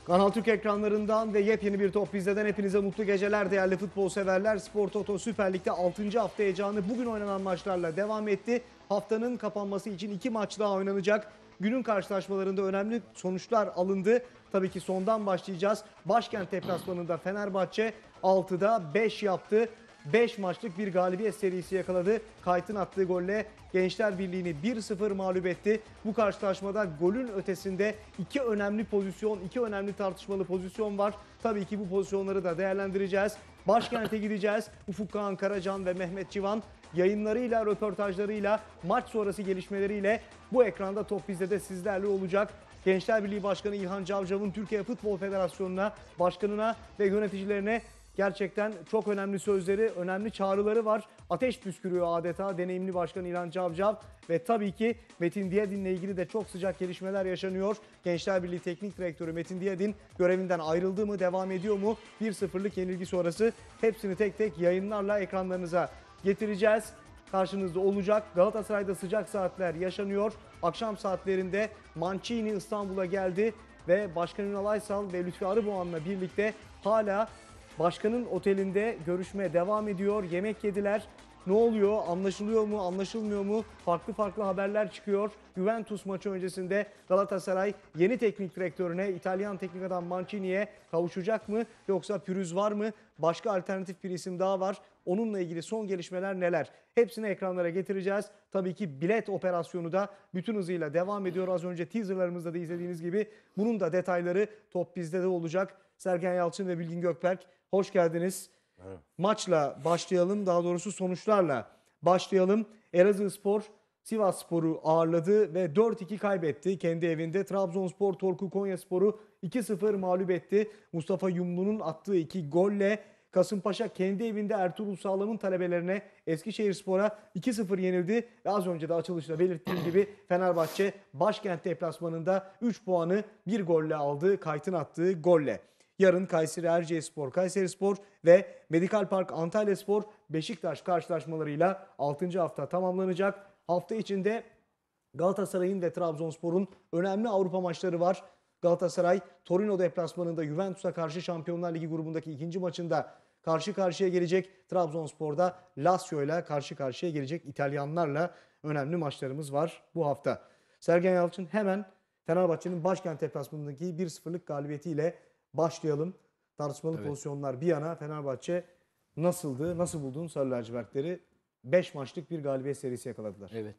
Kanal Türk ekranlarından ve yepyeni bir Top Bizde'den hepinize mutlu geceler değerli futbol severler. Spor Toto Süper Lig'de 6. hafta heyecanı bugün oynanan maçlarla devam etti. Haftanın kapanması için 2 maç daha oynanacak. Günün karşılaşmalarında önemli sonuçlar alındı. Tabii ki sondan başlayacağız. Başkent deplasmanında Fenerbahçe 6'da 5 yaptı. 5 maçlık bir galibiyet serisi yakaladı. Kayt'ın attığı golle Gençler Birliği'ni 1-0 mağlup etti. Bu karşılaşmada golün ötesinde iki önemli pozisyon, iki önemli tartışmalı pozisyon var. Tabii ki bu pozisyonları da değerlendireceğiz. Başkent'e gideceğiz. Ufuk Kağan Karacan ve Mehmet Civan yayınlarıyla, röportajlarıyla, maç sonrası gelişmeleriyle bu ekranda Top Bizde'de sizlerle olacak. Gençler Birliği Başkanı İlhan Cavcav'ın Türkiye Futbol Federasyonu'na, başkanına ve yöneticilerine gerçekten çok önemli sözleri, önemli çağrıları var. Ateş püskürüyor adeta deneyimli başkan İlhan Cavcav ve tabii ki Metin Diyadin'le ilgili de çok sıcak gelişmeler yaşanıyor. Gençler Birliği Teknik Direktörü Metin Diyadin görevinden ayrıldı mı, devam ediyor mu? 1-0'lık yenilgi sonrası hepsini tek tek yayınlarla ekranlarınıza getireceğiz. Karşınızda olacak. Galatasaray'da sıcak saatler yaşanıyor. Akşam saatlerinde Mancini İstanbul'a geldi ve Başkan Ünal Aysal ve Lütfi Arıboğan'la birlikte hala başkanın otelinde görüşmeye devam ediyor. Yemek yediler. Ne oluyor? Anlaşılıyor mu? Anlaşılmıyor mu? Farklı haberler çıkıyor. Juventus maçı öncesinde Galatasaray yeni teknik direktörüne, İtalyan teknik adam Mancini'ye kavuşacak mı? Yoksa pürüz var mı? Başka alternatif bir isim daha var. Onunla ilgili son gelişmeler neler? Hepsini ekranlara getireceğiz. Tabii ki bilet operasyonu da bütün hızıyla devam ediyor. Az önce teaserlarımızda da izlediğiniz gibi bunun da detayları Top Biz'de de olacak. Sergen Yalçın ve Bilgin Gökberk hoş geldiniz. Evet. Maçla başlayalım, daha doğrusu sonuçlarla başlayalım. Elazığspor Sivasspor'u ağırladı ve 4-2 kaybetti kendi evinde. Trabzonspor Torku Konyaspor'u 2-0 mağlup etti. Mustafa Yumlu'nun attığı 2 golle Kasımpaşa kendi evinde Ertuğrul Sağlam'ın talebelerine Eskişehirspor'a 2-0 yenildi. Ve az önce de açılışta belirttiğim gibi Fenerbahçe başkent deplasmanında 3 puanı bir golle aldı. Kayt'ın attığı golle. Yarın Kayseri Erciyesspor, Kayserispor ve Medikal Park Antalyaspor Beşiktaş karşılaşmalarıyla 6. hafta tamamlanacak. Hafta içinde Galatasaray'ın ve Trabzonspor'un önemli Avrupa maçları var. Galatasaray Torino deplasmanında Juventus'a karşı Şampiyonlar Ligi grubundaki ikinci maçında karşı karşıya gelecek. Trabzonspor'da Lazio ile karşı karşıya gelecek. İtalyanlarla önemli maçlarımız var bu hafta. Sergen Yalçın hemen Fenerbahçe'nin başkent deplasmanındaki 1-0'lık galibiyetiyle başlayalım. Tartışmalı pozisyonlar bir yana Fenerbahçe nasıldı? Nasıl buldun Sarı Lacivertleri? 5 maçlık bir galibiyet serisi yakaladılar. Evet.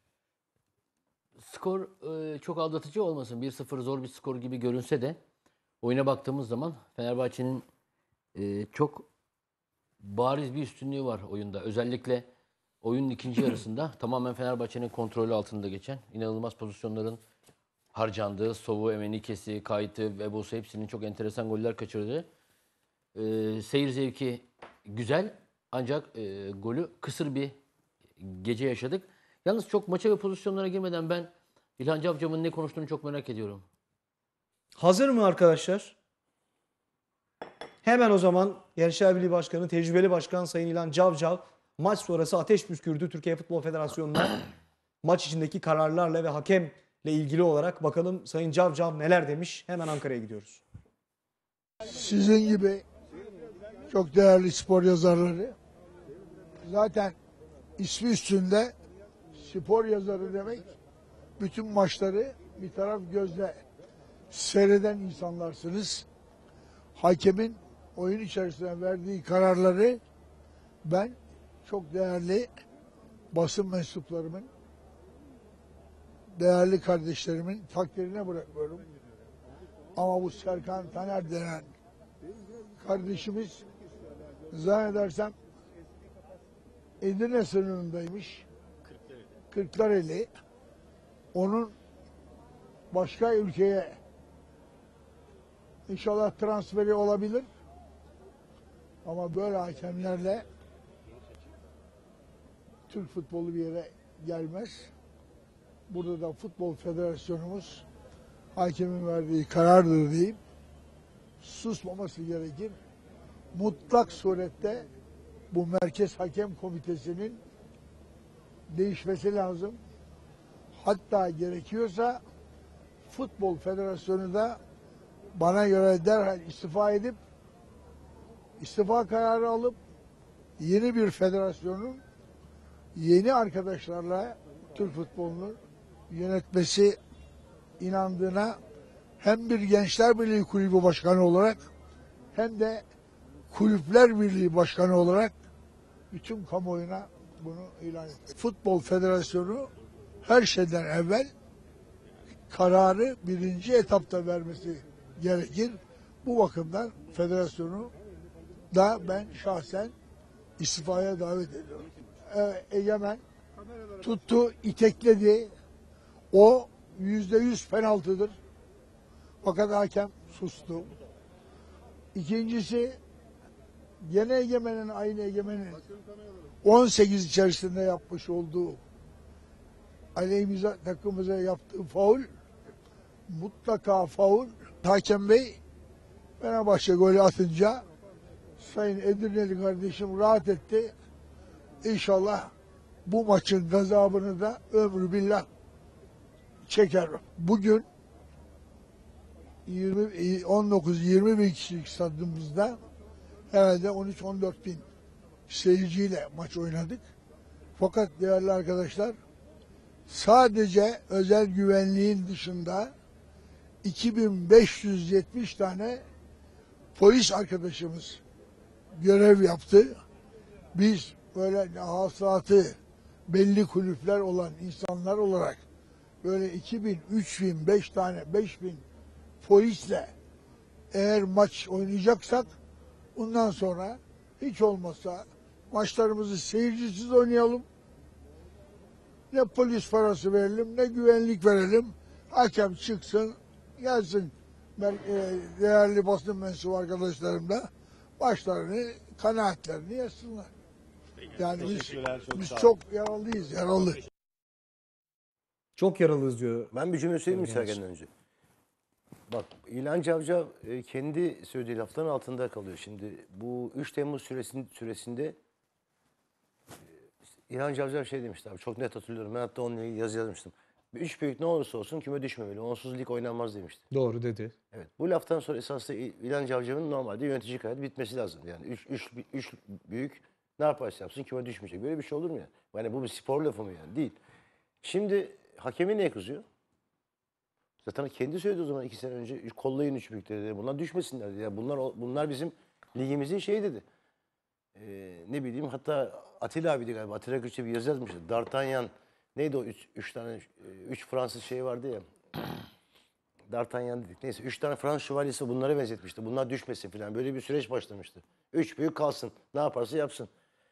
Skor çok aldatıcı olmasın. 1-0 zor bir skor gibi görünse de oyuna baktığımız zaman Fenerbahçe'nin çok bariz bir üstünlüğü var oyunda. Özellikle oyunun ikinci yarısında tamamen Fenerbahçe'nin kontrolü altında geçen inanılmaz pozisyonların harcandığı, Sovu, Emenike'si, Kayt'ı ve Bosa hepsinin çok enteresan goller kaçırdığı. Seyir zevki güzel ancak golü kısır bir gece yaşadık. Yalnız çok maça ve pozisyonlara girmeden ben İlhan Cavcav'ın ne konuştuğunu çok merak ediyorum. Hazır mı arkadaşlar? Hemen o zaman Gençler Birliği Başkanı, tecrübeli başkan Sayın İlhan Cavcav maç sonrası ateş püskürdü Türkiye Futbol Federasyonu'na. Maç içindeki kararlarla ve hakemle ilgili olarak bakalım Sayın Cavcav neler demiş. Hemen Ankara'ya gidiyoruz. Sizin gibi çok değerli spor yazarları, zaten ismi üstünde spor yazarı demek, bütün maçları bir taraf gözle seyreden insanlarsınız. Hakemin oyun içerisinde verdiği kararları ben çok değerli basın mensuplarımın, değerli kardeşlerimin takdirine bırakıyorum. Ama bu Serkan Taner denen kardeşimiz zannedersem Edirne sınırındaymış. Kırklareli. Onun başka ülkeye inşallah transferi olabilir. Ama böyle hakemlerle Türk futbolu bir yere gelmez. Burada da Futbol Federasyonumuz hakemin verdiği karardır deyip susmaması gerekir. Mutlak surette bu Merkez Hakem Komitesi'nin değişmesi lazım. Hatta gerekiyorsa Futbol Federasyonu da bana göre derhal istifa edip istifa kararı alıp yeni bir federasyonun yeni arkadaşlarla Türk futbolunu yönetmesi inandığına hem bir Gençler Birliği Kulübü Başkanı olarak hem de Kulüpler Birliği Başkanı olarak bütün kamuoyuna bunu ilan etti. Futbol Federasyonu her şeyden evvel kararı birinci etapta vermesi gerekir. Bu bakımdan federasyonu da ben şahsen istifaya davet ediyorum. Egemen tuttu, itekledi. O %100 penaltıdır. Fakat hakem sustu. İkincisi gene aynı Egemen'in 18 içerisinde yapmış olduğu aleyhimize takımımıza yaptığı faul mutlaka faul. Hakem Bey Fenerbahçe golü atınca Sayın Edirneli kardeşim rahat etti. İnşallah bu maçın gazabını da ömrü billah çeker. Bugün 19-20 bin kişilik stadımızda herhalde 13-14 bin seyirciyle maç oynadık. Fakat değerli arkadaşlar sadece özel güvenliğin dışında 2570 tane polis arkadaşımız görev yaptı. Biz böyle hasılatı belli kulüpler olan insanlar olarak böyle 2000, 3000, 5 tane, 5000 polisle eğer maç oynayacaksak bundan sonra hiç olmazsa maçlarımızı seyircisiz oynayalım. Ne polis parası verelim ne güvenlik verelim. Hakem çıksın gelsin değerli basın mensubu arkadaşlarımla başlarını kanaatlerini yazsınlar. Yani biz çok yaralıyız, yaralı. Çok yaralıyız diyor. Ben bir cümle söyleyeyim mi Sergen'den önce? Bak İlhan Cavcav kendi söylediği lafların altında kalıyor. Şimdi bu 3 Temmuz süresinde İlhan Cavcav şey demişti abi, çok net hatırlıyorum. Ben hatta onunla ilgili yazı yazmıştım. Üç büyük ne olursa olsun küme düşmemeli. Onsuz lig oynanmaz demişti. Doğru dedi. Evet. Bu laftan sonra esasında İlhan Cavcav'ın normalde yönetici hayatı bitmesi lazım. Yani üç büyük ne yaparsa yapsın küme düşmeyecek. Böyle bir şey olur mu yani? Yani bu bir spor lafı mı yani? Değil. Şimdi hakemi niye kızıyor? Zaten kendi söyledi o zaman 2 sene önce. Kollayın üç büyükleri dedi. Bunlar düşmesinler dedi. Ya bunlar bizim ligimizin şeyi dedi. Ne bileyim hatta Atilla abiydi galiba. Atilla Kırç'ta bir yazı yazmıştı. D'Artagnan neydi o üç Fransız şey vardı ya. D'Artagnan dedik. Neyse 3 tane Fransız şövalyesi bunlara benzetmişti. Bunlar düşmesin falan. Böyle bir süreç başlamıştı. 3 büyük kalsın. Ne yaparsa yapsın.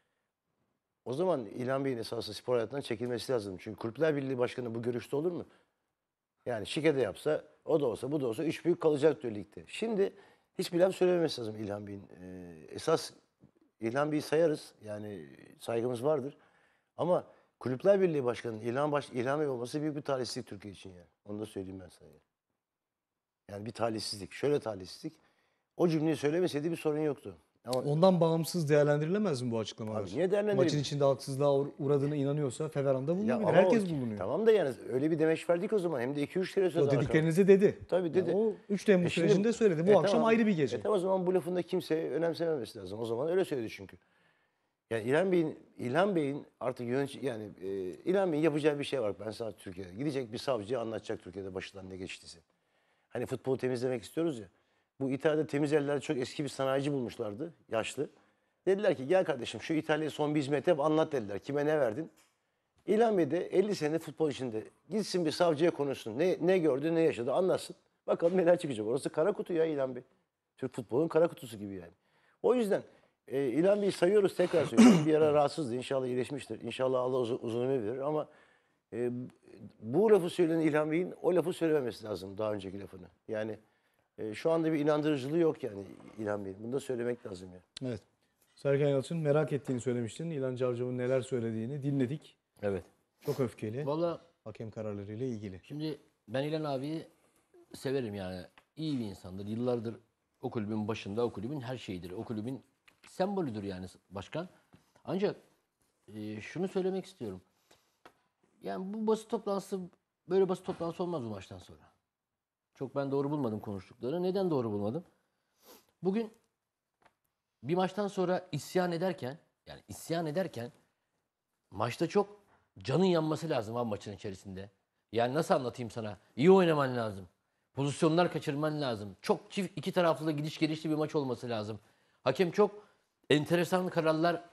O zaman İlhan Bey'in esasında spor hayatından çekilmesi lazım. Çünkü Kulüpler Birliği Başkanı bu görüşte olur mu? Yani şike de yapsa, o da olsa, bu da olsa 3 büyük kalacak diyor ligde. Şimdi hiçbir laf söylememesi lazım İlhan Bey'in. Esas İlhan Bey'i sayarız. Yani saygımız vardır. Ama Kulüpler Birliği Başkanı'nın İlhan Bey olması büyük bir talihsizlik Türkiye için yani. Onu da söyleyeyim ben sana. Yani bir talihsizlik. Şöyle talihsizlik. O cümleyi söylemeseydi bir sorun yoktu. Ama Ondan bağımsız değerlendirilemez mi bu açıklamalar? Abi niye değerlendireyim? Maçın içinde haksızlığa uğradığına inanıyorsa feveranda Ya bulunabilir. ama Herkes bulunuyor. Tamam da yani öyle bir demeç verdik o zaman. Hem de 2-3 kere O söyledi. dediklerinizi dedi. Tabii dedi. Yani o 3 Temmuz Şimdi- sürecinde söyledi. Bu akşam tamam. ayrı bir gece. Tamam o zaman bu lafında kimse önemsememesi lazım. O zaman öyle söyledi çünkü. Yani İlhan Bey'in artık yönetici yani İlhan Bey'in yapacağı bir şey var. Ben sana Türkiye'de gidecek bir savcıya anlatacak Türkiye'de başından ne geçtiyse. Hani futbolu temizlemek istiyoruz ya. Bu İtalya'da temiz eller çok eski bir sanayici bulmuşlardı. Yaşlı. Dediler ki gel kardeşim şu İtalya'ya son bir hizmet yap anlat dediler. Kime ne verdin? İlhan Bey de 50 sene futbol içinde gitsin bir savcıya konuşsun. Ne gördü ne yaşadı anlatsın. Bakalım neler çıkacak. Orası kara kutu ya İlhan Bey. Türk futbolunun kara kutusu gibi yani. O yüzden İlhan Bey'i sayıyoruz tekrar söylüyorum. Bir ara rahatsızdı. İnşallah iyileşmiştir. İnşallah Allah uzun ömür verir ama bu lafı söyleyen İlhan Bey'in o lafı söylememesi lazım daha önceki lafını. Yani şu anda bir inandırıcılığı yok yani İlhan Bey'in. Bunu da söylemek lazım yani. Evet. Sergen Yalçın merak ettiğini söylemiştin. İlhan Cavcav'ın neler söylediğini dinledik. Evet. Çok öfkeli. Valla Hakem kararlarıyla ilgili. şimdi ben İlhan abiyi severim yani. İyi bir insandır. Yıllardır o kulübün başında, o kulübün her şeyidir. O kulübün sembolüdür yani başkan. Ancak şunu söylemek istiyorum. Yani bu basın toplantısı, böyle basın toplantısı olmaz bu maçtan sonra. Çok ben doğru bulmadım konuştuklarını. Neden doğru bulmadım? Bugün bir maçtan sonra isyan ederken maçta çok canın yanması lazım abi maçın içerisinde. Yani nasıl anlatayım sana? İyi oynaman lazım. Pozisyonlar kaçırman lazım. Çok çift iki taraflı gidiş gelişli bir maç olması lazım. Hakem çok enteresan kararlar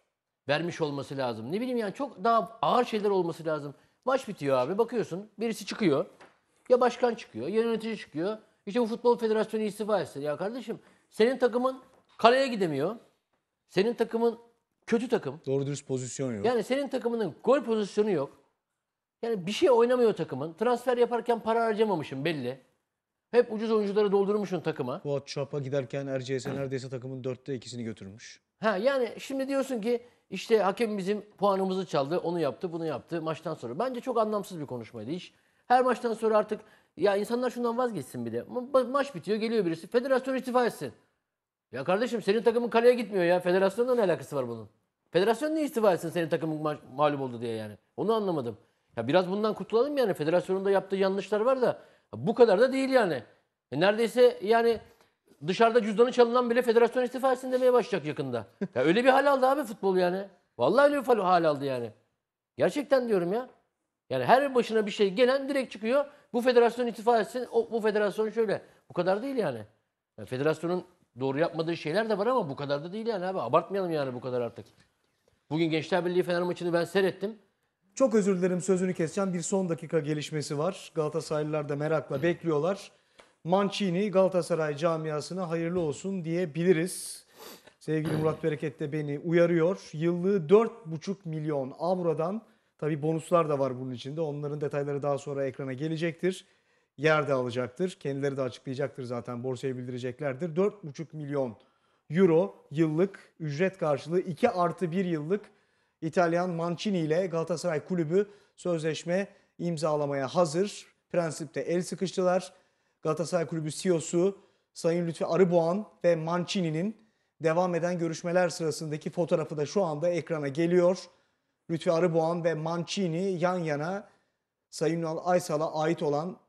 vermiş olması lazım. Ne bileyim yani çok daha ağır şeyler olması lazım. Maç bitiyor abi bakıyorsun birisi çıkıyor. Ya başkan çıkıyor ya yönetici çıkıyor. İşte bu Futbol Federasyonu istifa etsin. Ya kardeşim senin takımın kaleye gidemiyor. Senin takımın kötü takım. Doğru dürüst pozisyon yok. Yani senin takımının gol pozisyonu yok. Yani bir şey oynamıyor takımın. Transfer yaparken para harcamamışım belli. Hep ucuz oyuncuları doldurmuşsun takıma. Fuat Çap'a giderken Erciyes'e neredeyse takımın 2/4'ünü götürmüş. Yani şimdi diyorsun ki işte hakem bizim puanımızı çaldı, onu yaptı, bunu yaptı maçtan sonra. Bence çok anlamsız bir konuşmaydı. Her maçtan sonra artık ya insanlar şundan vazgeçsin bir de. Maç bitiyor, geliyor birisi. Federasyon istifa etsin. Ya kardeşim senin takımın kaleye gitmiyor ya. Federasyonla ne alakası var bunun? Federasyon niye istifa etsin senin takımın mağlup oldu diye yani. Onu anlamadım. Ya biraz bundan kurtulalım yani. Federasyonun da yaptığı yanlışlar var da bu kadar da değil yani. Neredeyse yani dışarıda cüzdanı çalınan bile federasyon istifa etsin demeye başlayacak yakında. Ya öyle bir hal aldı abi futbol yani. Vallahi öyle bir hal aldı yani. Gerçekten diyorum ya. Yani her başına bir şey gelen direkt çıkıyor. Bu federasyon istifa etsin. Bu federasyon şöyle. Bu kadar değil yani. Federasyonun doğru yapmadığı şeyler de var ama bu kadar da değil yani abi. Abartmayalım yani bu kadar artık. Bugün Gençler Birliği Fener maçını ben seyrettim. Çok özür dilerim sözünü keseceğim. Bir son dakika gelişmesi var. Galatasaraylılar da merakla bekliyorlar. Mancini Galatasaray camiasına hayırlı olsun diyebiliriz. Sevgili Murat Bereket de beni uyarıyor. Yıllığı 4,5 milyon avrodan, tabii bonuslar da var bunun içinde. Onların detayları daha sonra ekrana gelecektir. Yer de alacaktır. Kendileri de açıklayacaktır zaten. Borsaya bildireceklerdir. 4,5 milyon euro yıllık ücret karşılığı 2+1 yıllık İtalyan Mancini ile Galatasaray Kulübü sözleşme imzalamaya hazır. Prensipte el sıkıştılar. Galatasaray Kulübü CEO'su Sayın Lütfi Arıboğan ve Mancini'nin devam eden görüşmeler sırasındaki fotoğrafı da şu anda ekrana geliyor. Lütfi Arıboğan ve Mancini yan yana Sayın Ünal Aysal'a ait olan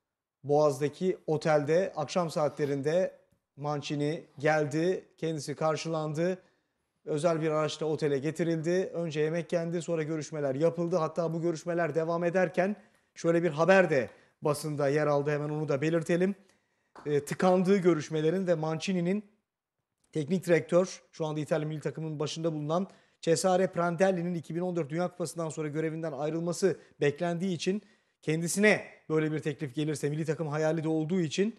Boğaz'daki otelde akşam saatlerinde Mancini geldi. Kendisi karşılandı. Özel bir araçla otele getirildi. Önce yemek yendi, sonra görüşmeler yapıldı. Hatta bu görüşmeler devam ederken şöyle bir haber de basında yer aldı. Hemen onu da belirtelim. Tıkandığı görüşmelerin ve Mancini'nin teknik direktör, şu anda İtalya milli takımının başında bulunan Cesare Prandelli'nin 2014 Dünya Kupası'ndan sonra görevinden ayrılması beklendiği için, kendisine böyle bir teklif gelirse milli takım hayali de olduğu için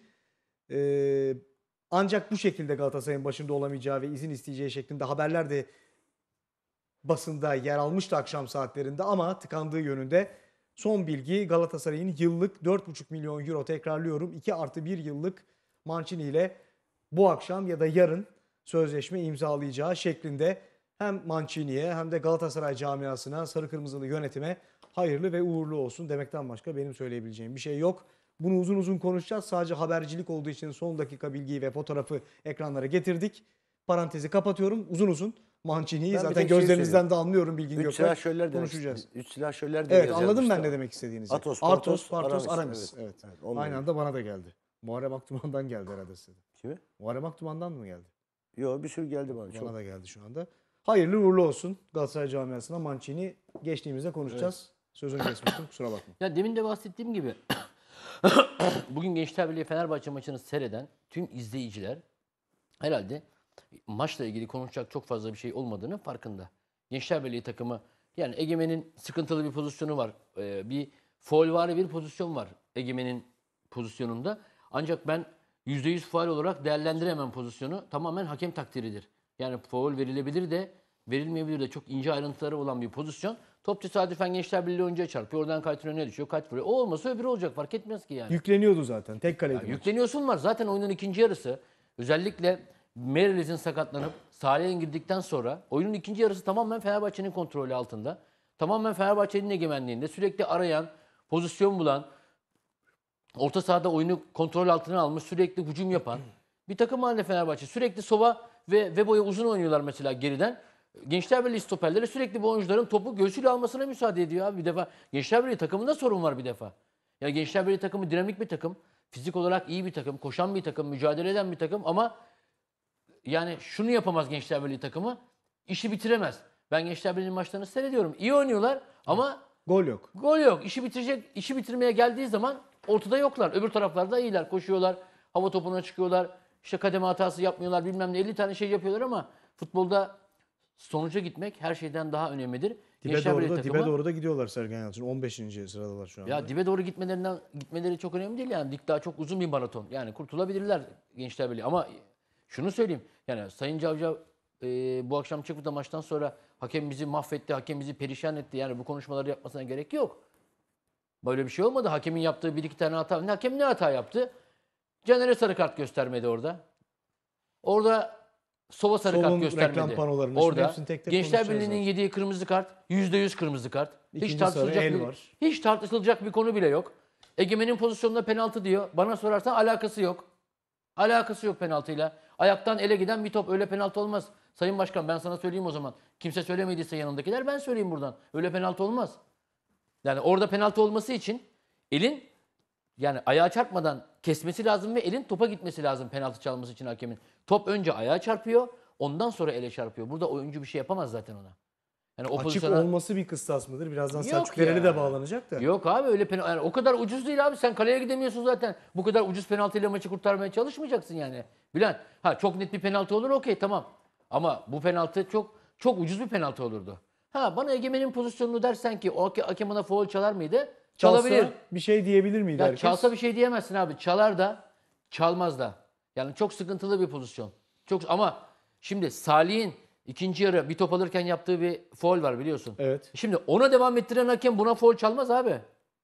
ancak bu şekilde Galatasaray'ın başında olamayacağı ve izin isteyeceği şeklinde haberler de basında yer almıştı akşam saatlerinde, ama tıkandığı yönünde. Son bilgi Galatasaray'ın yıllık 4,5 milyon euro, tekrarlıyorum, 2+1 yıllık Mancini ile bu akşam ya da yarın sözleşme imzalayacağı şeklinde. Hem Mancini'ye hem de Galatasaray camiasına, sarı kırmızılı yönetime hayırlı ve uğurlu olsun demekten başka benim söyleyebileceğim bir şey yok. Bunu uzun uzun konuşacağız. Sadece habercilik olduğu için son dakika bilgiyi ve fotoğrafı ekranlara getirdik. Parantezi kapatıyorum. Uzun uzun Mancini'yi Ben bir zaten tek şey gözlerinizden söyleyeyim. de anlıyorum Bilgin Üç Gökmen. silahşörler demek Konuşacağız. istedim. Üç silahşörler diye Evet, anladım ben yazmıştı. ne demek istediğinizi. Atos, Partos, Aramis. Aramis. Evet, Evet. evet, ondan. Aynı anda bana da geldi. Muharrem Aktuman'dan geldi herhalde size. Kimi? Muharrem Aktuman'dan mı geldi? Yok, bir sürü geldi bana. Bana Çok. da geldi şu anda. Hayırlı uğurlu olsun Galatasaray camiasına. Mancini geçtiğimizde konuşacağız. Sözünü kesmiştim, kusura bakma. Ya demin de bahsettiğim gibi bugün Gençler Birliği Fenerbahçe maçını seyreden tüm izleyiciler herhalde maçla ilgili konuşacak çok fazla bir şey olmadığını farkında. Gençler Birliği takımı, yani Egemen'in sıkıntılı bir pozisyonu var. Bir faulvari bir pozisyon var Egemen'in pozisyonunda. Ancak ben %100 faul olarak değerlendiremem pozisyonu. Tamamen hakem takdiridir. Yani faul verilebilir de verilmeyebilir de, çok ince ayrıntıları olan bir pozisyon. Top tesadüfen Gençler Birliği oyuncuya çarpıyor. Oradan kaytın önüne düşüyor. Kayt vuruyor. O olmasa öbürü olacak. Fark etmez ki yani. Yükleniyordu zaten. Tek kaleydi maç. Yükleniyorsun var. Zaten oyunun ikinci yarısı, özellikle Mereliz'in sakatlanıp sahaya girdikten sonra oyunun ikinci yarısı tamamen Fenerbahçe'nin kontrolü altında. Tamamen Fenerbahçe'nin egemenliğinde. Sürekli arayan, pozisyon bulan, orta sahada oyunu kontrol altına almış, sürekli hücum yapan bir takım halinde Fenerbahçe. Sürekli Sova ve Vebo'ya uzun oynuyorlar mesela geriden. Gençler Birliği stoperleri sürekli bu oyuncuların topu göğsüyle almasına müsaade ediyor abi bir defa. Gençler Birliği takımında sorun var bir defa. Yani Gençler Birliği takımı dinamik bir takım. fizik olarak iyi bir takım, koşan bir takım, mücadele eden bir takım ama yani şunu yapamaz Gençler Birliği takımı. İşi bitiremez. Ben Gençler Birliği maçlarını seyrediyorum. İyi oynuyorlar ama Gol yok. gol yok. İşi bitirmeye geldiği zaman ortada yoklar. Öbür taraflarda iyiler. Koşuyorlar, hava topuna çıkıyorlar. İşte kademe hatası yapmıyorlar, bilmem ne 50 tane şey yapıyorlar ama futbolda sonuca gitmek her şeyden daha önemlidir. Gençler Birliği Dibe doğru da gidiyorlar Sergen Yalçın. 15. sıradalar şu anda. Ya dibe doğru gitmeleri çok önemli değil yani. Lig daha çok uzun bir maraton. Yani kurtulabilirler Gençler Birliği. Ama şunu söyleyeyim. Yani Sayın Cavcav bu akşam çıktı maçtan sonra hakem bizi mahvetti, hakem bizi perişan etti. Yani bu konuşmaları yapmasına gerek yok. Böyle bir şey olmadı. Hakemin yaptığı bir iki tane hata. Hakem ne hata yaptı? Caner'e sarı kart göstermedi orada. Orada Sova sarı Sol'un kart göstermedi. reklam panolarını şimdi Orada hepsini tek tek Gençler konuşacağız Birliği'nin zaten. yediği kırmızı kart %100 kırmızı kart. İkinci sarı, el var. Hiç tartışılacak bir konu bile yok. Egemen'in pozisyonunda penaltı diyor. Bana sorarsan alakası yok. Alakası yok penaltıyla. Ayaktan ele giden bir top, öyle penaltı olmaz. Sayın Başkan, ben sana söyleyeyim o zaman. Kimse söylemediyse yanındakiler, ben söyleyeyim buradan. Öyle penaltı olmaz. Yani orada penaltı olması için elin yani ayağa çarpmadan kesmesi lazım ve elin topa gitmesi lazım penaltı çalması için hakemin. Top önce ayağa çarpıyor, ondan sonra ele çarpıyor. Burada oyuncu bir şey yapamaz zaten ona. Yani o Açık pozisyona... olması bir kıstas mıdır? Birazdan Yok Selçuk Deren'e ya. de bağlanacak da. Yok abi, öyle penaltı. Yani o kadar ucuz değil abi. Sen kaleye gidemiyorsun zaten. Bu kadar ucuz penaltıyla maçı kurtarmaya çalışmayacaksın yani. Bülent, çok net bir penaltı olur, okey, tamam. Ama bu penaltı çok ucuz bir penaltı olurdu. Bana Egemen'in pozisyonunu dersen ki o hakem ona faul çalar mıydı? Çalabilir. Çalsa bir şey diyebilir miydi Ya herkes? çalsa bir şey diyemezsin abi. Çalar da, çalmaz da. Yani çok sıkıntılı bir pozisyon. Ama şimdi Salih'in ikinci yarı bir top alırken yaptığı bir faul var, biliyorsun. Evet. Şimdi ona devam ettiren hakem buna faul çalmaz abi.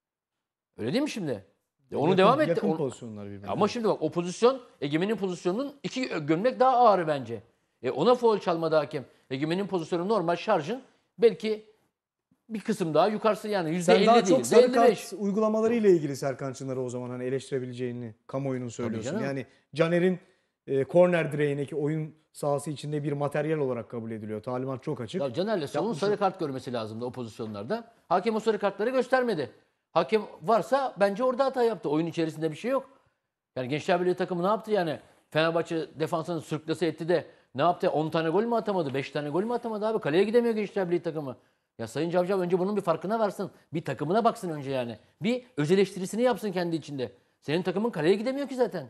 Öyle değil mi şimdi? Onu devam etti. Yakın pozisyonlar birbirine. Ama şimdi bak, o pozisyon Egemen'in pozisyonunun iki gömlek daha ağır bence. Ona faul çalmadı hakem. Egemen'in pozisyonu normal şarjın belki bir kısım daha yukarısı, yani %50 Sen daha değil. çok sarı %55. kart uygulamaları ile ilgili Serkan Çınar'ı o zaman hani eleştirebileceğini kamuoyunun söylüyorsun. canım. Yani Caner'in korner direğindeki oyun sahası içinde bir materyal olarak kabul ediliyor. Talimat çok açık. Ya Caner'le Sol'un Yapmış- sarı kart görmesi lazımdı o pozisyonlarda. Hakem o sarı kartları göstermedi. Hakem varsa bence orada hata yaptı. Oyun içerisinde bir şey yok. Yani Gençler Birliği takımı ne yaptı yani? Fenerbahçe defansını sürklase etti de ne yaptı? 10 tane gol mü atamadı? 5 tane gol mü atamadı abi? Kaleye gidemiyor Gençler Birliği takımı. Ya Sayın Cavcav önce bunun bir farkına varsın. Bir takımına baksın önce yani. Bir öz eleştirisini yapsın kendi içinde. Senin takımın kaleye gidemiyor ki zaten.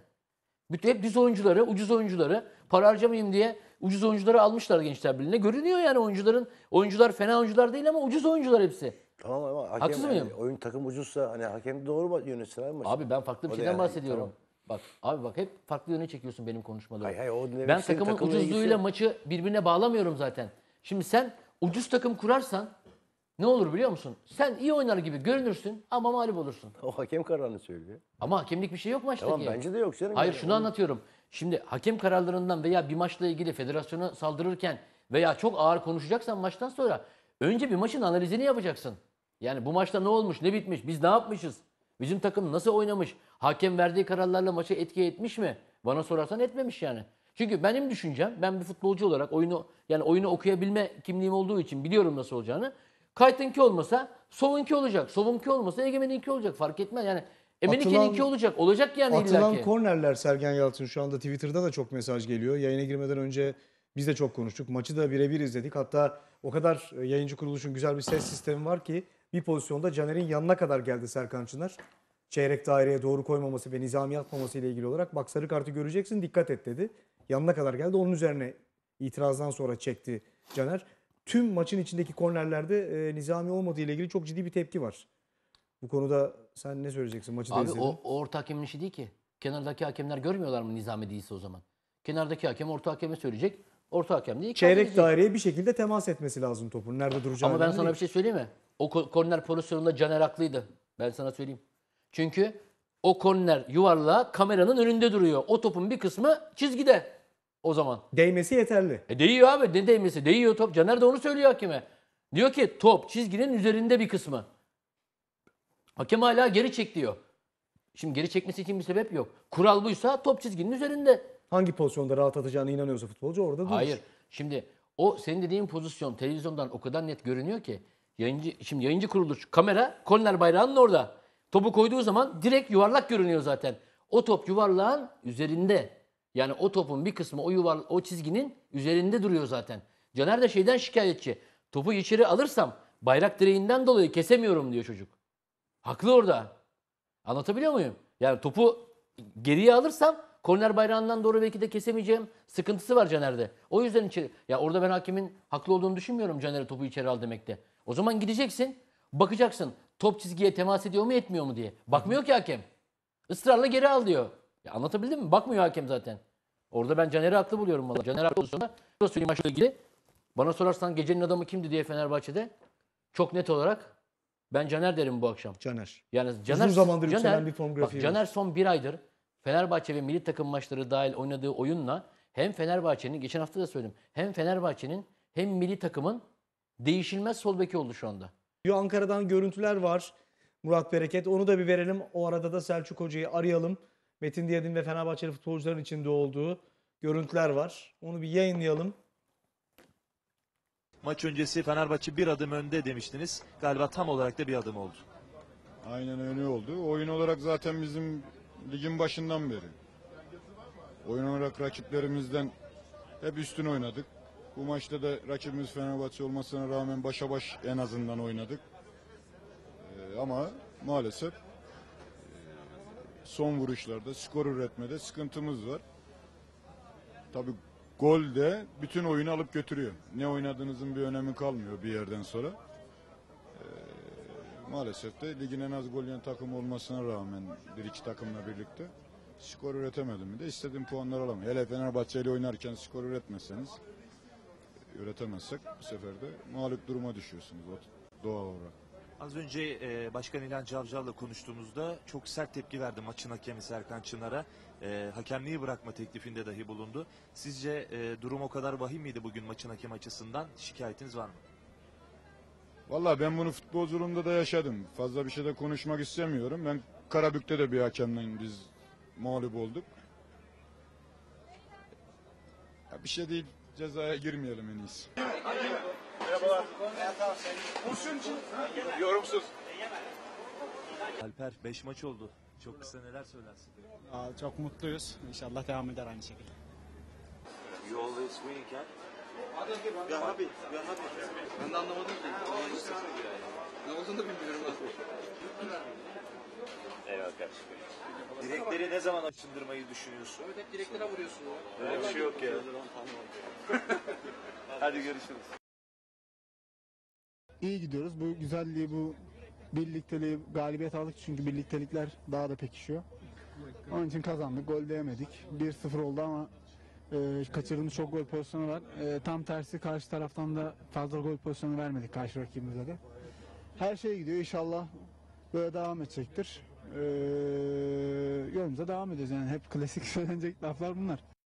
Hep düz oyuncuları, ucuz oyuncuları, para harcamayayım diye ucuz oyuncuları almışlar Gençler Birliği'ne. Görünüyor yani oyuncular fena oyuncular değil ama ucuz oyuncular hepsi. Tamam ama hakem Haksız mıyım? oyun takım ucuzsa hani hakem doğru yönetsin abi maçı. Abi ben farklı bir O da şeyden yani, bahsediyorum. Bak hep farklı yöne çekiyorsun benim konuşmalarımı. Hayır, o demek Ben senin takımın takımla ucuzluğuyla ilgisi- maçı birbirine bağlamıyorum zaten. Şimdi sen ucuz takım kurarsan ne olur biliyor musun? Sen iyi oynar gibi görünürsün ama mağlup olursun. O hakem kararını söylüyor. Ama hakemlik bir şey yok maçtaki. Tamam, bence de yok canım. Hayır, Yani şunu anlatıyorum. Şimdi hakem kararlarından veya bir maçla ilgili federasyona saldırırken veya çok ağır konuşacaksan maçtan sonra önce bir maçın analizini yapacaksın. Yani bu maçta ne olmuş, ne bitmiş, biz ne yapmışız? Bizim takım nasıl oynamış? Hakem verdiği kararlarla maçı etki etmiş mi? Bana sorarsan etmemiş yani. Çünkü benim düşüncem, ben bir futbolcu olarak oyunu okuyabilme kimliğim olduğu için biliyorum nasıl olacağını. Kayt'ınki olmasa Sov'unki olacak. Sov'unki olmasa Egemen'inki olacak. Fark etmez yani. Emenike'ninki olacak. Olacak yani Atılan illaki. kornerler Sergen Yalçın, şu anda Twitter'da da çok mesaj geliyor. Yayına girmeden önce biz de çok konuştuk. Maçı da birebir izledik. Hatta o kadar yayıncı kuruluşun güzel bir ses sistemi var ki bir pozisyonda Caner'in yanına kadar geldi Serkan Çınar. Çeyrek daireye doğru koymaması ve nizami atmaması ile ilgili olarak bak sarı kartı göreceksin, dikkat et dedi. Yanına kadar geldi. Onun üzerine itirazdan sonra çekti Caner. Tüm maçın içindeki kornerlerde nizami olmadığı ile ilgili çok ciddi bir tepki var. Bu konuda sen ne söyleyeceksin? Maçı da Abi izledin. o orta hakemin işi değil ki. Kenardaki hakemler görmüyorlar mı nizami değilse o zaman? Kenardaki hakem orta hakeme söyleyecek. Orta hakem de ikaz Çeyrek edecek. daireye bir şekilde temas etmesi lazım topun. Nerede duracağını Ama ben önemli sana değil. bir şey söyleyeyim mi? O korner pozisyonunda Caner haklıydı. Ben sana söyleyeyim. Çünkü o korner yuvarlağı kameranın önünde duruyor. O topun bir kısmı çizgide o zaman. Değmesi yeterli. Değiyor abi, ne değmesi? Değiyor top. Caner de onu söylüyor hakeme. Diyor ki top çizginin üzerinde bir kısmı. Hakem hala geri çek diyor. Şimdi geri çekmesi için bir sebep yok. Kural buysa top çizginin üzerinde. Hangi pozisyonda rahat atacağına inanıyorsa futbolcu orada durur. Hayır. Şimdi o senin dediğin pozisyon televizyondan o kadar net görünüyor ki yayıncı kuruluş kamera korner bayrağının orada. Topu koyduğu zaman direkt yuvarlak görünüyor zaten. O top yuvarlağın üzerinde. Yani o topun bir kısmı o çizginin üzerinde duruyor zaten. Caner de şeyden şikayetçi. Topu içeri alırsam bayrak direğinden dolayı kesemiyorum diyor çocuk. Haklı orada. Anlatabiliyor muyum? Yani topu geriye alırsam korner bayrağından doğru belki de kesemeyeceğim sıkıntısı var Caner'de. O yüzden içeri... Ya orada ben hakemin haklı olduğunu düşünmüyorum Caner'e topu içeri al demekte. O zaman gideceksin, bakacaksın top çizgiye temas ediyor mu etmiyor mu diye. Bakmıyor ki hakem. Israrla geri al diyor. Ya anlatabildim mi? Bakmıyor hakem zaten. Orada ben Caner'i haklı buluyorum valla. Caner haklı pozisyonda. Biraz söyleyeyim maçla ilgili. Bana sorarsan gecenin adamı kimdi diye Fenerbahçe'de. Çok net olarak ben Caner derim bu akşam. Caner. Yani Caner, Uzun zamandır yükselen bir form grafiği var. Caner son bir aydır Fenerbahçe ve milli takım maçları dahil oynadığı oyunla hem Fenerbahçe'nin, geçen hafta da söyledim, hem Fenerbahçe'nin hem milli takımın değişilmez sol beki oldu şu anda. Ankara'dan görüntüler var. Murat Bereket. Onu da bir verelim. O arada da Selçuk Hoca'yı arayalım. Metin Diyadin ve Fenerbahçeli futbolcuların içinde olduğu görüntüler var. Onu bir yayınlayalım. Maç öncesi Fenerbahçe bir adım önde demiştiniz. Galiba tam olarak da bir adım oldu. Aynen öyle oldu. Oyun olarak zaten bizim ligin başından beri. Oyun olarak rakiplerimizden hep üstün oynadık. Bu maçta da rakibimiz Fenerbahçe olmasına rağmen başa baş en azından oynadık. Ama maalesef son vuruşlarda skor üretmede sıkıntımız var. Tabii gol de bütün oyunu alıp götürüyor. Ne oynadığınızın bir önemi kalmıyor bir yerden sonra. Maalesef de ligin en az gol yiyen takım olmasına rağmen bir iki takımla birlikte skor üretemedim mi de istediğim puanları alamıyor. Hele Fenerbahçe ile oynarken skor üretemezsek bu sefer de mağlup duruma düşüyorsunuz doğal olarak. Az önce Başkan İlhan Cavcav'la konuştuğumuzda çok sert tepki verdi maçın hakemi Serkan Çınar'a. Hakemliği bırakma teklifinde dahi bulundu. Sizce durum o kadar vahim miydi bugün maçın hakem açısından? Şikayetiniz var mı? Vallahi ben bunu futbolculuğumda da yaşadım. Fazla bir şey de konuşmak istemiyorum. Ben Karabük'te de bir hakemden biz mağlup olduk. Ya bir şey değil, cezaya girmeyelim en iyisi. Alper 5 maç oldu. Çok kısa neler söylersin? Çok mutluyuz. İnşallah devam eder aynı şekilde. You always win, Ken. Ben de anlamadım ki. Ne olduğunu da bilmiyorum Eyvallah kardeşim. Direkleri ne zaman açındırmayı düşünüyorsun? Evet, hep direklere vuruyorsun ya. Öyle bir şey yok ya. Hadi görüşürüz. İyi gidiyoruz. Bu güzelliği, bu birlikteliği, galibiyet aldık çünkü birliktelikler daha da pekişiyor. Onun için kazandık. Gol de yemedik. 1-0 oldu ama kaçırdığımız çok gol pozisyonu var. Tam tersi karşı taraftan da fazla gol pozisyonu vermedik karşı rakibimize de. Her şey gidiyor. İnşallah böyle devam edecektir. Yolumuza devam ediyoruz. Yani hep klasik söylenecek laflar bunlar.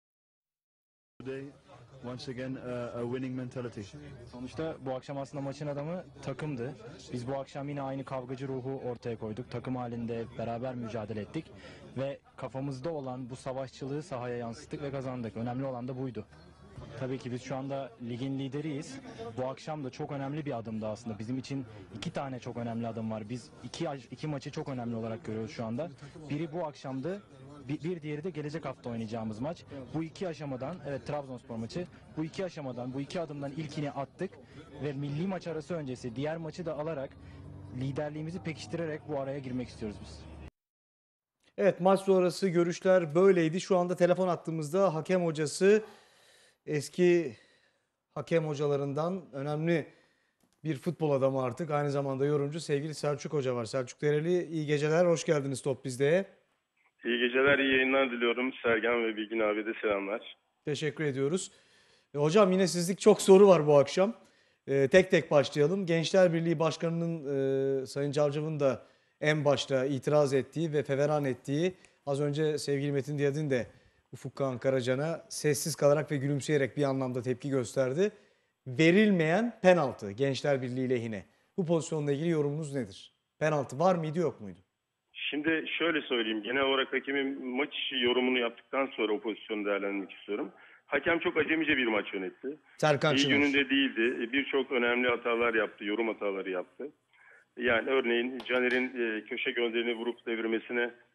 Once again a winning mentality. Sonuçta bu akşam aslında maçın adamı takımdı. Biz bu akşam yine aynı kavgacı ruhu ortaya koyduk. Takım halinde beraber mücadele ettik. Ve kafamızda olan bu savaşçılığı sahaya yansıttık ve kazandık. Önemli olan da buydu. Tabii ki biz şu anda ligin lideriyiz. Bu akşam da çok önemli bir adımdı aslında. Bizim için 2 tane çok önemli adım var. Biz iki maçı çok önemli olarak görüyoruz şu anda. Biri bu akşamdı. Bir diğeri de gelecek hafta oynayacağımız maç. Bu iki aşamadan, evet Trabzonspor maçı, bu iki aşamadan, bu iki adımdan ilkini attık ve milli maç arası öncesi diğer maçı da alarak liderliğimizi pekiştirerek bu araya girmek istiyoruz biz. Evet, maç sonrası görüşler böyleydi. Şu anda telefon attığımızda hakem hocası, eski hakem hocalarından önemli bir futbol adamı artık. Aynı zamanda yorumcu sevgili Selçuk Hoca var. Selçuk Dereli, iyi geceler, hoş geldiniz Top Bizde'ye. İyi geceler, iyi yayınlar diliyorum. Sergen ve Bilgin abi de selamlar. Teşekkür ediyoruz. Hocam yine sizlik çok soru var bu akşam. Tek tek başlayalım. Gençler Birliği Başkanı'nın Sayın Cavcav'ın da en başta itiraz ettiği ve feveran ettiği, az önce sevgili Metin Diyadin de Ufuk Kağan Karacan'a sessiz kalarak ve gülümseyerek bir anlamda tepki gösterdi. Verilmeyen penaltı Gençler Birliği lehine. Bu pozisyonla ilgili yorumunuz nedir? Penaltı var mıydı yok muydu? Şimdi şöyle söyleyeyim. Genel olarak hakemin maç yorumunu yaptıktan sonra o pozisyonu değerlendirmek istiyorum. Hakem çok acemice bir maç yönetti. Serkan İyi Çınar. gününde değildi. Birçok önemli hatalar yaptı, yorum hataları yaptı. Yani örneğin Caner'in köşe gönderini vurup devirmesine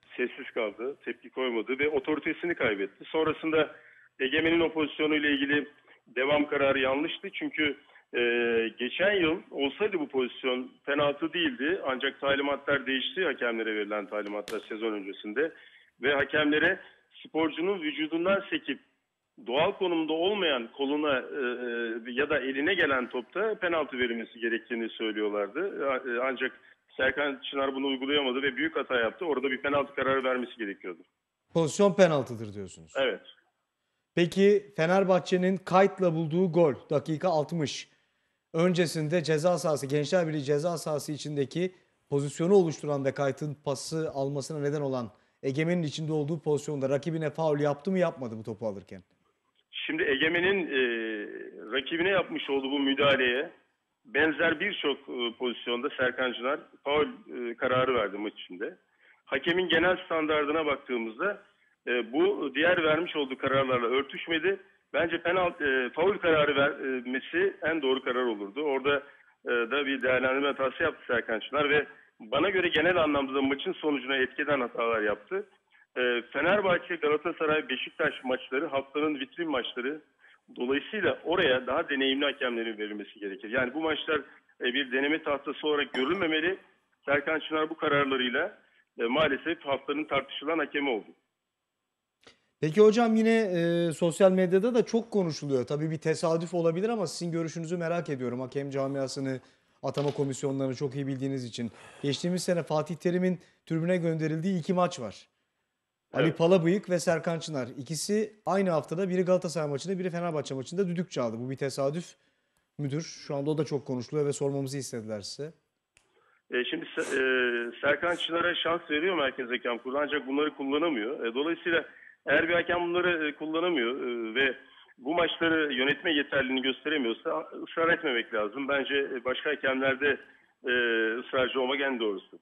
sessiz kaldı, tepki koymadı ve otoritesini kaybetti. Sonrasında Egemen'in o pozisyonuyla ilgili devam kararı yanlıştı. Çünkü geçen yıl olsaydı bu pozisyon penaltı değildi. Ancak talimatlar değişti, hakemlere verilen talimatlar sezon öncesinde. Ve hakemlere sporcunun vücudundan sekip doğal konumda olmayan koluna ya da eline gelen topta penaltı verilmesi gerektiğini söylüyorlardı. Ancak Serkan Çınar bunu uygulayamadı ve büyük hata yaptı. Orada bir penaltı kararı vermesi gerekiyordu. Pozisyon penaltıdır diyorsunuz. Evet. Peki Fenerbahçe'nin kayıtla bulduğu gol dakika 60. Öncesinde ceza sahası, Gençler Birliği ceza sahası içindeki pozisyonu oluşturan ve Kayt'ın pası almasına neden olan Egemen'in içinde olduğu pozisyonda rakibine faul yaptı mı yapmadı mı topu alırken? Şimdi Egemen'in rakibine yapmış olduğu bu müdahaleye benzer birçok pozisyonda Serkan Çınar faul kararı verdi maç içinde. Hakemin genel standardına baktığımızda bu diğer vermiş olduğu kararlarla örtüşmedi. Bence faul kararı vermesi en doğru karar olurdu. Orada da bir değerlendirme hatası yaptı Serkan Çınar ve bana göre genel anlamda da maçın sonucuna etki eden hatalar yaptı. Fenerbahçe, Galatasaray, Beşiktaş maçları haftanın vitrin maçları. Dolayısıyla oraya daha deneyimli hakemlerin verilmesi gerekir. Yani bu maçlar bir deneme tahtası olarak görülmemeli. Serkan Çınar bu kararlarıyla maalesef haftanın tartışılan hakemi oldu. Peki hocam yine sosyal medyada da çok konuşuluyor. Tabii bir tesadüf olabilir ama sizin görüşünüzü merak ediyorum. Hakem camiasını, atama komisyonlarını çok iyi bildiğiniz için. Geçtiğimiz sene Fatih Terim'in tribüne gönderildiği 2 maç var. Ali Evet. Palabıyık ve Serkan Çınar. İkisi aynı haftada, biri Galatasaray maçında, biri Fenerbahçe maçında düdük çaldı. Bu bir tesadüf müdür? Şu anda o da çok konuşuluyor ve sormamızı istediler size. Şimdi Serkan Çınar'a şans veriyor Merkez Hakem Kurulu ancak bunları kullanamıyor. Dolayısıyla eğer bir hakem bunları kullanamıyor ve bu maçları yönetme yeterliliğini gösteremiyorsa ısrar etmemek lazım. Bence başka hakemlerde ısrarcı olmak en doğrusu.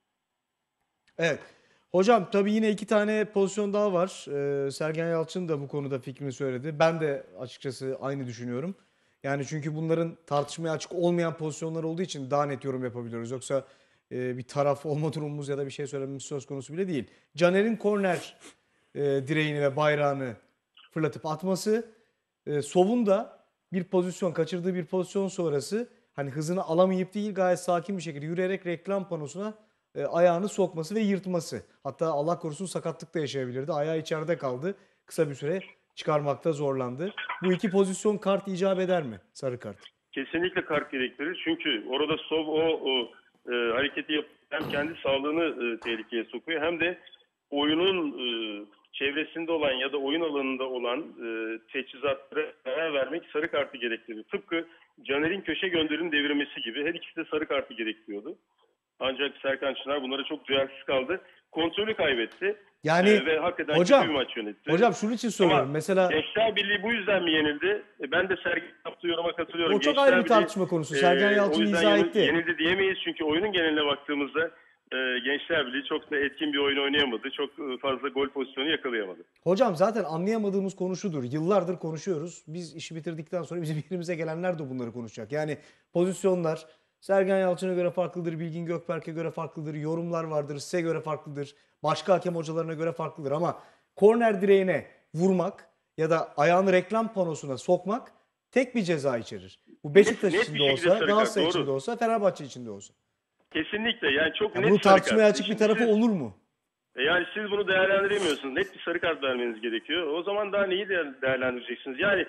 Evet. Hocam tabii yine 2 tane pozisyon daha var. Sergen Yalçın da bu konuda fikrini söyledi. Ben de açıkçası aynı düşünüyorum. Yani çünkü bunların tartışmaya açık olmayan pozisyonlar olduğu için daha net yorum yapabiliyoruz. Yoksa bir taraf olma durumumuz ya da bir şey söylememiz söz konusu bile değil. Caner'in korner direğini ve bayrağını fırlatıp atması. Sov'un da bir pozisyon, kaçırdığı bir pozisyon sonrası hani hızını alamayıp değil gayet sakin bir şekilde yürüyerek reklam panosuna ayağını sokması ve yırtması. Hatta Allah korusun sakatlık da yaşayabilirdi. Ayağı içeride kaldı. Kısa bir süre çıkarmakta zorlandı. Bu 2 pozisyon kart icap eder mi? Sarı kart. Kesinlikle kart gerektirir. Çünkü orada Sov o hareketi yapıp hem kendi sağlığını tehlikeye sokuyor hem de oyunun çevresinde olan ya da oyun alanında olan teçhizatlara zarar vermek sarı kartı gerektirir. Tıpkı Caner'in köşe gönderim devirmesi gibi her ikisi de sarı kartı gerektiriyordu. Ancak Serkan Çınar bunlara çok duyarsız kaldı. Kontrolü kaybetti. Yani Ve hakikaten hocam, kötü bir maç yönetti. Hocam şunun için soruyorum. Ama Mesela Gençler Birliği bu yüzden mi yenildi? Ben de Sergen yaptığı yoruma katılıyorum. o çok Gençler ayrı bir Birliği, tartışma konusu. Sergen Yalçın o yüzden izah etti. yenildi diyemeyiz çünkü oyunun geneline baktığımızda Gençler Birliği çok da etkin bir oyun oynayamadı. Çok fazla gol pozisyonu yakalayamadı. Hocam zaten anlayamadığımız konu şudur. Yıllardır konuşuyoruz. Biz işi bitirdikten sonra bizim yerimize gelenler de bunları konuşacak. Yani pozisyonlar Sergen Yalçın'a göre farklıdır, Bilgin Gökberk'e göre farklıdır, yorumlar vardır, size göre farklıdır, başka hakem hocalarına göre farklıdır ama korner direğine vurmak ya da ayağını reklam panosuna sokmak tek bir ceza içerir. Bu Beşiktaş Net için bir de şekilde olsa, sarı kart, Galatasaray için doğru. de olsa, Fenerbahçe için de olsa. Kesinlikle yani çok Ya net bunun sarı kart. tartışmaya açık bir Şimdi tarafı siz- olur mu? Yani siz bunu değerlendiremiyorsunuz. Net bir sarı kart vermeniz gerekiyor. O zaman daha neyi değerlendireceksiniz? Yani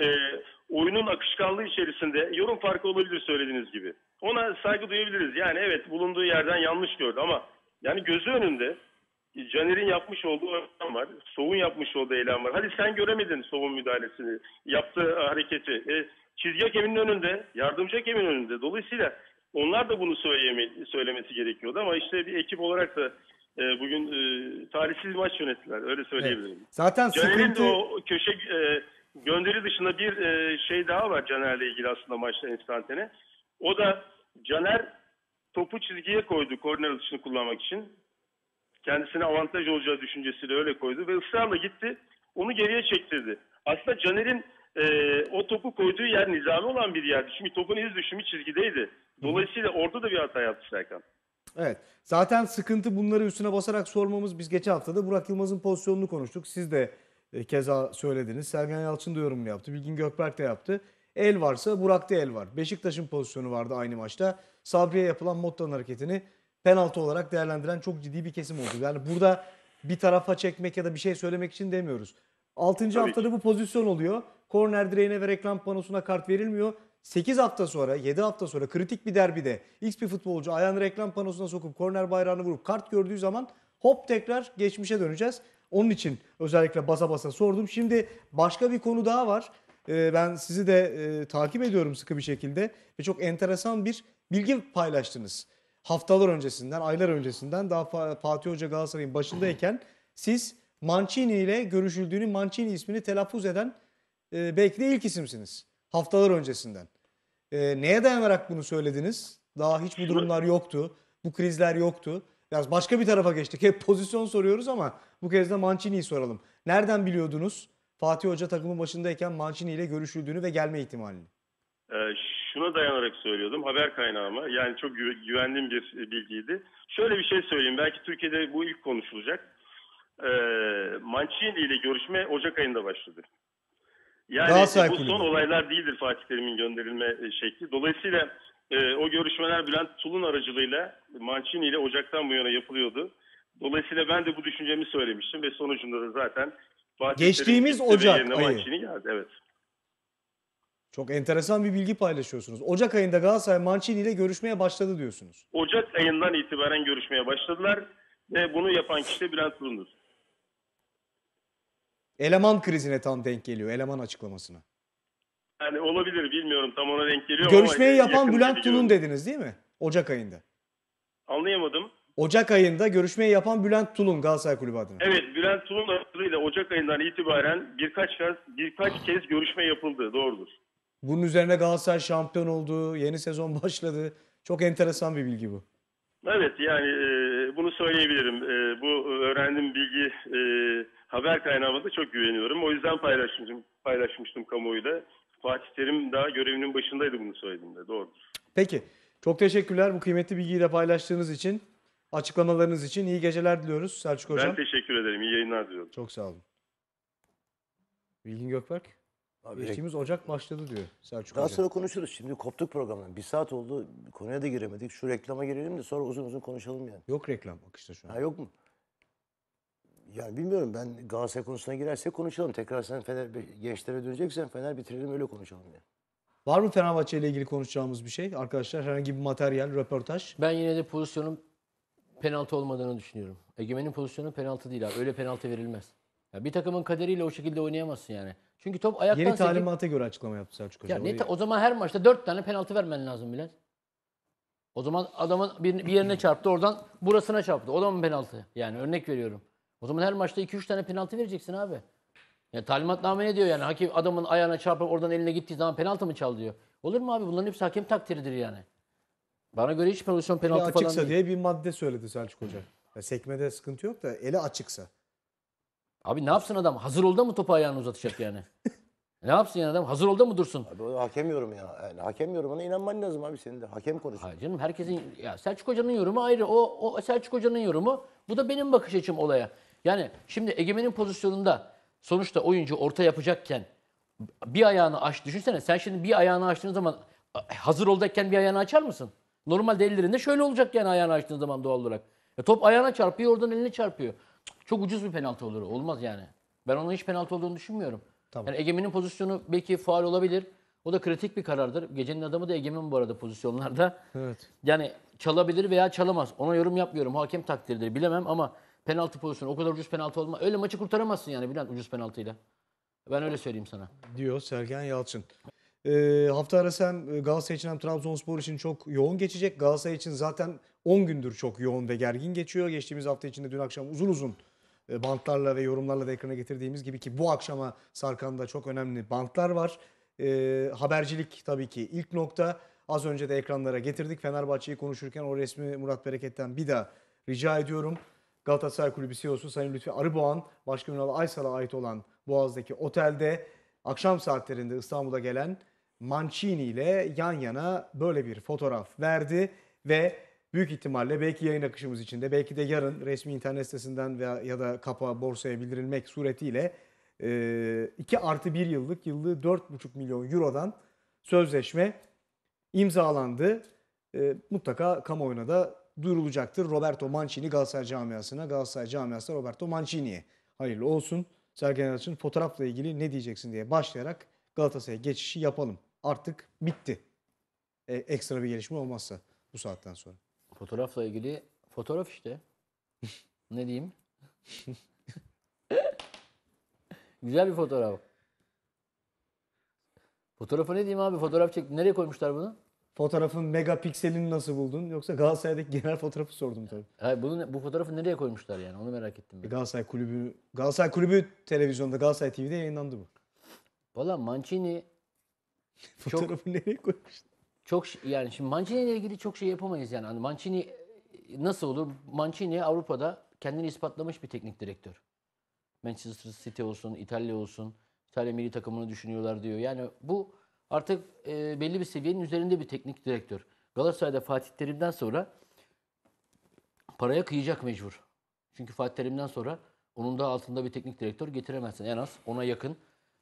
oyunun akışkanlığı içerisinde yorum farkı olabilir söylediğiniz gibi. Ona saygı duyabiliriz. Yani evet bulunduğu yerden yanlış gördü ama yani gözü önünde Caner'in yapmış olduğu eylem var. Sov'un yapmış olduğu eylem var. Hadi sen göremedin Sov'un müdahalesini, yaptığı hareketi. Çizgi hakeminin önünde, yardımcı hakemin önünde. Dolayısıyla onlar da bunu söylemesi gerekiyordu ama işte bir ekip olarak da bugün talihsiz bir maç yönettiler. Öyle söyleyebilirim. Evet. Zaten Caner'in sıkıntı... de o köşe gönderi dışında bir şey daha var Caner'le ilgili aslında maçta enstantane. O da Caner topu çizgiye koydu korner atışını kullanmak için. Kendisine avantaj olacağı düşüncesiyle öyle koydu ve ısrarla gitti. Onu geriye çektirdi. Aslında Caner'in o topu koyduğu yer nizami olan bir yerdi. Çünkü topun iz düşümü çizgideydi. Dolayısıyla orada da bir hata yaptı Serkan. Evet. Zaten sıkıntı bunları üstüne basarak sormamız. Biz geçen hafta da Burak Yılmaz'ın pozisyonunu konuştuk. Siz de keza söylediniz. Sergen Yalçın da yorumunu yaptı. Bilgin Gökberk de yaptı. El varsa Burak'ta el var. Beşiktaş'ın pozisyonu vardı aynı maçta. Sabri'ye yapılan Motta'nın hareketini penaltı olarak değerlendiren çok ciddi bir kesim oldu. Yani burada bir tarafa çekmek ya da bir şey söylemek için demiyoruz. 6. haftada bu pozisyon oluyor. Korner direğine ve reklam panosuna kart verilmiyor. 8 hafta sonra, 7 hafta sonra kritik bir derbide X bir futbolcu ayağını reklam panosuna sokup korner bayrağını vurup kart gördüğü zaman hop tekrar geçmişe döneceğiz. Onun için özellikle basa basa sordum. Şimdi başka bir konu daha var. Ben sizi de takip ediyorum sıkı bir şekilde ve çok enteresan bir bilgi paylaştınız. Haftalar öncesinden, aylar öncesinden daha Fatih Hoca Galatasaray'ın başındayken siz Mancini ile görüşüldüğünü, Mancini ismini telaffuz eden belki de ilk isimsiniz. Haftalar öncesinden. Neye dayanarak bunu söylediniz? Daha hiç bu durumlar yoktu. Bu krizler yoktu. Biraz başka bir tarafa geçtik. Hep pozisyon soruyoruz ama bu kez de Mancini'yi soralım. Nereden biliyordunuz Fatih Hoca takımın başındayken Mancini ile görüşüldüğünü ve gelme ihtimalini? Şuna dayanarak söylüyordum. Haber kaynağıma. Yani çok güvendiğim bir bilgiydi. Şöyle bir şey söyleyeyim. Belki Türkiye'de bu ilk konuşulacak. Mancini ile görüşme Ocak ayında başladı. Yani bu son olaylar değildir Fatih Terim'in gönderilme şekli. Dolayısıyla o görüşmeler Bülent Tulun aracılığıyla Mancini ile Ocak'tan bu yana yapılıyordu. Dolayısıyla ben de bu düşüncemi söylemiştim ve sonucunda da zaten Fatih geçtiğimiz Terim Ocak ayı. Mancini geldi. Evet. Çok enteresan bir bilgi paylaşıyorsunuz. Ocak ayında Galatasaray Mancini ile görüşmeye başladı diyorsunuz. Ocak ayından itibaren görüşmeye başladılar ve bunu yapan kişi de Bülent Tulun'dur. Eleman krizine tam denk geliyor, eleman açıklamasına. Yani olabilir, bilmiyorum, tam ona denk geliyor Görüşmeyi ama yapan Bülent Tulun dediniz değil mi? Ocak ayında. Anlayamadım. Ocak ayında görüşmeyi yapan Bülent Tulun Galatasaray Kulübü adına. Evet, Bülent Tulun aracılığıyla Ocak ayından itibaren birkaç kez görüşme yapıldı, doğrudur. Bunun üzerine Galatasaray şampiyon oldu, yeni sezon başladı. Çok enteresan bir bilgi bu. Evet, yani bunu söyleyebilirim. Bu öğrendiğim bilgi haber kaynağıma da çok güveniyorum. O yüzden paylaşmıştım kamuoyuyla. Fatih Terim daha görevinin başındaydı bunu söylediğimde, doğrudur. Peki, çok teşekkürler bu kıymetli bilgiyi de paylaştığınız için, açıklamalarınız için. İyi geceler diliyoruz Selçuk Hocam. Ben teşekkür ederim, iyi yayınlar diliyorum. Çok sağ olun. Bilgin Gökberk. Geçtiğimiz Ocak başladı diyor Selçuk Daha Hoca. sonra konuşuruz. Şimdi koptuk programdan. Bir saat oldu. Konuya da giremedik. Şu reklama girelim de sonra uzun uzun konuşalım yani. Yok reklam akışta şu an. Ha, yok mu? Yani bilmiyorum, ben Galatasaray konusuna girersek konuşalım. Tekrar sen gençlere döneceksen Fener bitirelim, öyle konuşalım yani. Var mı Fenerbahçe ile ilgili konuşacağımız bir şey? Arkadaşlar herhangi bir materyal, röportaj? Ben yine de pozisyonun penaltı olmadığını düşünüyorum. Egemen'in pozisyonu penaltı değil abi. Öyle penaltı verilmez. Ya bir takımın kaderiyle o şekilde oynayamazsın yani. Çünkü top ayaktan Yeni sekip... talimata göre açıklama yaptı Selçuk Hoca. Ya o zaman her maçta 4 tane penaltı vermen lazım Bülent. O zaman adamın bir yerine çarptı, oradan burasına çarptı. O da mı penaltı? Yani örnek veriyorum. O zaman her maçta 2-3 tane penaltı vereceksin abi. Ya talimatname ne diyor yani? Hakem adamın ayağına çarpıp oradan eline gittiği zaman penaltı mı çal diyor. Olur mu abi? Bunların hepsi hakem takdiridir yani. Bana göre hiç pozisyon penaltı falan açıksa değil. diye bir madde söyledi Selçuk Hoca. Ya sekmede sıkıntı yok da eli açıksa. Abi ne yapsın adam? Hazır ol da mı topu ayağını uzatacak yani? Ne yapsın yani adam? Hazır ol da mı dursun? Abi o hakem yorumu ya. Yani hakem yorumuna inanman lazım abi, senin de. Hakem konuşuyor. Hayır canım, herkesin ya Selçuk Hoca'nın yorumu ayrı. O Selçuk Hoca'nın yorumu. Bu da benim bakış açım olaya. Yani şimdi Egemen'in pozisyonunda sonuçta oyuncu orta yapacakken bir ayağını aç. Düşünsene sen şimdi bir ayağını açtığın zaman hazır olacakken bir ayağını açar mısın? Normalde ellerinde şöyle olacak yani ayağını açtığın zaman doğal olarak. Top ayağına çarpıyor, oradan eline çarpıyor. Çok ucuz bir penaltı olur. Olmaz yani. Ben onun hiç penaltı olduğunu düşünmüyorum. Tamam. Yani Egemen'in pozisyonu belki faul olabilir. O da kritik bir karardır. Gecenin adamı da Egemen bu arada pozisyonlarda. Evet. Yani çalabilir veya çalamaz. Ona yorum yapmıyorum. Hakem takdiridir. Bilemem ama penaltı pozisyonu o kadar ucuz penaltı olmaz. Öyle maçı kurtaramazsın yani Bülent ucuz penaltıyla. Ben öyle söyleyeyim sana. Diyor Sergen Yalçın. Hafta arası hem Galatasaray için hem Trabzonspor için çok yoğun geçecek. Galatasaray için zaten 10 gündür çok yoğun ve gergin geçiyor. Geçtiğimiz hafta içinde dün akşam uzun uzun bantlarla ve yorumlarla da ekrana getirdiğimiz gibi ki bu akşama sarkan da çok önemli bantlar var. Habercilik tabii ki ilk nokta. Az önce de ekranlara getirdik. Fenerbahçe'yi konuşurken o resmi Murat Bereket'ten bir daha rica ediyorum. Galatasaray Kulübü CEO'su Sayın Lütfi Arıboğan, Başkan Ünal Aysal'a ait olan Boğaz'daki otelde akşam saatlerinde İstanbul'a gelen Mancini ile yan yana böyle bir fotoğraf verdi ve büyük ihtimalle belki yayın akışımız içinde, belki de yarın resmi internet sitesinden veya ya da kapa borsaya bildirilmek suretiyle 2+1 yıllık yıllığı 4,5 milyon eurodan sözleşme imzalandı. Mutlaka kamuoyuna da duyurulacaktır. Roberto Mancini Galatasaray camiasına, Galatasaray camiası da Roberto Mancini'ye hayırlı olsun. Sergen Yalçın fotoğrafla ilgili ne diyeceksin diye başlayarak Galatasaray'a geçişi yapalım. Artık bitti. Ekstra bir gelişme olmazsa bu saatten sonra. Fotoğrafla ilgili fotoğraf işte. Ne diyeyim? Güzel bir fotoğraf. Fotoğrafı ne diyeyim abi? Fotoğraf çekti. Nereye koymuşlar bunu? Fotoğrafın megapikselini nasıl buldun? Yoksa Galatasaray'daki genel fotoğrafı sordum tabii. Hayır, bu fotoğrafı nereye koymuşlar yani? Onu merak ettim ben. Galatasaray Kulübü televizyonda, Galatasaray TV'de yayınlandı bu. Valla Mancini Fotoğrafı nereye koymuşlar? yani şimdi Mancini ile ilgili çok şey yapamayız yani. Hani Mancini nasıl olur? Mancini Avrupa'da kendini ispatlamış bir teknik direktör. Manchester City olsun, İtalya olsun, İtalya milli takımını düşünüyorlar diyor. Yani bu artık belli bir seviyenin üzerinde bir teknik direktör. Galatasaray'da Fatih Terim'den sonra paraya kıyacak mecbur. Çünkü Fatih Terim'den sonra onun da altında bir teknik direktör getiremezsin. En az ona yakın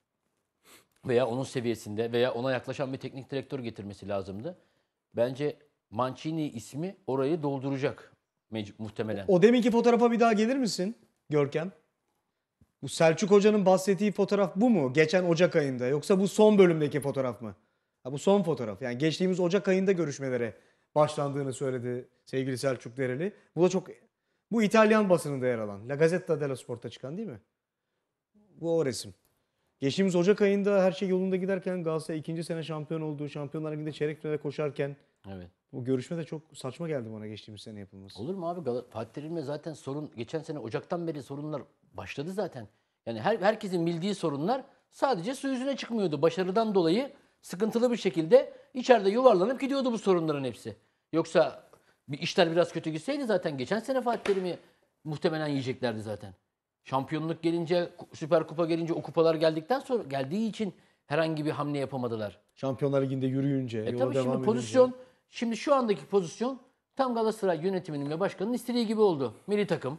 veya onun seviyesinde veya ona yaklaşan bir teknik direktör getirmesi lazımdı. Bence Mancini ismi orayı dolduracak muhtemelen. O deminki fotoğrafa bir daha gelir misin Görkem? Bu Selçuk Hoca'nın bahsettiği fotoğraf bu mu? Geçen Ocak ayında. Yoksa bu son bölümdeki fotoğraf mı? Ha, bu son fotoğraf. Yani geçtiğimiz Ocak ayında görüşmelere başlandığını söyledi sevgili Selçuk Dereli. Bu İtalyan basınında yer alan. La Gazzetta dello Sport'ta çıkan değil mi? Bu o resim. Geçtiğimiz Ocak ayında her şey yolunda giderken Galatasaray 2. sene şampiyon olduğu, Şampiyonlar Ligi'nde çeyrek finale koşarken Evet. bu görüşme de çok saçma geldi bana geçtiğimiz sene yapılması. Olur mu abi? Fatih Terim'le zaten geçen sene Ocak'tan beri sorunlar başladı zaten. Yani herkesin bildiği sorunlar sadece su yüzüne çıkmıyordu. Başarıdan dolayı sıkıntılı bir şekilde içeride yuvarlanıp gidiyordu bu sorunların hepsi. Yoksa işler biraz kötü gitseydi zaten geçen sene Fatih Terim'i muhtemelen yiyeceklerdi zaten. Şampiyonluk gelince, Süper Kupa gelince o kupalar geldiği için herhangi bir hamle yapamadılar. Şampiyonlar Ligi'nde yürüyünce, yola Tabii devam şimdi edince. şimdi şu andaki pozisyon tam Galatasaray yönetiminin ve başkanının istediği gibi oldu. Milli takım.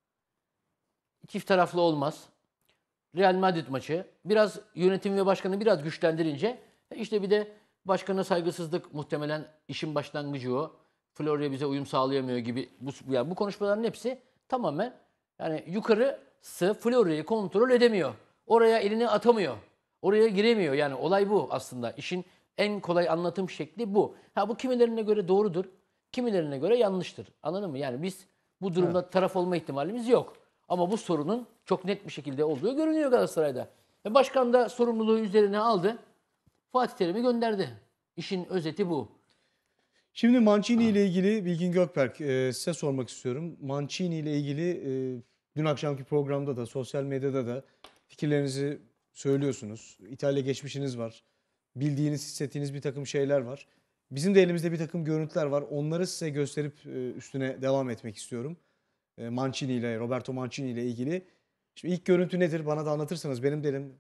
Çift taraflı olmaz. Real Madrid maçı. Biraz yönetim ve başkanı biraz güçlendirince işte bir de başkana saygısızlık muhtemelen işin başlangıcı o. Florya bize uyum sağlayamıyor gibi. Yani bu konuşmaların hepsi tamamen yani yukarısı Florya'yı kontrol edemiyor. Oraya elini atamıyor. Oraya giremiyor. Yani olay bu aslında. İşin en kolay anlatım şekli bu. Bu kimilerine göre doğrudur. Kimilerine göre yanlıştır. Anladın mı? Yani biz bu durumda taraf olma ihtimalimiz yok. Ama bu sorunun çok net bir şekilde olduğu görünüyor Galatasaray'da. Başkan da sorumluluğu üzerine aldı. Fatih Terim'i gönderdi. İşin özeti bu. Şimdi Mancini ile ilgili Bilgin Gökberk size sormak istiyorum. Mancini ile ilgili dün akşamki programda da sosyal medyada da fikirlerinizi söylüyorsunuz. İtalya geçmişiniz var. Bildiğiniz, hissettiğiniz bir takım şeyler var. Bizim de elimizde bir takım görüntüler var. Onları size gösterip üstüne devam etmek istiyorum. Mancini ile, Roberto Mancini ile ilgili. Şimdi ilk görüntü nedir? Bana da anlatırsanız benim de elim.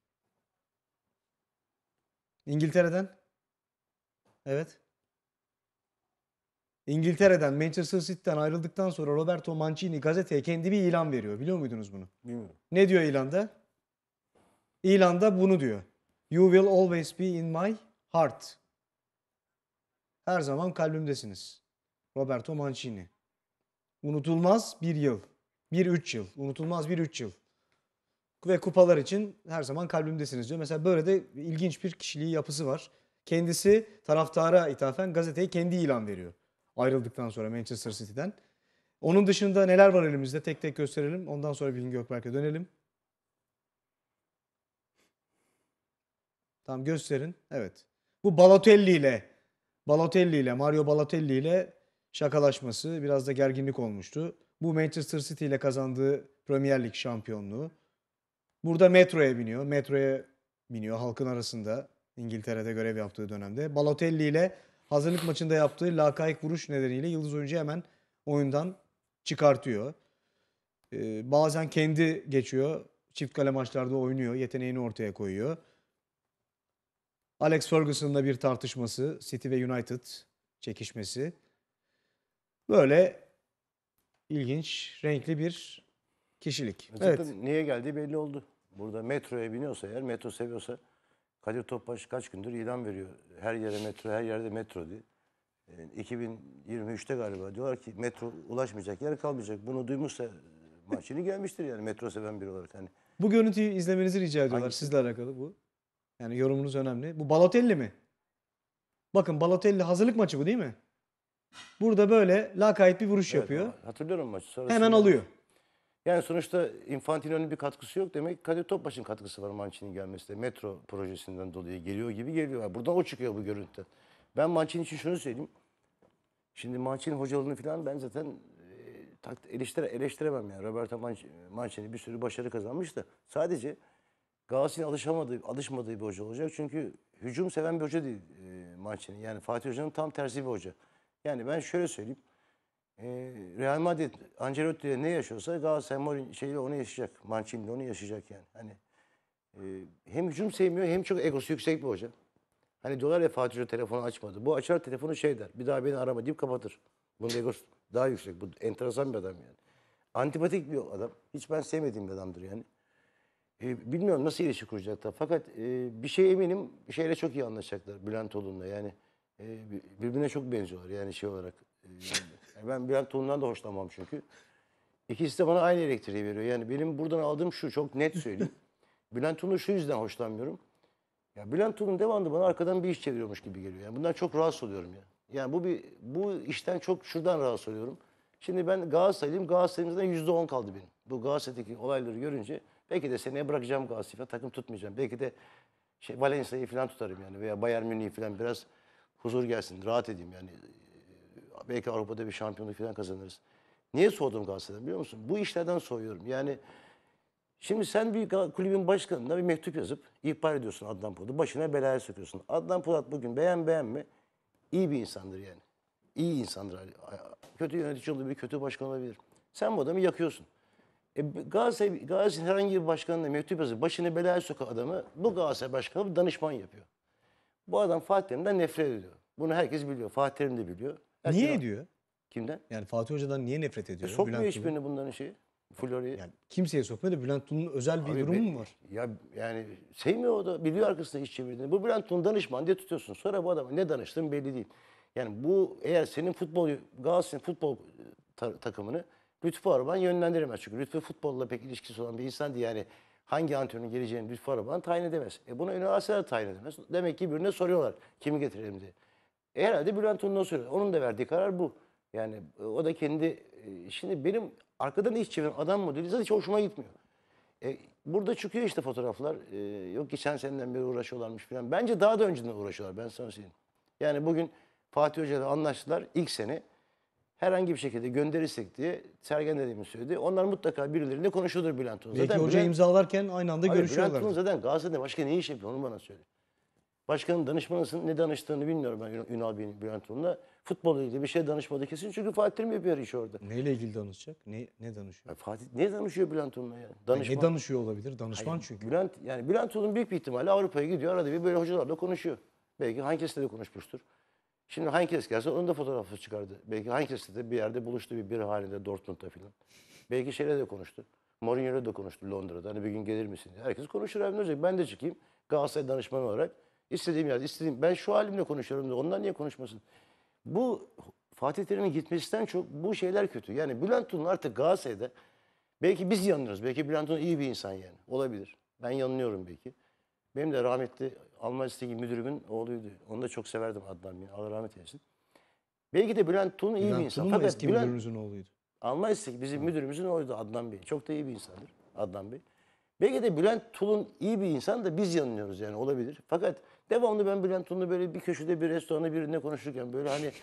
İngiltere'den. Evet. İngiltere'den, Manchester City'den ayrıldıktan sonra Roberto Mancini gazeteye kendi bir ilan veriyor. Biliyor muydunuz bunu? Bilmiyorum. Ne diyor ilanda? İlanda bunu diyor. You will always be in my heart. Her zaman kalbimdesiniz. Roberto Mancini. Unutulmaz bir yıl. 1-3 yıl. Unutulmaz 1-3 yıl. Ve kupalar için her zaman kalbimdesiniz diyor. Mesela böyle de ilginç bir kişiliği, yapısı var. Kendisi taraftara ithafen gazeteye kendi ilan veriyor. Ayrıldıktan sonra Manchester City'den. Onun dışında neler var elimizde tek tek gösterelim. Ondan sonra Bilgin Gökberk'e dönelim. Tamam, gösterin. Evet. Bu Mario Balotelli ile şakalaşması, biraz da gerginlik olmuştu. Bu Manchester City ile kazandığı Premier Lig şampiyonluğu. Burada metroya biniyor halkın arasında, İngiltere'de görev yaptığı dönemde. Balotelli ile hazırlık maçında yaptığı lakayık vuruş nedeniyle yıldız oyuncu hemen oyundan çıkartıyor. Bazen kendi geçiyor. Çift kale maçlarda oynuyor. Yeteneğini ortaya koyuyor. Alex Ferguson'la bir tartışması. City ve United çekişmesi. Böyle ilginç, renkli bir kişilik. Zaten Evet. niye geldiği belli oldu. Burada metroya biniyorsa eğer, metro seviyorsa, Kadir Topbaş kaç gündür ilan veriyor. Her yere metro, her yerde metro diye. 2023'te galiba diyorlar ki metro ulaşmayacak, yer kalmayacak. Bunu duymuşsa Mancini gelmiştir yani metro seven biri olarak. Hani Bu görüntüyü izlemenizi rica ediyorlar. Hangisi? Sizle alakalı bu. Yani yorumunuz önemli. Bu Balotelli mi? Bakın Balotelli hazırlık maçı bu değil mi? Burada böyle lakayt bir vuruş evet, yapıyor. hatırlıyorum maçı. Sonrasında- Hemen alıyor. Yani sonuçta Infantino'nun bir katkısı yok demek. Kadir Topbaş'ın katkısı var Mancini'nin gelmesinde. Metro projesinden dolayı geliyor gibi geliyor. Yani buradan o çıkıyor bu görüntüden. Ben Mancini için şunu söyleyeyim. Şimdi Mancini hocalığını falan ben zaten eleştiremem yani. Roberto Mancini bir sürü başarı kazanmış da sadece Galatasaray'ın alışmadığı bir hoca olacak. Çünkü hücum seven bir hoca değil Mancini. Yani Fatih Hoca'nın tam tersi bir hoca. Yani ben şöyle söyleyeyim. Real Madrid Ancelotti'yle ne yaşıyorsa Galatasaray Mourinho'yle onu yaşayacak. Mancini'yle onu yaşayacak yani. Hani hem hücum sevmiyor hem çok egosu yüksek bir hoca. Hani diyorlar ya Fatih Hoca telefonu açmadı. Bu açar telefonu şey der. Bir daha beni arama deyip kapatır. Bunun egosu daha yüksek. Bu enteresan bir adam yani. Antipatik bir adam. Hiç ben sevmediğim bir adamdır yani. Bilmiyorum nasıl ilişki kuracaklar. Fakat bir şey eminim, bir şeyle çok iyi anlaşacaklar Bülent Olun'la. Yani birbirine çok benziyorlar yani şey olarak. Yani ben Bülent Olun'dan da hoşlanmam çünkü. İkisi de bana aynı elektriği veriyor. Yani benim buradan aldığım şu, çok net söyleyeyim. Bülent Olun'u şu yüzden hoşlanmıyorum. Ya Bülent Olun devamlı bana arkadan bir iş çeviriyormuş gibi geliyor. Yani bundan çok rahatsız oluyorum ya. Yani bu işten çok şuradan rahatsız oluyorum. Şimdi ben Galatasaraylıyım. Galatasaray'ımızdan %10 kaldı benim. Bu Galatasaray'daki olayları görünce belki de seneye bırakacağım Galatasaray'ı, takım tutmayacağım. Belki de Valencia'yı falan tutarım yani veya Bayern Münih'i falan biraz huzur gelsin, rahat edeyim yani. Belki Avrupa'da bir şampiyonluk falan kazanırız. Niye soğudum Galatasaray'dan biliyor musun? Bu işlerden soğuyorum. Yani şimdi sen bir kulübün başkanına bir mektup yazıp ihbar ediyorsun Adnan Polat'ı. Başına belaya sokuyorsun. Adnan Polat bugün beğenme iyi bir insandır yani. İyi insandır. Kötü yönetici olabilir, kötü başkan olabilir. Sen bu adamı yakıyorsun. Galatasaray herhangi bir başkanına mektup yazıp başına belaya sokan adamı bu Galatasaray başkanı bir danışman yapıyor. Bu adam Fatih Terim'den nefret ediyor. Bunu herkes biliyor. Fatih Terim de biliyor. Niye ediyor? Kimden? Yani Fatih Hoca'dan niye nefret ediyor? Sokmuyor Bülent Tulun? hiçbirini bunların şeyi. Florya'ya. Yani kimseye sokmuyor da Bülent Tulun'un özel bir Abi durumu mu var? Ya yani sevmiyor o da. Biliyor arkasında iş çevirdiğini. Bu Bülent Tulun danışman diye tutuyorsun. Sonra bu adama ne danıştığın belli değil. Yani bu eğer senin Galatasaray'ın futbol takımını Lütfü Arıban yönlendiremez. Çünkü Lütfü futbolla pek ilişkisi olan bir insan değil. Yani hangi antrenörün geleceğini Lütfü Arıban tayin edemez. Buna üniversiteler tayin edemez. Demek ki birine soruyorlar kimi getirelim diye. Herhalde Bülent Tulun'a soruyor. Onun da verdiği karar bu. Yani o da kendi... Şimdi benim arkadan iş çeviren adam modeli zaten hiç hoşuma gitmiyor. Burada çıkıyor işte fotoğraflar. Yok geçen seneden beri uğraşıyorlarmış falan. Bence daha da önceden uğraşıyorlar ben sana söyleyeyim. Yani bugün Fatih Hoca'yla anlaştılar ilk sene. Herhangi bir şekilde gönderirsek diye Sergen dediğimi söyledi. Onlar mutlaka birileriyle konuşuyordur Bülent Tulun. Belki hoca imzalarken aynı anda görüşüyorlar. Bülent Tulun zaten Galatasaray'da başka ne iş yapıyor onu bana söyle. Başkanın danışmanısın ne danıştığını bilmiyorum ben Ünal Bey'in Bülent Tulun'la. Futbolla ilgili bir şey danışmadı kesin çünkü Fatih Terim yapıyor işi orada. Neyle ilgili danışacak? Ne danışıyor? Ya Fatih ne danışıyor Bülent Tulun'la yani? Ne danışıyor olabilir? Danışman çünkü. Bülent Tulun büyük bir ihtimalle Avrupa'ya gidiyor. Arada bir böyle hocalarla konuşuyor. Belki Heinkes'le de konuşmuştur. Şimdi Heinkes gelse onun da fotoğrafı çıkardı. Belki Heinkes'le de bir yerde buluştu bir halinde Dortmund'da falan. Belki şeyle de konuştu. Mourinho'yla da konuştu Londra'da. Hani bir gün gelir misin diye. Herkes konuşur abi ne olacak? Ben de çıkayım Galatasaray danışmanı olarak. İstediğim yerde ben şu halimle konuşuyorum da ondan niye konuşmasın? Bu Fatih Terim'in gitmesinden çok bu şeyler kötü. Yani Bülent Tulun artık Galatasaray'da belki biz yanılıyoruz. Belki Bülent Tulun iyi bir insan yani. Olabilir. Ben yanılıyorum belki. Benim de rahmetli Alman Listesi müdürümün oğluydu. Onu da çok severdim Adnan Bey'i. Allah rahmet eylesin. Belki de Bülent Tulun iyi bir insan. Fakat eski müdürümüzün oğluydu. Alman Listesi bizim müdürümüzün oğluydu Adnan Bey. Çok da iyi bir insandır Adnan Bey. Belki de Bülent Tulun iyi bir insan da biz yanılıyoruz yani olabilir. Fakat devamlı ben Bülent Tulun'u böyle bir köşede bir restoranda birine konuşurken böyle hani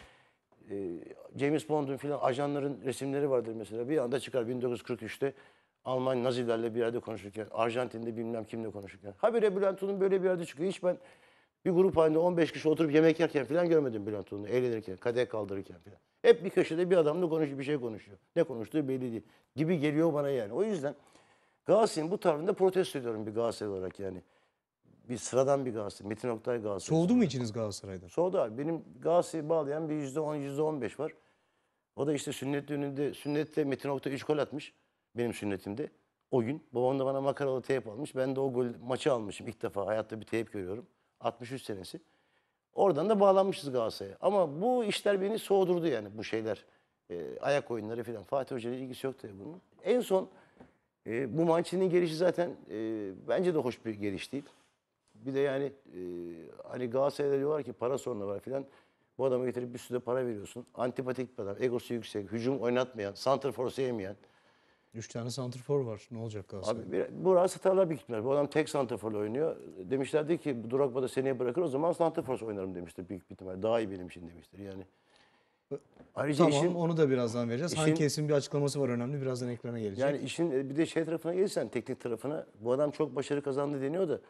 James Bond'un filan ajanların resimleri vardır mesela. Bir anda çıkar 1943'te Alman Nazilerle bir yerde konuşurken, Arjantin'de bilmem kimle konuşurken. Habire Bülent Tulun böyle bir yerde çıkıyor. Hiç ben bir grup halinde 15 kişi oturup yemek yerken filan görmedim Bülent Tulun'u. Eğlenirken, kadeh kaldırırken filan. Hep bir köşede bir adamla konuşuyor, bir şey konuşuyor. Ne konuştuğu belli değil. Gibi geliyor bana yani. O yüzden Galatasaray'ın bu tavrında protesto ediyorum bir Galatasaray olarak yani. Bir sıradan bir Galatasaray. Metin Oktay Galatasaray. Soğudu mu içiniz Galatasaray'dan? Soğudu abi. Benim Galatasaray'ı bağlayan bir %10, %15 var. O da işte sünnet düğününde, sünnette Metin Oktay 3 gol atmış benim sünnetimde. O gün. Babam da bana makaralı teyp almış. Ben de o gol maçı almışım. İlk defa hayatta bir teyp görüyorum. 63 senesi. Oradan da bağlanmışız Galatasaray'a. Ama bu işler beni soğudurdu yani bu şeyler. Ayak oyunları falan. Fatih Hoca ile ilgisi yok tabii bunun. En son bu Mancini'nin gelişi zaten bence de hoş bir geliş değil. Bir de yani hani Galatasaray'da diyorlar ki para sorunu var falan. Bu adamı getirip bir sürü de para veriyorsun. Antipatik bir adam, egosu yüksek, hücum oynatmayan, santrfor sevmeyen. 3 tane santrfor var. Ne olacak Galatasaray? Abi bu satarlar büyük ihtimalle. Bu adam tek santrforla oynuyor. Demişlerdi ki Drogba da seneye bırakır o zaman santrfor oynarım demiştir büyük bir ihtimalle. Daha iyi benim için demiştir yani. Ayrıca Tamam, onu da birazdan vereceğiz. işin- Hankes'in bir açıklaması var önemli. Birazdan ekrana gelecek. Yani işin bir de şey tarafına gelirsen, teknik tarafına, bu adam çok başarı kazandı deniyor da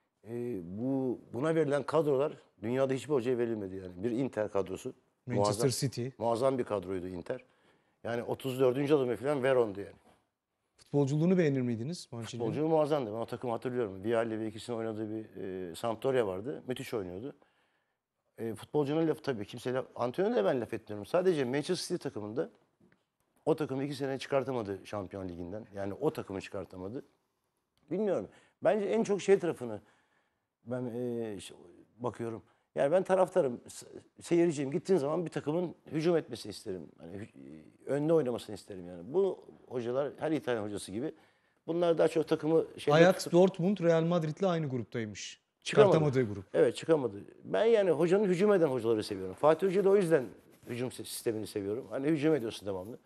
buna verilen kadrolar dünyada hiçbir hocaya verilmedi yani. Bir Inter kadrosu. Manchester City. Muazzam bir kadroydu Inter. Yani 34. adamı falan Veron'du yani. Futbolculuğunu beğenir miydiniz Mancini'nin? Futbolcu muazzamdı. Ben o takımı hatırlıyorum. Vialli ve ikisinin oynadığı bir Sampdoria vardı. Müthiş oynuyordu. Futbolcunun lafı tabii kimse antrenörü de ben laf etmiyorum. Sadece Manchester City takımında o takımı 2 sene çıkartamadı Şampiyon Ligi'nden. Yani o takımı çıkartamadı. Bilmiyorum. Bence en çok şey tarafını ben bakıyorum. Yani ben taraftarım, seyirciyim. Gittiğin zaman bir takımın hücum etmesini isterim. Hani önde oynamasını isterim yani. Bu hocalar her İtalyan hocası gibi. Bunlar daha çok takımı Ajax, Dortmund, Real Madrid'le aynı gruptaymış. Çıkartamadığı grup. Evet, çıkamadı. Ben yani hocanın hücum eden hocaları seviyorum. Fatih Hoca da o yüzden hücum sistemini seviyorum. Hani hücum ediyorsun devamlı.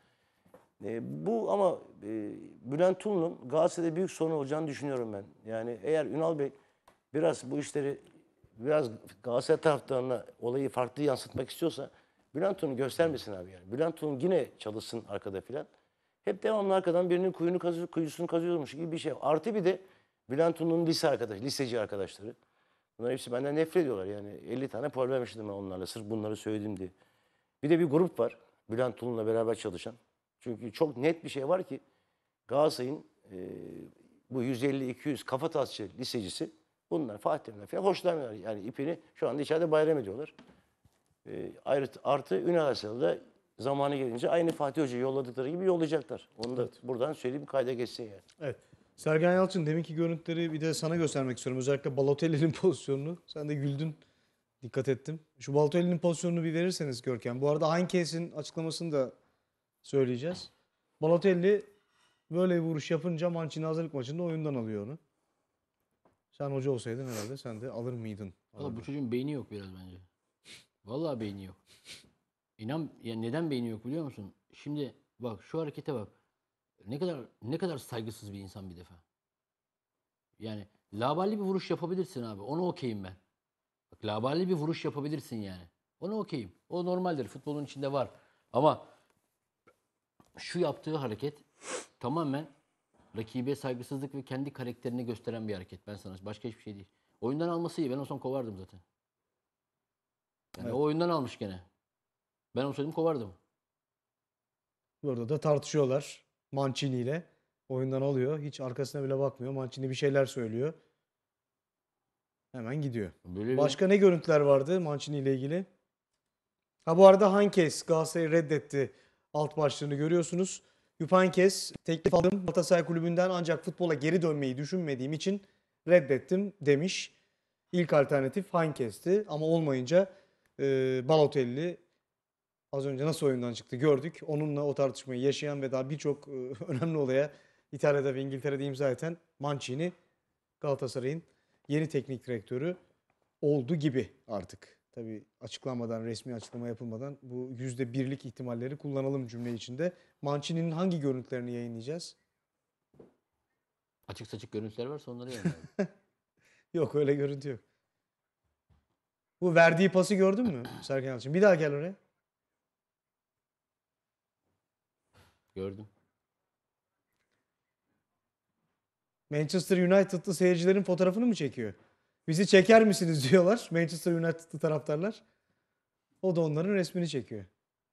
Bu ama Bülent Tulun'un Galatasaray'da büyük sorun olacağını düşünüyorum ben. Yani eğer Ünal Bey biraz bu işleri Galatasaray taraftarına olayı farklı yansıtmak istiyorsa Bülent Tulun göstermesin abi yani. Bülent Tulun yine çalışsın arkada filan. Hep devamlı arkadan birinin kuyusunu kazıyormuş gibi bir şey. Artı bir de Bülent Tulun'un liseci arkadaşları. Bunlar hepsi benden nefret ediyorlar yani. 50 tane problem yaşadım ben onlarla sırf bunları söyledim diye. Bir de bir grup var Bülent Tulun'la beraber çalışan. Çünkü çok net bir şey var ki Galatasaray'ın bu 150-200 kafatasçı lisecisi bunlar Fatih Terim'den falan hoşlanmıyorlar. Yani ipini şu anda içeride bayram ediyorlar. Artı Ünal Aysal'ı da zamanı gelince aynı Fatih Hoca'yı yolladıkları gibi yollayacaklar. Onu da buradan söyleyeyim kayda geçsin yani. Evet. Sergen Yalçın deminki görüntüleri bir de sana göstermek istiyorum. Özellikle Balotelli'nin pozisyonunu. Sen de güldün. Dikkat ettim. Şu Balotelli'nin pozisyonunu bir verirseniz Görkem. Bu arada Heinkes'in açıklamasını da söyleyeceğiz. Balotelli böyle bir vuruş yapınca Mancini hazırlık maçında oyundan alıyor onu. Sen hoca olsaydın herhalde sen de alır mıydın? Valla bu çocuğun beyni yok biraz bence. Vallahi beyni yok. İnan yani neden beyni yok biliyor musun? Şimdi bak şu harekete bak. Ne kadar saygısız bir insan bir defa. Yani laballi bir vuruş yapabilirsin abi. Onu okeyim ben. Bak laballi bir vuruş yapabilirsin yani. Onu okeyim. O normaldir. Futbolun içinde var. Ama şu yaptığı hareket tamamen rakibe saygısızlık ve kendi karakterini gösteren bir hareket. Ben sana başka hiçbir şey değil. Oyundan alması iyi. Ben olsam kovardım zaten. Yani Evet. o oyundan almış gene. Ben olsaydım kovardım. Burada da tartışıyorlar Mancini ile. Oyundan alıyor. Hiç arkasına bile bakmıyor. Mancini bir şeyler söylüyor. Hemen gidiyor. Böyle Başka ne görüntüler vardı Mancini ile ilgili? Ha bu arada Hankes Galatasaray'ı reddetti. Alt başlığını görüyorsunuz. Jupp Heynckes teklif aldım Galatasaray Kulübü'nden ancak futbola geri dönmeyi düşünmediğim için reddettim demiş. İlk alternatif Heinkes'ti ama olmayınca Balotelli az önce nasıl oyundan çıktı gördük. Onunla o tartışmayı yaşayan ve daha birçok önemli olaya İtalya'da ve İngiltere'de imza eden Mancini Galatasaray'ın yeni teknik direktörü oldu gibi artık. Tabii açıklanmadan, resmi açıklama yapılmadan bu %1'lik ihtimalleri kullanalım cümle içinde. Mancini'nin hangi görüntülerini yayınlayacağız? açık saçık görüntüler varsa onları yayınlayalım. Yok öyle görüntü yok. Bu verdiği pası gördün mü Sergen Yalçın? Bir daha gel oraya. Gördüm. Manchester United'lı seyircilerin fotoğrafını mı çekiyor? Bizi çeker misiniz diyorlar Manchester United'lı taraftarlar. O da onların resmini çekiyor.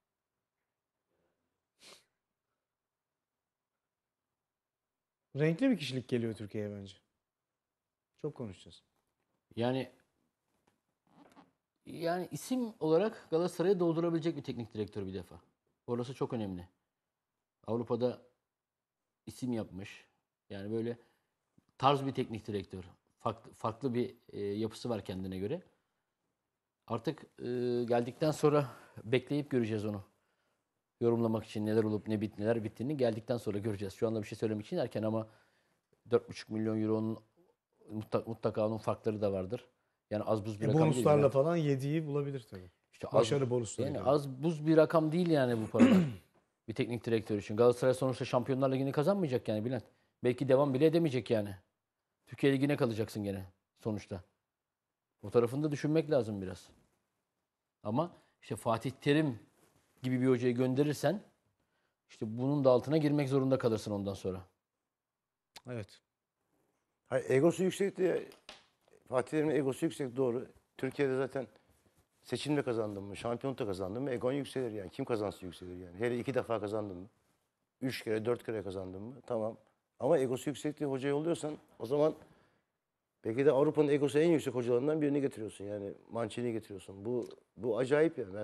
Renkli bir kişilik geliyor Türkiye'ye bence. Çok konuşacağız. Yani isim olarak Galatasaray'ı doldurabilecek bir teknik direktör bir defa. Orası çok önemli. Avrupa'da isim yapmış. Yani böyle tarz bir teknik direktör. Farklı bir yapısı var kendine göre. Artık geldikten sonra bekleyip göreceğiz onu. Yorumlamak için neler olup neler bittiğini geldikten sonra göreceğiz. Şu anda bir şey söylemek için erken ama 4,5 milyon euronun mutlaka onun farkları da vardır. Yani az buz bir rakam değil. Bonuslarla falan yediği bulabilir tabii. İşte Başarı bonusları. Yani tabii. az buz bir rakam değil yani bu paralar. Bir teknik direktör için. Galatasaray sonuçta Şampiyonlar Ligi'ni kazanmayacak yani Bülent. Belki devam bile edemeyecek yani. Türkiye Ligi'ne kalacaksın gene sonuçta. O tarafını da düşünmek lazım biraz. Ama işte Fatih Terim gibi bir hocayı gönderirsen işte bunun da altına girmek zorunda kalırsın ondan sonra. Evet. Hayır, egosu yüksek diye Fatih Terim'in egosu yüksek, doğru. Türkiye'de zaten seçimle kazandın mı, şampiyonlukla kazandın mı egon yükselir yani. Kim kazansa yükselir yani. Hele 2 defa kazandın mı, 3 kere 4 kere kazandın mı tamam. Ama egosu yüksek diye hocayı oluyorsan o zaman belki de Avrupa'nın egosu en yüksek hocalarından birini getiriyorsun. Yani Mancini'yi getiriyorsun. Bu acayip ya.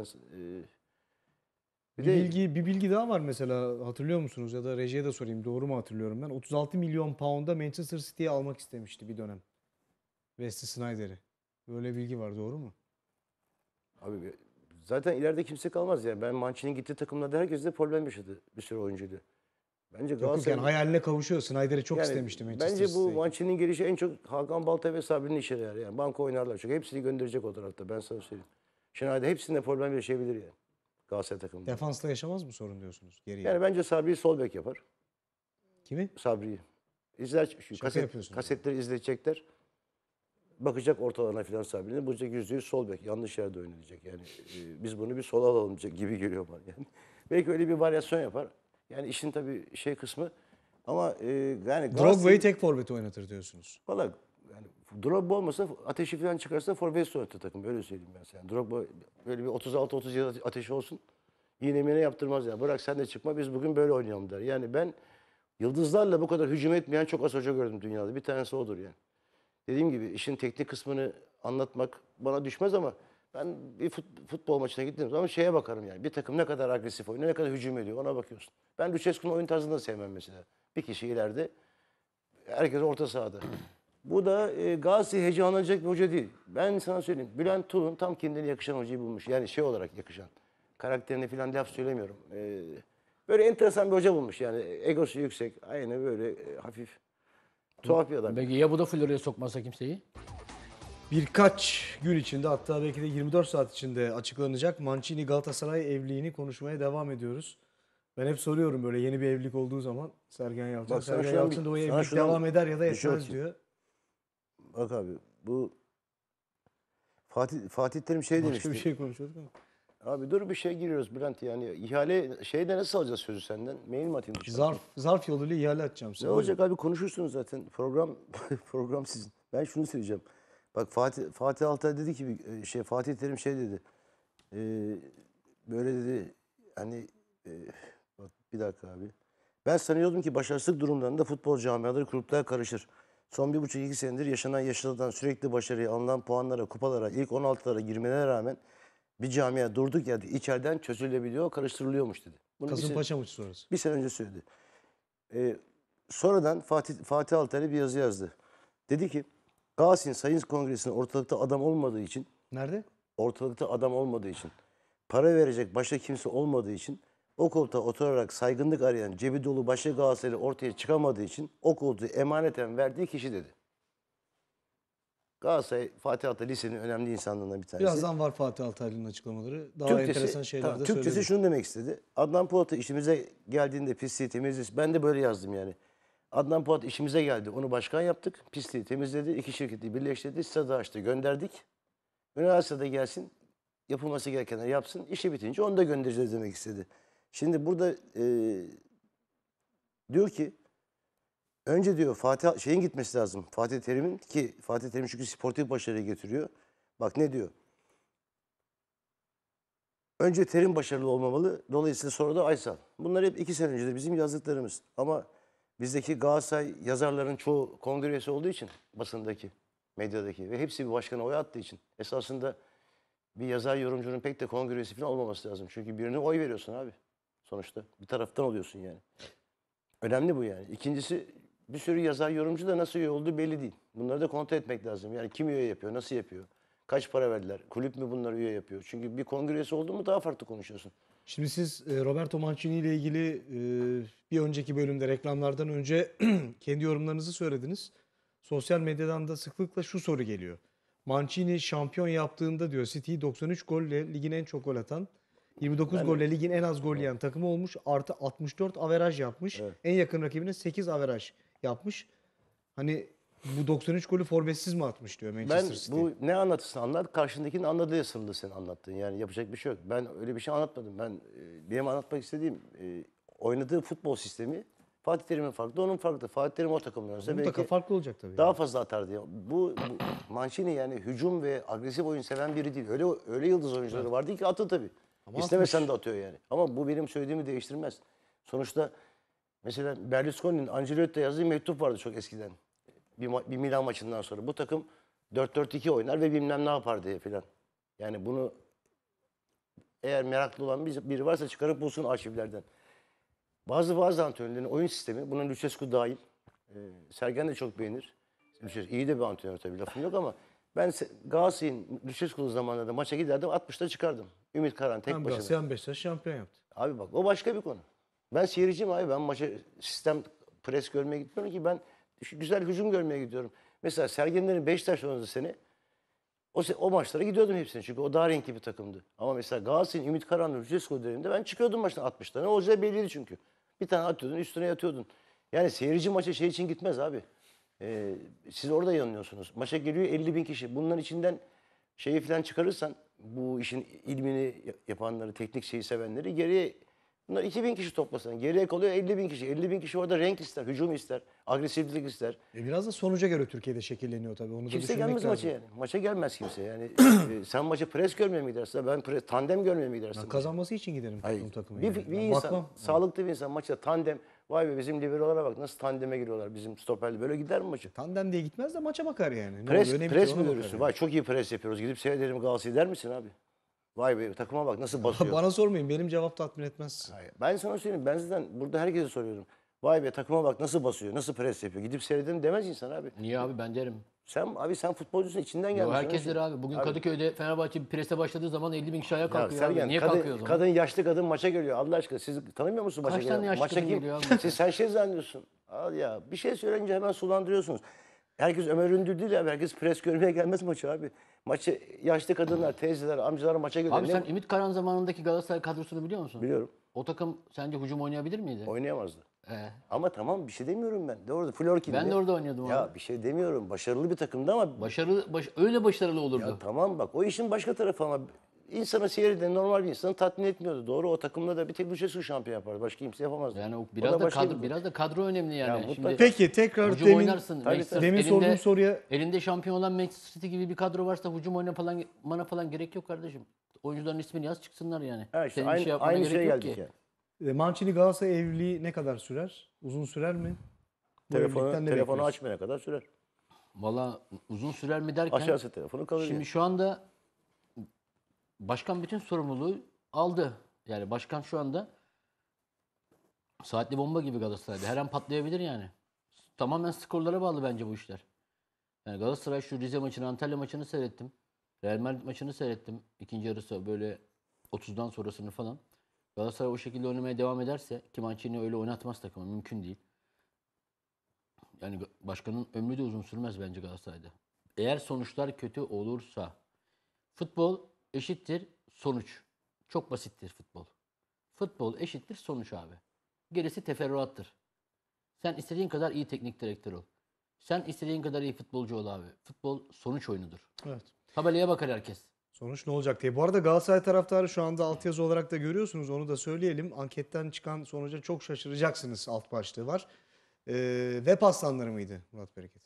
Bir bilgi daha var mesela, hatırlıyor musunuz ya da rejiye de sorayım, doğru mu hatırlıyorum ben? 36 milyon pound'a Manchester City'ye almak istemişti bir dönem. Wesley Sneijder'i. Böyle bilgi var, doğru mu? Abi zaten ileride kimse kalmaz yani. Ben Mancini'nin gittiği takımlarda herkes de problem yaşadı, bir sürü oyuncuydu. Bence Yok Galatasaray... yani hayaline kavuşuyor. Snyder'i çok istemişti Manchester Bence bu City'yi. Mancini'nin gelişi en çok Hakan Balta ve Sabri'nin işe yarar yani. Banko oynarlar çok. Hepsini gönderecek o tarafta, ben sana söyleyeyim. Schneider hepsinde problem yaşayabilir yani. Galatasaray takımında. Defansla yaşamaz mı sorun diyorsunuz geriye? Yani bence Sabri'yi sol bek yapar. Kimi? Sabri'yi. İzler, şu yapıyorsun. kasetleri izleyecekler. Bakacak ortalarına falan Sabri'nin. Bulacak %100 sol bek. Yanlış yerde oynayacak. Yani biz bunu bir sola alalım gibi geliyor bana yani. Belki öyle bir varyasyon yapar. Yani işin tabii şey kısmı. Ama yani Drogba'yı tek forvet oynatır diyorsunuz. valla yani Drogba olmasa, ateşi falan çıkarsa forvet oynatır takım. Öyle söyleyeyim ben sana. Yani Drogba böyle bir 36-37 ateşi olsun. Yine mine yaptırmaz ya. Bırak sen de çıkma, biz bugün böyle oynayalım der. Yani ben yıldızlarla bu kadar hücum etmeyen çok az hoca gördüm dünyada. Bir tanesi odur yani. Dediğim gibi işin teknik kısmını anlatmak bana düşmez ama ben bir futbol maçına gittiğim zaman şeye bakarım yani. Bir takım ne kadar agresif oynuyor, ne kadar hücum ediyor, ona bakıyorsun. Ben Lucescu'nun oyun tarzını da sevmem mesela. Bir kişi ileride, herkes orta sahada. Bu da Galatasaray heyecanlanacak bir hoca değil. Ben sana söyleyeyim. Bülent Tulun tam kendine yakışan hocayı bulmuş. Yani şey olarak yakışan. Karakterine falan laf söylemiyorum. Böyle enteresan bir hoca bulmuş yani. Egosu yüksek. Aynı böyle hafif. Tuhaf bir adam. Belki ya bu da Florya'ya sokmazsa kimseyi? Birkaç gün içinde, hatta belki de 24 saat içinde açıklanacak Mancini Galatasaray evliliğini konuşmaya devam ediyoruz. Ben hep soruyorum böyle yeni bir evlilik olduğu zaman Sergen Yalçın. Bak sana Sergen şuradan Yalçın da o sana evlilik şuradan devam eder ya da bir şey etmez atayım. diyor. Bak abi bu Fatih Terim şey Başka demişti. bir şey konuşuyorduk ama. Abi dur bir şey giriyoruz Bülent yani. İhale şeyde nasıl alacağız sözü senden? Mail mi atayım dışarı? Zarf yoluyla ihale açacağım Ne size. olacak abi, konuşursunuz zaten. Program sizin. Ben şunu söyleyeceğim. Bak Fatih Altay dedi ki Fatih Terim şey dedi. Böyle dedi hani bak bir dakika abi. Ben sanıyordum ki başarısızlık durumlarında futbol camiaları, kulüpler karışır. Son 1,5-2 senedir yaşanan yaşanan sürekli başarıya, alınan puanlara, kupalara, ilk 16'lara girmelerine rağmen bir camia durduk yerde içeriden çözülebiliyor, karıştırılıyormuş dedi. Bunu Kasımpaşa maçı sonrası. bir sene önce söyledi. Sonradan Fatih Altaylı bir yazı yazdı. Dedi ki Galatasaray'ın Sayın Kongresi'nin ortalıkta adam olmadığı için, Nerede? ortalıkta adam olmadığı için, para verecek başka kimse olmadığı için, o koltuğa oturarak saygınlık arayan cebi dolu başka Galatasaraylı ortaya çıkamadığı için o koltuğu emaneten verdiği kişi dedi. Galatasaray Fatih Altaylı Lisesi'nin önemli insanlarından bir tanesi. Birazdan var Fatih Altaylı'nın açıklamaları. Daha enteresan şeyler de Türkçesi söyledi. şunu demek istedi. Adnan Polat'ı işimize geldiğinde pisliği temizledi. Ben de böyle yazdım yani. Adnan Polat işimize geldi. Onu başkan yaptık. Pisliği temizledi. 2 şirketi birleştirdi. Stadı açtı. Gönderdik. Üniversitede gelsin. Yapılması gerekenleri yapsın. İşi bitince onu da göndereceğiz demek istedi. Şimdi burada diyor ki önce diyor şeyin gitmesi lazım. Fatih Terim'in, ki Fatih Terim çünkü sportif başarıyı getiriyor. Bak ne diyor? Önce Terim başarılı olmamalı. Dolayısıyla sonra da Aysal. Bunlar hep 2 sene önce de bizim yazdıklarımız. Ama bizdeki Galatasaray yazarların çoğu kongre üyesi olduğu için, basındaki, medyadaki ve hepsi bir başkana oy attığı için esasında bir yazar yorumcunun pek de kongre üyesi falan olmaması lazım. Çünkü birine oy veriyorsun abi. sonuçta. Bir taraftan oluyorsun yani. Önemli bu yani. İkincisi bir sürü yazar, yorumcu da nasıl üye olduğu belli değil. Bunları da kontrol etmek lazım. Yani kim üye yapıyor, nasıl yapıyor, kaç para verdiler, kulüp mü bunları üye yapıyor? Çünkü bir kongresi oldu mu daha farklı konuşuyorsun. Şimdi siz Roberto Mancini ile ilgili bir önceki bölümde reklamlardan önce kendi yorumlarınızı söylediniz. Sosyal medyadan da sıklıkla şu soru geliyor. Mancini şampiyon yaptığında diyor City'yi 93 golle ligin en çok gol atan, 29 golle ligin en az gol yiyen takımı olmuş. Artı 64 averaj yapmış. Evet. En yakın rakibine 8 averaj yapmış. Hani bu 93 golü forvetsiz mi atmış diyor Manchester Ben City. bu ne anlatırsan anlat, karşındakinin anladığı sınırlı senin anlattığın. Yani yapacak bir şey yok. Ben öyle bir şey anlatmadım. Benim anlatmak istediğim oynadığı futbol sistemi Fatih Terim'in farklı, onun farklı. Fatih Terim o takımda oynasa Mutlaka belki farklı olacak tabii. daha fazla atardı. Ya. Bu Mancini yani hücum ve agresif oyun seven biri değil. Öyle yıldız oyuncuları vardı ki atı tabii. Ama İstemesen de atıyor yani. Ama bu benim söylediğimi değiştirmez. Sonuçta mesela Berlusconi'nin Ancelotti'ye yazdığı mektup vardı çok eskiden. Bir Milan maçından sonra. Bu takım 4-4-2 oynar ve bilmem ne yapar diye filan. Yani bunu eğer meraklı olan biri varsa çıkarıp bulsun arşivlerden. Bazı antrenörlerin oyun sistemi, buna Lucescu dahil. Sergen de çok beğenir. Lucescu iyi de bir antrenör tabii lafım yok ama ben Galatasaray'ın Lucescu'lu zamanlarda maça giderdim 60'ta çıkardım. Ümit Karan tek başına. Galatasaray Beşiktaş şampiyon yaptı. Abi bak o başka bir konu. Ben seyirciyim abi. Ben maça sistem pres görmeye gitmiyorum ki. Ben güzel hücum görmeye gidiyorum. Mesela Sergenlerin Beşiktaş oynadığı sene o maçlara gidiyordum hepsine. Çünkü o daha renkli bir takımdı. Ama mesela Galatasaray'ın Ümit Karan'la Lucescu döneminde ben çıkıyordum maçtan 60 tane. O yüzden belliydi çünkü. Bir tane atıyordun üstüne yatıyordun. Yani seyirci maça şey için gitmez abi. Siz orada yanılıyorsunuz. Maça geliyor 50.000 kişi. Bunların içinden şeyi falan çıkarırsan bu işin ilmini yapanları, teknik şeyi sevenleri geriye bunlar 2.000 kişi toplasan. Geriye kalıyor 50.000 kişi. 50.000 kişi orada renk ister, hücum ister, agresiflik ister. Biraz da sonuca göre Türkiye'de şekilleniyor tabii. Onu da Kimse düşünmek gelmez lazım. maça yani. Maça gelmez kimse yani. Sen maçı pres görmeye mi gidersin? Ben tandem görmeye mi gidersin? Ben kazanması için giderim Hayır. takımı. Bir yani. Ben insan, bakmam. sağlıklı bir insan maçta tandem. Vay be bizim liberolara bak nasıl tandeme giriyorlar. Bizim stoperli böyle gider mi maçı? Tandem diye gitmez de maça bakar yani. Ne Pres, oluyor, ne pres bitiyor mi ona görürsün? bakar Vay çok iyi pres yapıyoruz. Gidip seyredelim Galatasaray der misin abi? Vay be takıma bak nasıl basıyor. Bana sormayın, benim cevap tatmin etmez. Hayır. Ben sana söyleyeyim. Ben zaten burada herkese soruyorum. Vay be takıma bak nasıl basıyor, nasıl pres yapıyor. Gidip seyredelim demez insan abi. Niye abi ben derim. Sen futbolcusun içinden Yo, gelmişsin. herkes der abi. Bugün Kadıköy'de Fenerbahçe bir prese başladığı zaman 50.000 kişi ayağa kalkıyor abi. Sergen, Niye kalkıyor o zaman? kadın yaşlı kadın maça geliyor. Allah aşkına siz tanımıyor musun maça Kaç tane gelen? yaşlı Maça kadın kim? geliyor abi? Sen şey zannediyorsun. Al ya bir şey söyleyince hemen sulandırıyorsunuz. Herkes Ömer Ündür değil abi. Herkes pres görmeye gelmez maça abi. Maçı yaşlı kadınlar, teyzeler, amcalar maça geliyor. Abi sen Ümit Karan zamanındaki Galatasaray kadrosunu biliyor musun? Biliyorum. O takım sence hücum oynayabilir miydi? Oynayamazdı. Ee, Ama tamam bir şey demiyorum ben. De orada Florkin'de. Ben de orada oynuyordum Ya abi. bir şey demiyorum. Başarılı bir takımdı ama öyle başarılı olurdu. ya tamam bak o işin başka tarafı ama insana seyreden normal bir insanı tatmin etmiyordu. Doğru o takımda da bir tek Lucescu şampiyon yapardı. Başka kimse yapamazdı. Yani o O biraz da başka kadro, bir- biraz da kadro önemli yani. mutlaka. Şimdi Peki tekrar hücum demin, oynarsın. Tabii, Manchester demin elinde- sorduğum soruya Elinde şampiyon olan Manchester City gibi bir kadro varsa hücum oynamana falan gerek yok kardeşim. Oyuncuların ismini yaz çıksınlar yani. Ha işte Senin bir şey yapmana aynı gerek şeye yok geldik ki. yani. Mancini Galatasaray evliliği ne kadar sürer? Uzun sürer mi? Bu evlilikten ne Telefonu bekliyorsun? açmayana kadar sürer. Valla uzun sürer mi derken Aşağısı telefonu kalır. şimdi yani. şu anda başkan bütün sorumluluğu aldı. Yani başkan şu anda saatli bomba gibi Galatasaray'da. Her an patlayabilir yani. Tamamen skorlara bağlı bence bu işler. Yani Galatasaray şu Rize maçını, Antalya maçını seyrettim. Real Madrid maçını seyrettim. İkinci yarısı böyle 30'dan sonrasını falan. Galatasaray o şekilde oynamaya devam ederse ki Mancini öyle oynatmaz takımı mümkün değil. Yani başkanın ömrü de uzun sürmez bence Galatasaray'da. Eğer sonuçlar kötü olursa futbol eşittir sonuç. Çok basittir futbol. Futbol eşittir sonuç abi. Gerisi teferruattır. Sen istediğin kadar iyi teknik direktör ol. Sen istediğin kadar iyi futbolcu ol abi. Futbol sonuç oyunudur. Evet. Tabelaya bakar herkes. Sonuç ne olacak diye. Bu arada Galatasaray taraftarı şu anda altyazı olarak da görüyorsunuz. Onu da söyleyelim. Anketten çıkan sonuca çok şaşıracaksınız alt başlığı var. Web aslanları mıydı Murat Bereket?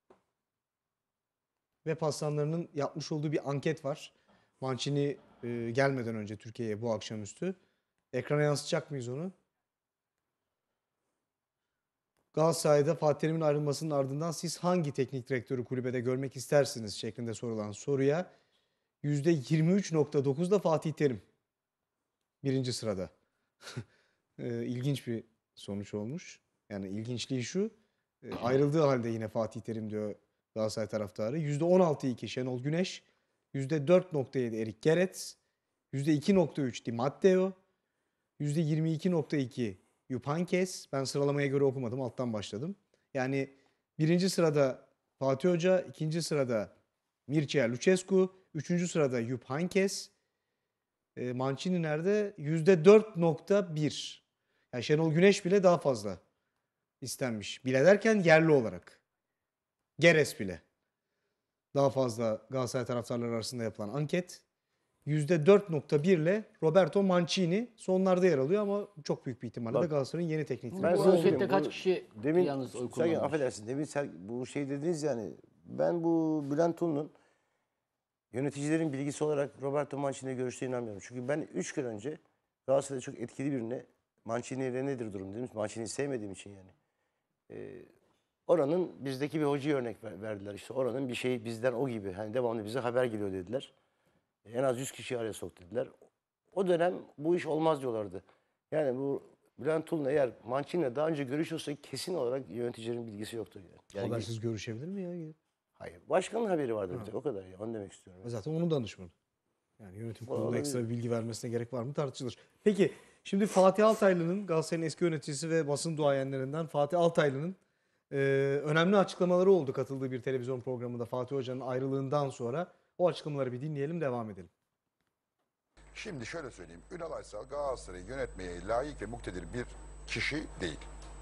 Web aslanlarının yapmış olduğu bir anket var. Mancini gelmeden önce Türkiye'ye bu akşamüstü. Ekrana yansıtacak mıyız onu? Galatasaray'da Fatih Terim'in ayrılmasının ardından siz hangi teknik direktörü kulübede görmek istersiniz şeklinde sorulan soruya %23.9'da Fatih Terim birinci sırada. İlginç bir sonuç olmuş. Yani ilginçliği şu. Ayrıldığı halde yine Fatih Terim diyor Galatasaray taraftarı. %16.2 Şenol Güneş. %4.7 Erik Gerets. %2.3 Di Matteo. %22.2 Jupp Heynckes. Ben sıralamaya göre okumadım. Alttan başladım. Yani birinci sırada Fatih Hoca, ikinci sırada Mircea Lucescu, üçüncü sırada Jupp Heynckes. Mancini nerede? %4.1. Yani Şenol Güneş bile daha fazla istenmiş. Bile derken yerli olarak. Geres bile. Daha fazla Galatasaray taraftarları arasında yapılan anket. %4.1 ile Roberto Mancini sonlarda yer alıyor ama çok büyük bir ihtimalle de Galatasaray'ın yeni teknik Ben direktörü. sana ankette söyleyeyim, kaç kişi demin, yalnız oy Sergen, kullanmış? affedersin, demin bu şey dediniz yani, ben bu Bülent Tulun'un yöneticilerin bilgisi olarak Roberto Mancini'yle görüştüğüne inanmıyorum. Çünkü ben 3 gün önce Galatasaray'da çok etkili birine Mancini ile nedir durum dedim. Mancini'yi sevmediğim için yani. Oranın bizdeki bir hocaya örnek verdiler. İşte oranın bir şeyi bizden o gibi. Hani devamlı bize haber geliyor dediler. En az 100 kişi araya sok dediler. O dönem bu iş olmaz diyorlardı. Yani bu Bülent Tulun eğer Mancini'yle daha önce görüşüyorsa kesin olarak yöneticilerin bilgisi yoktur. Yani Habersiz görüşebilir mi ya? hayır. Başkanın haberi vardır bir tek. O kadar ya. Onu demek istiyorum. Zaten onun danışmanı. Yani yönetim kuruluna Olabilir. ekstra bir bilgi vermesine gerek var mı tartışılır. Peki şimdi Fatih Altaylı'nın, Galatasaray'ın eski yöneticisi ve basın duayenlerinden Fatih Altaylı'nın önemli açıklamaları oldu katıldığı bir televizyon programında Fatih Hoca'nın ayrılığından sonra. O açıklamaları bir dinleyelim, devam edelim. Şimdi şöyle söyleyeyim. Ünal Aysal Galatasaray'ı yönetmeye layık ve muktedir bir kişi değil.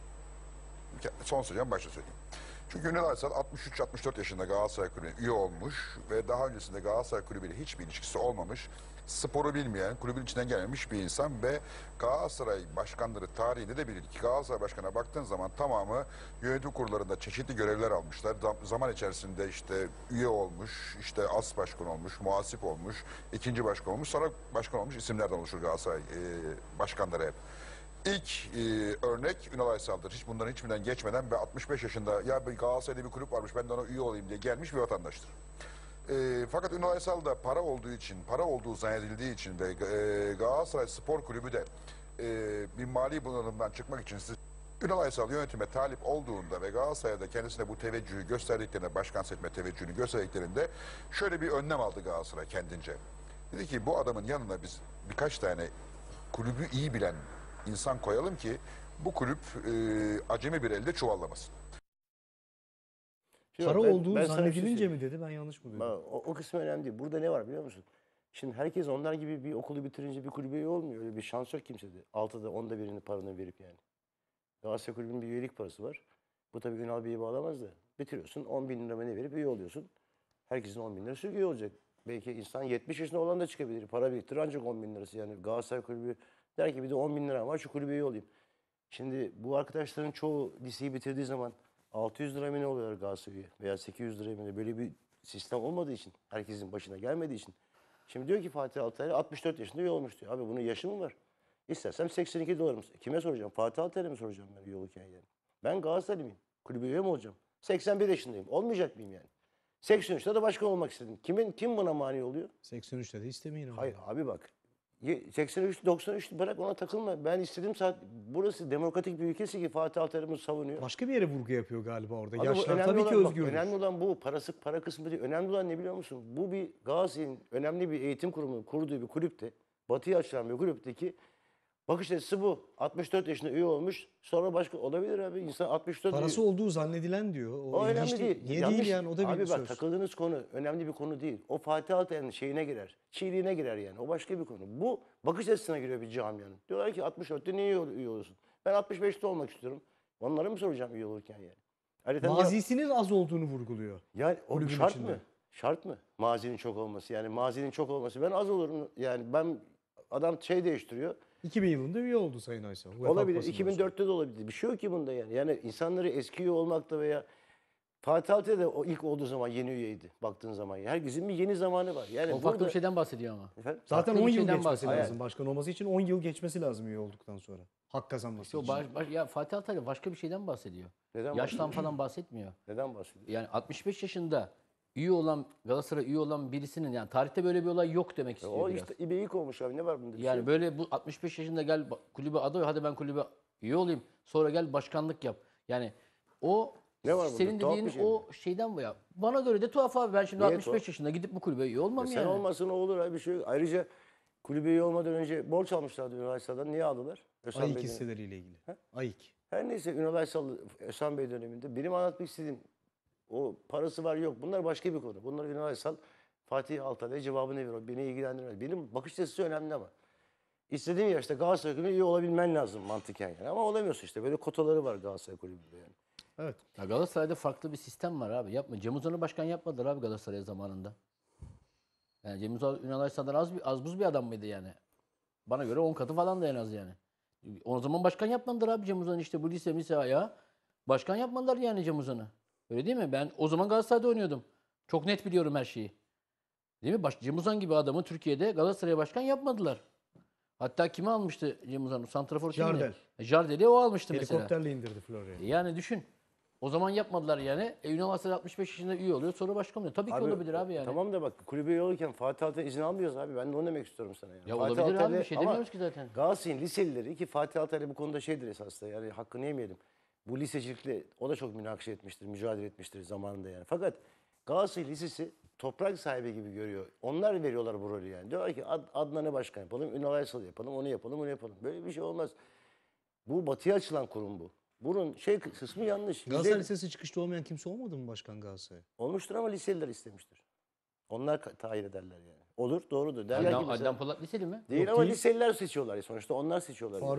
Son söyleyeceğim, başta söyleyeyim. Çünkü Ünal Aysal 63-64 yaşında Galatasaray Kulübü'ne üye olmuş ve daha öncesinde Galatasaray Kulübü ile hiçbir ilişkisi olmamış, sporu bilmeyen, kulübün içinden gelmemiş bir insan ve Galatasaray başkanları tarihinde de bilir ki Galatasaray başkanına baktığın zaman tamamı yönetim kurullarında çeşitli görevler almışlar. Zaman içerisinde işte üye olmuş, işte as başkan olmuş, muhasip olmuş, ikinci başkan olmuş, sonra başkan olmuş isimlerden oluşur Galatasaray başkanları hep. İlk örnek Ünal Aysal'dır. Hiç bunların hiçbirinden geçmeden ve 65 yaşında ya bir Galatasaray'da bir kulüp varmış ben de ona üye olayım diye gelmiş bir vatandaştır. Fakat Ünal Aysal da para olduğu için, para olduğu zannedildiği için ve Galatasaray Spor Kulübü de bir mali bunalımdan çıkmak için Ünal Aysal yönetime talip olduğunda ve Galatasaray'da kendisine bu teveccühü gösterdiklerinde, başkan seçme teveccühünü gösterdiklerinde şöyle bir önlem aldı Galatasaray kendince. Dedi ki bu adamın yanına biz birkaç tane kulübü iyi bilen insan koyalım ki bu kulüp acemi bir elde çuvallamasın. Para olduğu sana bir şey zannedilince söyleyeyim. mi dedi, ben yanlış mı dedim? O kısmı önemli değil. Burada ne var biliyor musun? Şimdi herkes onlar gibi bir okulu bitirince bir kulübe üye olmuyor. Öyle bir şans yok kimsede. 6'da 10'da birini paranı verip yani. Galatasaray Kulübü'nün bir üyelik parası var. Bu tabii Ünal Bey'i bağlamaz da. Bitiriyorsun 10 bin lira ne verip üye oluyorsun. Herkesin 10 bin lirası üye olacak. Belki insan 70 yaşında olan da çıkabilir. Para biriktirir ancak 10 bin lirası. Yani Galatasaray Kulübü der ki bir de 10 bin lira var şu kulübe üye olayım. Şimdi bu arkadaşların çoğu liseyi bitirdiği zaman 600 lira mı ne oluyor Galatasaray'a veya 800 lira mı ne, böyle bir sistem olmadığı için, herkesin başına gelmediği için. Şimdi diyor ki Fatih Altaylı 64 yaşında üye olmuş diyor. Abi bunun yaşı mı var? İstersem 82 dolarım. Kime soracağım? Fatih Altaylı'ya mı soracağım ben üye olurken yani? Ben Galatasaraylıyım. Kulübe üye mi olacağım? 81 yaşındayım. Olmayacak mıyım yani? 83'te de başkan olmak istedim. Kim buna mani oluyor? 83'te de istemeyin ama. Hayır abi bak. 83, 93 bırak ona takılma. Ben istediğim saat, burası demokratik bir ülkesi ki Fatih Altaylı bunu savunuyor. Başka bir yere vurgu yapıyor galiba orada. Abi bu Yaşlar önemli tabii ki olan, bak, özgürdür. önemli olan bu. Para kısmı değil. Önemli olan ne biliyor musun? Bu bir Galatasaray'ın önemli bir eğitim kurumunun kurduğu bir kulüpte, batıya açılan bir kulüpteki bakış açısı bu. 64 yaşında üye olmuş. Sonra başka olabilir abi. İnsan 64 Parası olduğu zannedilen diyor. o ilginç önemli değil. Niye Yanlış. değil yani, o da bir Abi bak söz. takıldığınız konu önemli bir konu değil. O Fatih Altaylı'nın şeyine girer. Çiğliğine girer yani. O başka bir konu. Bu bakış açısına giriyor bir camianın. Diyorlar ki 64'te niye üye olursun? Ben 65'te olmak istiyorum. Onlara mı soracağım üye olurken yani? Ayrıca Mazisinin az olduğunu vurguluyor. yani o kulübün şart içinde. mı? Şart mı? Mazinin çok olması. Yani mazinin çok olması. Ben az olurum. Yani ben adam şey değiştiriyor. 2000 yılında üye oldu Sayın Aysal. UEFA Olabilir. Kupası'ndan 2004'te de olabilir. Bir şey yok ki bunda yani. Yani insanları eski üye olmakta veya Fatih Altaylı da o ilk olduğu zaman yeni üyeydi baktığın zaman. Herkesin bir yeni zamanı var. Yani O farklı bir şeyden bahsediyor ama. Efendim? Zaten Farklı 10 bir yıl şeyden geçmesi bahsediyor. lazım. Başkan olması için 10 yıl geçmesi lazım üye olduktan sonra. Hak kazanması İşte o için. ya Fatih Altaylı başka bir şeyden bahsediyor. Neden Yaştan falan bahsetmiyor. Neden bahsediyor? Yani 65 yaşında üye olan Galatasaray üye olan birisinin yani tarihte böyle bir olay yok demek istiyor O biraz. işte İBİ'yi kovmuş abi. Ne var bunda? Bir Yani şey? böyle bu 65 yaşında gel kulübe aday ol, hadi ben kulübe üye olayım. Sonra gel başkanlık yap. Yani o Ne var bunda? senin Tuhaf dediğin bir şey mi? o şeyden bu ya. Bana göre de tuhaf abi. Ben şimdi Niye 65 tuhaf? yaşında gidip bu kulübe üye olmam Sen yani. olmasın o olur abi bir şey yok. Ayrıca kulübe üye olmadan önce borç almışlardı Ünal Aysal'dan. Niye aldılar? Özhan Ayık Bey'den. hisseleriyle ilgili. Ayık. Her neyse Ünal Aysal, Özhan Bey döneminde benim anlatmak istediğim o parası var yok. Bunlar başka bir konu. Bunlar Ünal Aysal, Fatih Altaylı'ya cevabını veriyor. Beni ilgilendirmez. Benim bakış açısı önemli ama. İstediğin yaşta Galatasaray Kulübü'ne üye olabilmen lazım mantıken yani. Ama olamıyorsun işte. Böyle kotaları var Galatasaray Kulübü'nde yani. Evet. Ya Galatasaray'da farklı bir sistem var abi. Yapma. Cem Uzan'ı başkan yapmadılar abi Galatasaray zamanında. Yani Cem Uzan Ünal Aysal'dan az buz bir adam mıydı yani? Bana göre 10 katı falan da en az yani. O zaman başkan yapmadılar abi Cem Uzan'ı işte bu lise ayağı. Başkan yapmadılar yani Cem Uzan'ı. Öyle değil mi? Ben o zaman Galatasaray'da oynuyordum. Çok net biliyorum her şeyi. Değil mi? Cem Uzan gibi adamı Türkiye'de Galatasaray'a başkan yapmadılar. Hatta kimi almıştı Cem Uzan? Santrafor kimdi? Jardel. Jardel'i o almıştı mesela. Helikopterle indirdi Florya'yı. Yani düşün. O zaman yapmadılar yani. Ünal Aysal 65 yaşında üye oluyor. Sonra başkan oluyor. Tabii ki olabilir abi yani. Tamam da bak kulübe üye olurken Fatih Altaylı izin almıyoruz abi. Ben de onu demek istiyorum sana yani. Ya Fatih olabilir abi, Altaylı- bir şey ama demiyoruz ki zaten. Galatasaray'ın liselileri ki Fatih Altaylı bu konuda şeydir esasında yani hakkını yemeyelim. Bu lisecilikle o da çok münakaşa etmiştir, mücadele etmiştir zamanında yani. Fakat Galatasaray Lisesi toprak sahibi gibi görüyor. Onlar veriyorlar bu rolü yani. Diyorlar ki Adnan'ı başkan yapalım, Ünal Aysal'ı yapalım, onu yapalım, onu yapalım. Böyle bir şey olmaz. Bu batıya açılan kurum bu. Bunun kısmı yanlış. Galatasaray Lisesi çıkışta olmayan kimse olmadı mı başkan Galatasaray? Olmuştur ama liseliler istemiştir. Onlar tayin ederler yani. Olur, doğrudur. Derler ki mesela, Adnan Polat liseli mi? değil Yok, ama değil. liseliler seçiyorlar. Sonuçta onlar seçiyorlar. yani.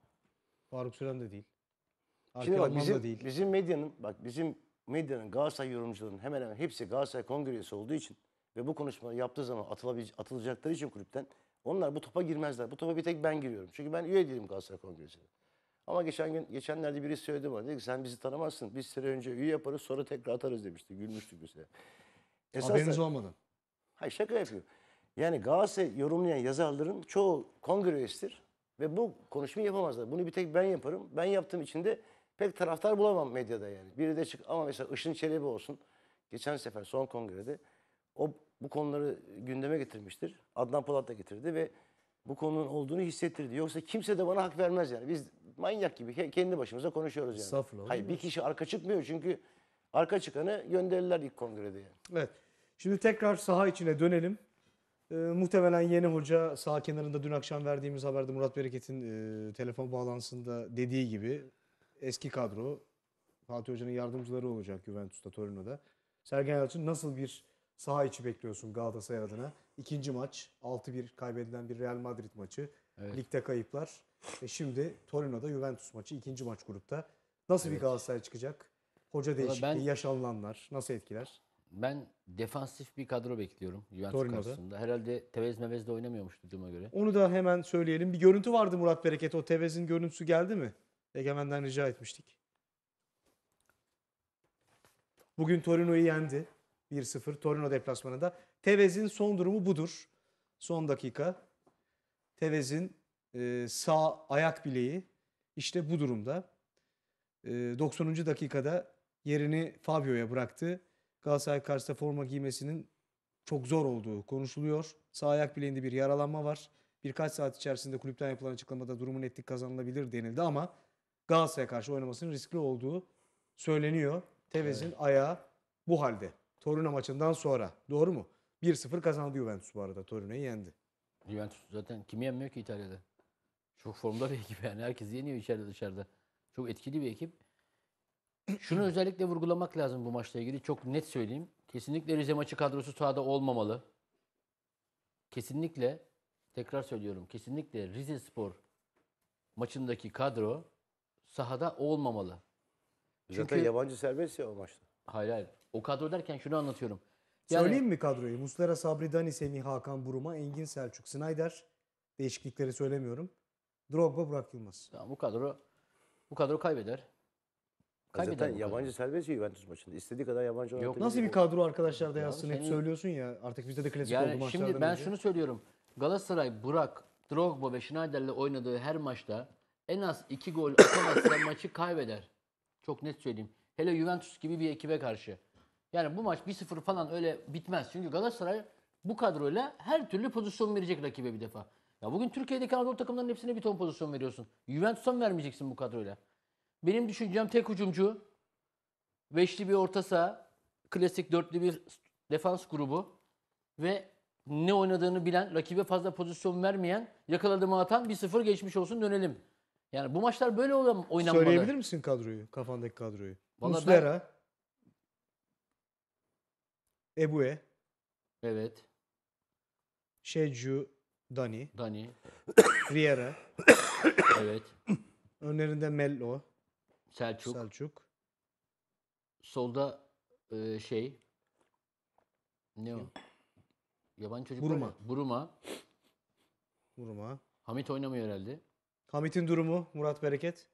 Faruk Süren de değil. Şimdi bak Alman da değil. bizim medyanın Galatasaray yorumcularının hemen hemen hepsi Galatasaray Kongresi olduğu için ve bu konuşmaları yaptığı zaman atılacakları için kulüpten onlar bu topa girmezler. Bu topa bir tek ben giriyorum. Çünkü ben üye değilim Galatasaray Kongresi'ne. Ama geçenlerde birisi söyledi bana. Dedi ki sen bizi tanımazsın. Biz sene önce üye yaparız sonra tekrar atarız demişti. Gülmüştük mesela. Haberiniz olmadan. Hayır şaka yapıyor. Yani Galatasaray yorumlayan yazarların çoğu kongre üyesidir. Ve bu konuşmayı yapamazlar. Bunu bir tek ben yaparım. Ben yaptığım için de pek taraftar bulamam medyada yani. Biri de ama mesela Işın Çelebi olsun. Geçen sefer son kongrede bu konuları gündeme getirmiştir. Adnan Polat da getirdi ve bu konunun olduğunu hissettirdi. Yoksa kimse de bana hak vermez yani. Biz manyak gibi kendi başımıza konuşuyoruz yani. Estağfurullah. Hayır bir kişi arka çıkmıyor çünkü arka çıkanı gönderirler ilk kongrede yani. Evet. Şimdi tekrar saha içine dönelim. Muhtemelen yeni hoca saha kenarında dün akşam verdiğimiz haberde Murat Bereket'in telefon bağlantısında dediği gibi eski kadro Fatih Hoca'nın yardımcıları olacak Juventus'ta, Torino'da. Sergen Yalçın nasıl bir saha içi bekliyorsun Galatasaray adına? İkinci maç 6-1 kaybedilen bir Real Madrid maçı. Evet. Ligde kayıplar. Şimdi Torino'da Juventus maçı ikinci maç grupta. Nasıl bir Galatasaray çıkacak? Hoca değişikliği, yaşanılanlar nasıl etkiler? Ben defansif bir kadro bekliyorum Juventus Torino'da. karşısında. Herhalde Tevez Mevez de oynamıyormuş duyduğuma göre. Onu da hemen söyleyelim. Bir görüntü vardı Murat Bereket. O Tevez'in görüntüsü geldi mi? Egemen'den rica etmiştik. Bugün Torino'yu yendi. 1-0 Torino deplasmanında. Tevez'in son durumu budur. Son dakika. Tevez'in sağ ayak bileği işte bu durumda. 90. dakikada yerini Fabio'ya bıraktı. Galatasaray karşısında forma giymesinin çok zor olduğu konuşuluyor. Sağ ayak bileğinde bir yaralanma var. Birkaç saat içerisinde kulüpten yapılan açıklamada durumun netlik kazanılabilir denildi ama Galatasaray'a karşı oynamasının riskli olduğu söyleniyor. Tevez'in ayağı bu halde. Torino maçından sonra. Doğru mu? 1-0 kazandı Juventus bu arada. Torino'yu yendi. Juventus zaten kimi yenmiyor ki İtalya'da? Çok formda bir ekip yani. Herkes yeniyor içeride dışarıda. Çok etkili bir ekip. Şunu özellikle vurgulamak lazım bu maçla ilgili. Çok net söyleyeyim. Kesinlikle Rize maçı kadrosu sahada olmamalı. Kesinlikle, tekrar söylüyorum. Kesinlikle Rizespor maçındaki kadro sahada olmamalı. Zaten yabancı serbest ya o maçta. Hayır. O kadro derken şunu anlatıyorum. Söyleyeyim mi kadroyu? Muslera, Sabri, Dani, Semih, Hakan, Buruma, Engin, Selçuk, Snyder. Değişiklikleri söylemiyorum. Drogba, Burak Yılmaz. Tamam, bu kadro kaybeder. Zaten yabancı serbest ya Juventus maçında. İstediği kadar yabancı oynatabilir. Nasıl bir kadro arkadaşlar da yazsın? Hep senin- söylüyorsun ya. Artık bizde de klasik oldu Yani maçlardan şimdi ben önce. şunu söylüyorum. Galatasaray, Burak, Drogba ve Schneider'le oynadığı her maçta en az 2 gol atamazsa maçı kaybeder. Çok net söyleyeyim. Hele Juventus gibi bir ekibe karşı. Yani bu maç 1-0 falan öyle bitmez. Çünkü Galatasaray bu kadroyla her türlü pozisyon verecek rakibe bir defa. Ya bugün Türkiye'deki Anadolu takımlarının hepsine bir ton pozisyon veriyorsun. Juventus'a mı vermeyeceksin bu kadroyla? Benim düşüncem tek hücumcu, beşli bir orta saha, klasik dörtlü bir defans grubu ve ne oynadığını bilen, rakibe fazla pozisyon vermeyen, yakaladığımı atan 1-0 geçmiş olsun dönelim. Yani bu maçlar böyle oynanmalı. Söyleyebilir misin kadroyu? Kafandaki kadroyu. Vallahi Muslera. Ebue. Evet. Şecu. Dani. Dani. Riera. Evet. Önlerinde Mello. Selçuk. Solda ne o? Yabancı çocuk Buruma. var ya. Buruma. Buruma. Hamit oynamıyor herhalde. Hamit'in durumu Murat Bereket.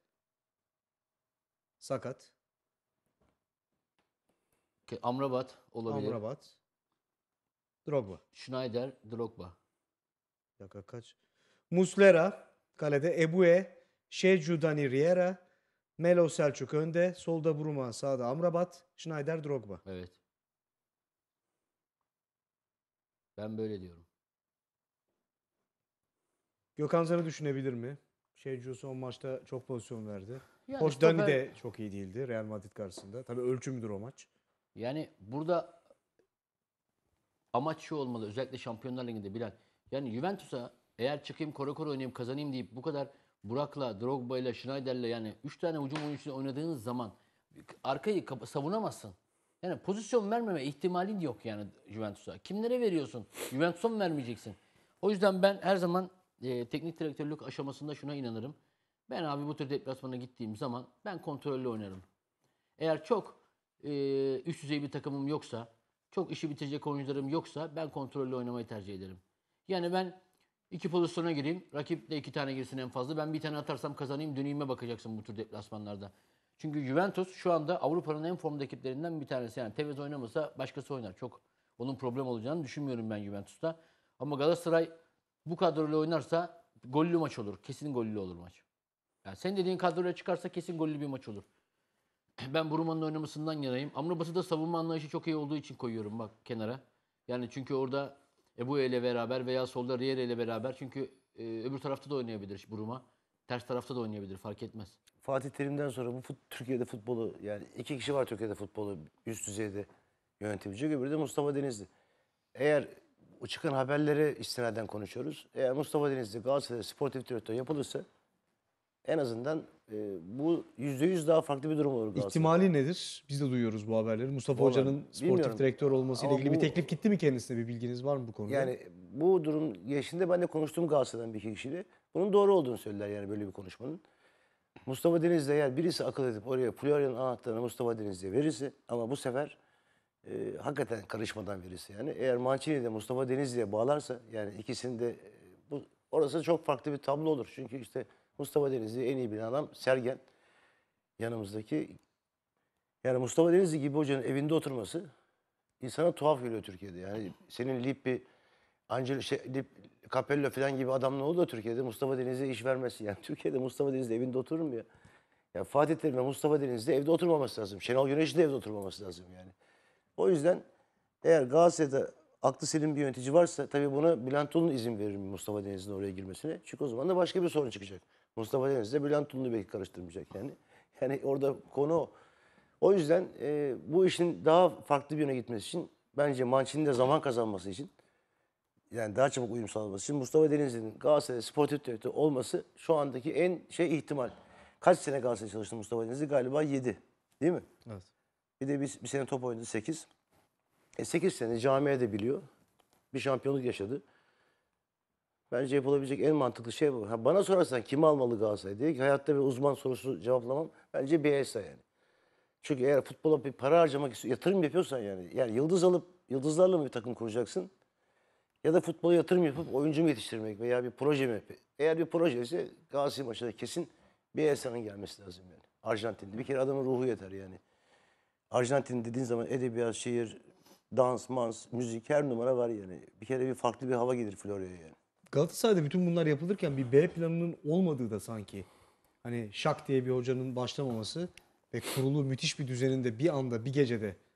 Sakat. Amrabat olabilir. Amrabat. Drogba. Schneider, Drogba. Bir dakika kaç? Muslera kalede. Ebue. Şecu Dani Riera. Melo Selçuk önde. Solda Buruma. Sağda Amrabat. Schneider Drogba. Evet. Ben böyle diyorum. Gökhan Zan'ı düşünebilir mi? Şecu son maçta çok pozisyon verdi. Yani Hoş Dani de çok iyi değildi Real Madrid karşısında. Tabii ölçümdür o maç. Yani burada amaç şu olmalı. Özellikle Şampiyonlar Ligi'nde Bilal. Yani Juventus'a eğer çıkayım kora oynayayım kazanayım deyip bu kadar Burak'la, Drogba'yla, Schneider'le yani 3 tane hücum oyuncusuyla oynadığınız zaman arkayı savunamazsın. Yani pozisyon vermeme ihtimalin yok yani Juventus'a. Kimlere veriyorsun? Juventus'a mı vermeyeceksin? O yüzden ben her zaman teknik direktörlük aşamasında şuna inanırım. Ben abi bu tür deplasmana gittiğim zaman ben kontrollü oynarım. Eğer çok üst düzey bir takımım yoksa, çok işi bitirecek oyuncularım yoksa ben kontrollü oynamayı tercih ederim. Yani ben 2 pozisyona gireyim, rakip de 2 tane girsin en fazla. Ben bir tane atarsam kazanayım, döneyime bakacaksın bu tür deplasmanlarda. Çünkü Juventus şu anda Avrupa'nın en formda ekiplerinden bir tanesi. Yani Tevez oynamasa başkası oynar. Çok onun problem olacağını düşünmüyorum ben Juventus'ta. Ama Galatasaray bu kadroyla oynarsa gollü maç olur. Kesin gollü olur maç. Yani sen dediğin kadroyla çıkarsa kesin gollü bir maç olur. Ben Buruma'nın oynamasından yanayım. Amrabat'ı da savunma anlayışı çok iyi olduğu için koyuyorum bak kenara. Yani çünkü orada Ebue ile beraber veya solda Riera ile beraber çünkü öbür tarafta da oynayabilir Buruma. Ters tarafta da oynayabilir fark etmez. Fatih Terim'den sonra bu Türkiye'de futbolu yani 2 kişi var Türkiye'de futbolu üst düzeyde yönetebilecek. Öbürü de Mustafa Denizli. Eğer o çıkan haberlere istinaden konuşuyoruz. Eğer Mustafa Denizli Galatasaray sportif direktör yapılırsa en azından bu %100 daha farklı bir durum olur Galatasaray. İhtimali nedir? Biz de duyuyoruz bu haberleri. Mustafa Vallahi Hoca'nın sportif bilmiyorum. direktör olmasıyla Ama ilgili bir bu- teklif gitti mi kendisine? Bir bilginiz var mı bu konuda? Yani bu durum geçtiğinde ben de konuştum Galatasaray'dan bir iki kişiyle. Bunun doğru olduğunu söylediler yani böyle bir konuşmanın. Mustafa Denizli eğer birisi akıl edip oraya Florya'nın anahtarını Mustafa Denizli'ye verirse ama bu sefer hakikaten karışmadan verirse yani eğer Mancini de Mustafa Denizli'ye bağlarsa yani ikisini de orası çok farklı bir tablo olur. Çünkü işte Mustafa Denizli en iyi bilen adam Sergen yanımızdaki. Yani Mustafa Denizli gibi hocanın evinde oturması insana tuhaf geliyor Türkiye'de. Yani senin Lippi, Capello falan gibi adam ne oldu da Türkiye'de Mustafa Denizli'ye iş vermesi. Yani Türkiye'de Mustafa Denizli evinde oturur mu ya? Yani Fatih Terim'le Mustafa Denizli evde oturmaması lazım. Şenol Güneş'in de evde oturmaması lazım yani. O yüzden eğer Galatasaray'da aklı selim bir yönetici varsa tabii buna Bülent Tulun izin verir Mustafa Denizli'nin oraya girmesine. Çünkü o zaman da başka bir sorun çıkacak. Mustafa Denizli Bülent Tulun'u belki karıştırmayacak yani. Yani orada konu o. O yüzden bu işin daha farklı bir yöne gitmesi için bence Mancini'nin de zaman kazanması için yani daha çabuk uyum sağlaması için Mustafa Denizli'nin Galatasaray sportif direktör olması şu andaki en ihtimal. Kaç sene Galatasaray çalıştı Mustafa Denizli? Galiba 7. Değil mi? Evet. Bir de bir sene top oynadı 8. 8 sene camiye de biliyor. Bir şampiyonluk yaşadı. Bence yapılabilecek en mantıklı şey bu. Ha, bana sorarsan kimi almalı Galatasaray diye ki hayatta bir uzman sorusu cevaplamam. Bence Bielsa yani. Çünkü eğer futbola bir para harcamak istiyorsan, yatırım yapıyorsan yani yıldız alıp yıldızlarla mı bir takım kuracaksın? Ya da futbola yatırım yapıp oyuncu mu yetiştirmek veya bir proje mi? Eğer bir proje ise Galatasaray maçında kesin Bielsa'nın gelmesi lazım yani. Arjantin'de. Bir kere adamın ruhu yeter yani. Arjantin dediğin zaman edebiyat, şiir, dans, mans, müzik her numara var yani. Bir kere bir farklı bir hava gelir Florya'ya yani. Galatasaray'da bütün bunlar yapılırken bir B planının olmadığı da sanki. Hani şak diye bir hocanın başlamaması ve kurulu müthiş bir düzenin de bir anda bir gecede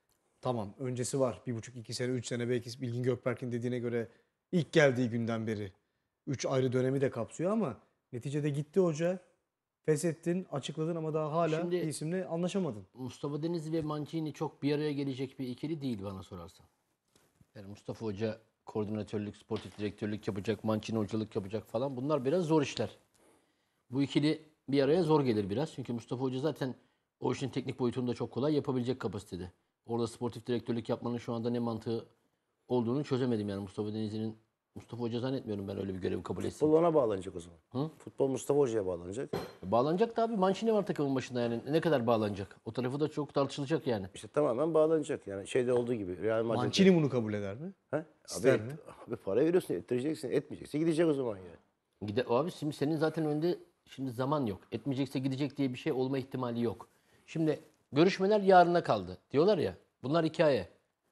Tamam, öncesi var. 1,5-2 sene, 3 sene belki Bilgin Gökberk'in dediğine göre ilk geldiği günden beri 3 ayrı dönemi de kapsıyor ama neticede gitti hoca. Feshettin, açıkladın ama daha hala Şimdi- bir isimle anlaşamadın. Mustafa Denizli ve Mancini çok bir araya gelecek bir ikili değil bana sorarsan. Yani Mustafa Hoca koordinatörlük, sportif direktörlük yapacak, Mancini hocalık yapacak falan. Bunlar biraz zor işler. Bu ikili bir araya zor gelir biraz. Çünkü Mustafa Hoca zaten o işin teknik boyutunu da çok kolay yapabilecek kapasitede. Orada sportif direktörlük yapmanın şu anda ne mantığı olduğunu çözemedim yani Mustafa Denizli'nin. Mustafa Hoca zannetmiyorum ben öyle bir görevi kabul etsin. Futbol ona bağlanacak o zaman. Hı? Futbol Mustafa Hoca'ya bağlanacak. Bağlanacak da abi Mancini var takımın başında yani. Ne kadar bağlanacak? O tarafı da çok tartışılacak yani. İşte tamamen bağlanacak. Yani şeyde olduğu gibi. Real Madrid'de. Mancini bunu kabul eder mi? He? İster Abi, mi? abi para veriyorsun, ettireceksin. Etmeyecekse gidecek o zaman yani. Abi şimdi senin zaten önünde şimdi zaman yok. Etmeyecekse gidecek diye bir şey olma ihtimali yok. Şimdi görüşmeler yarına kaldı. Diyorlar ya bunlar hikaye.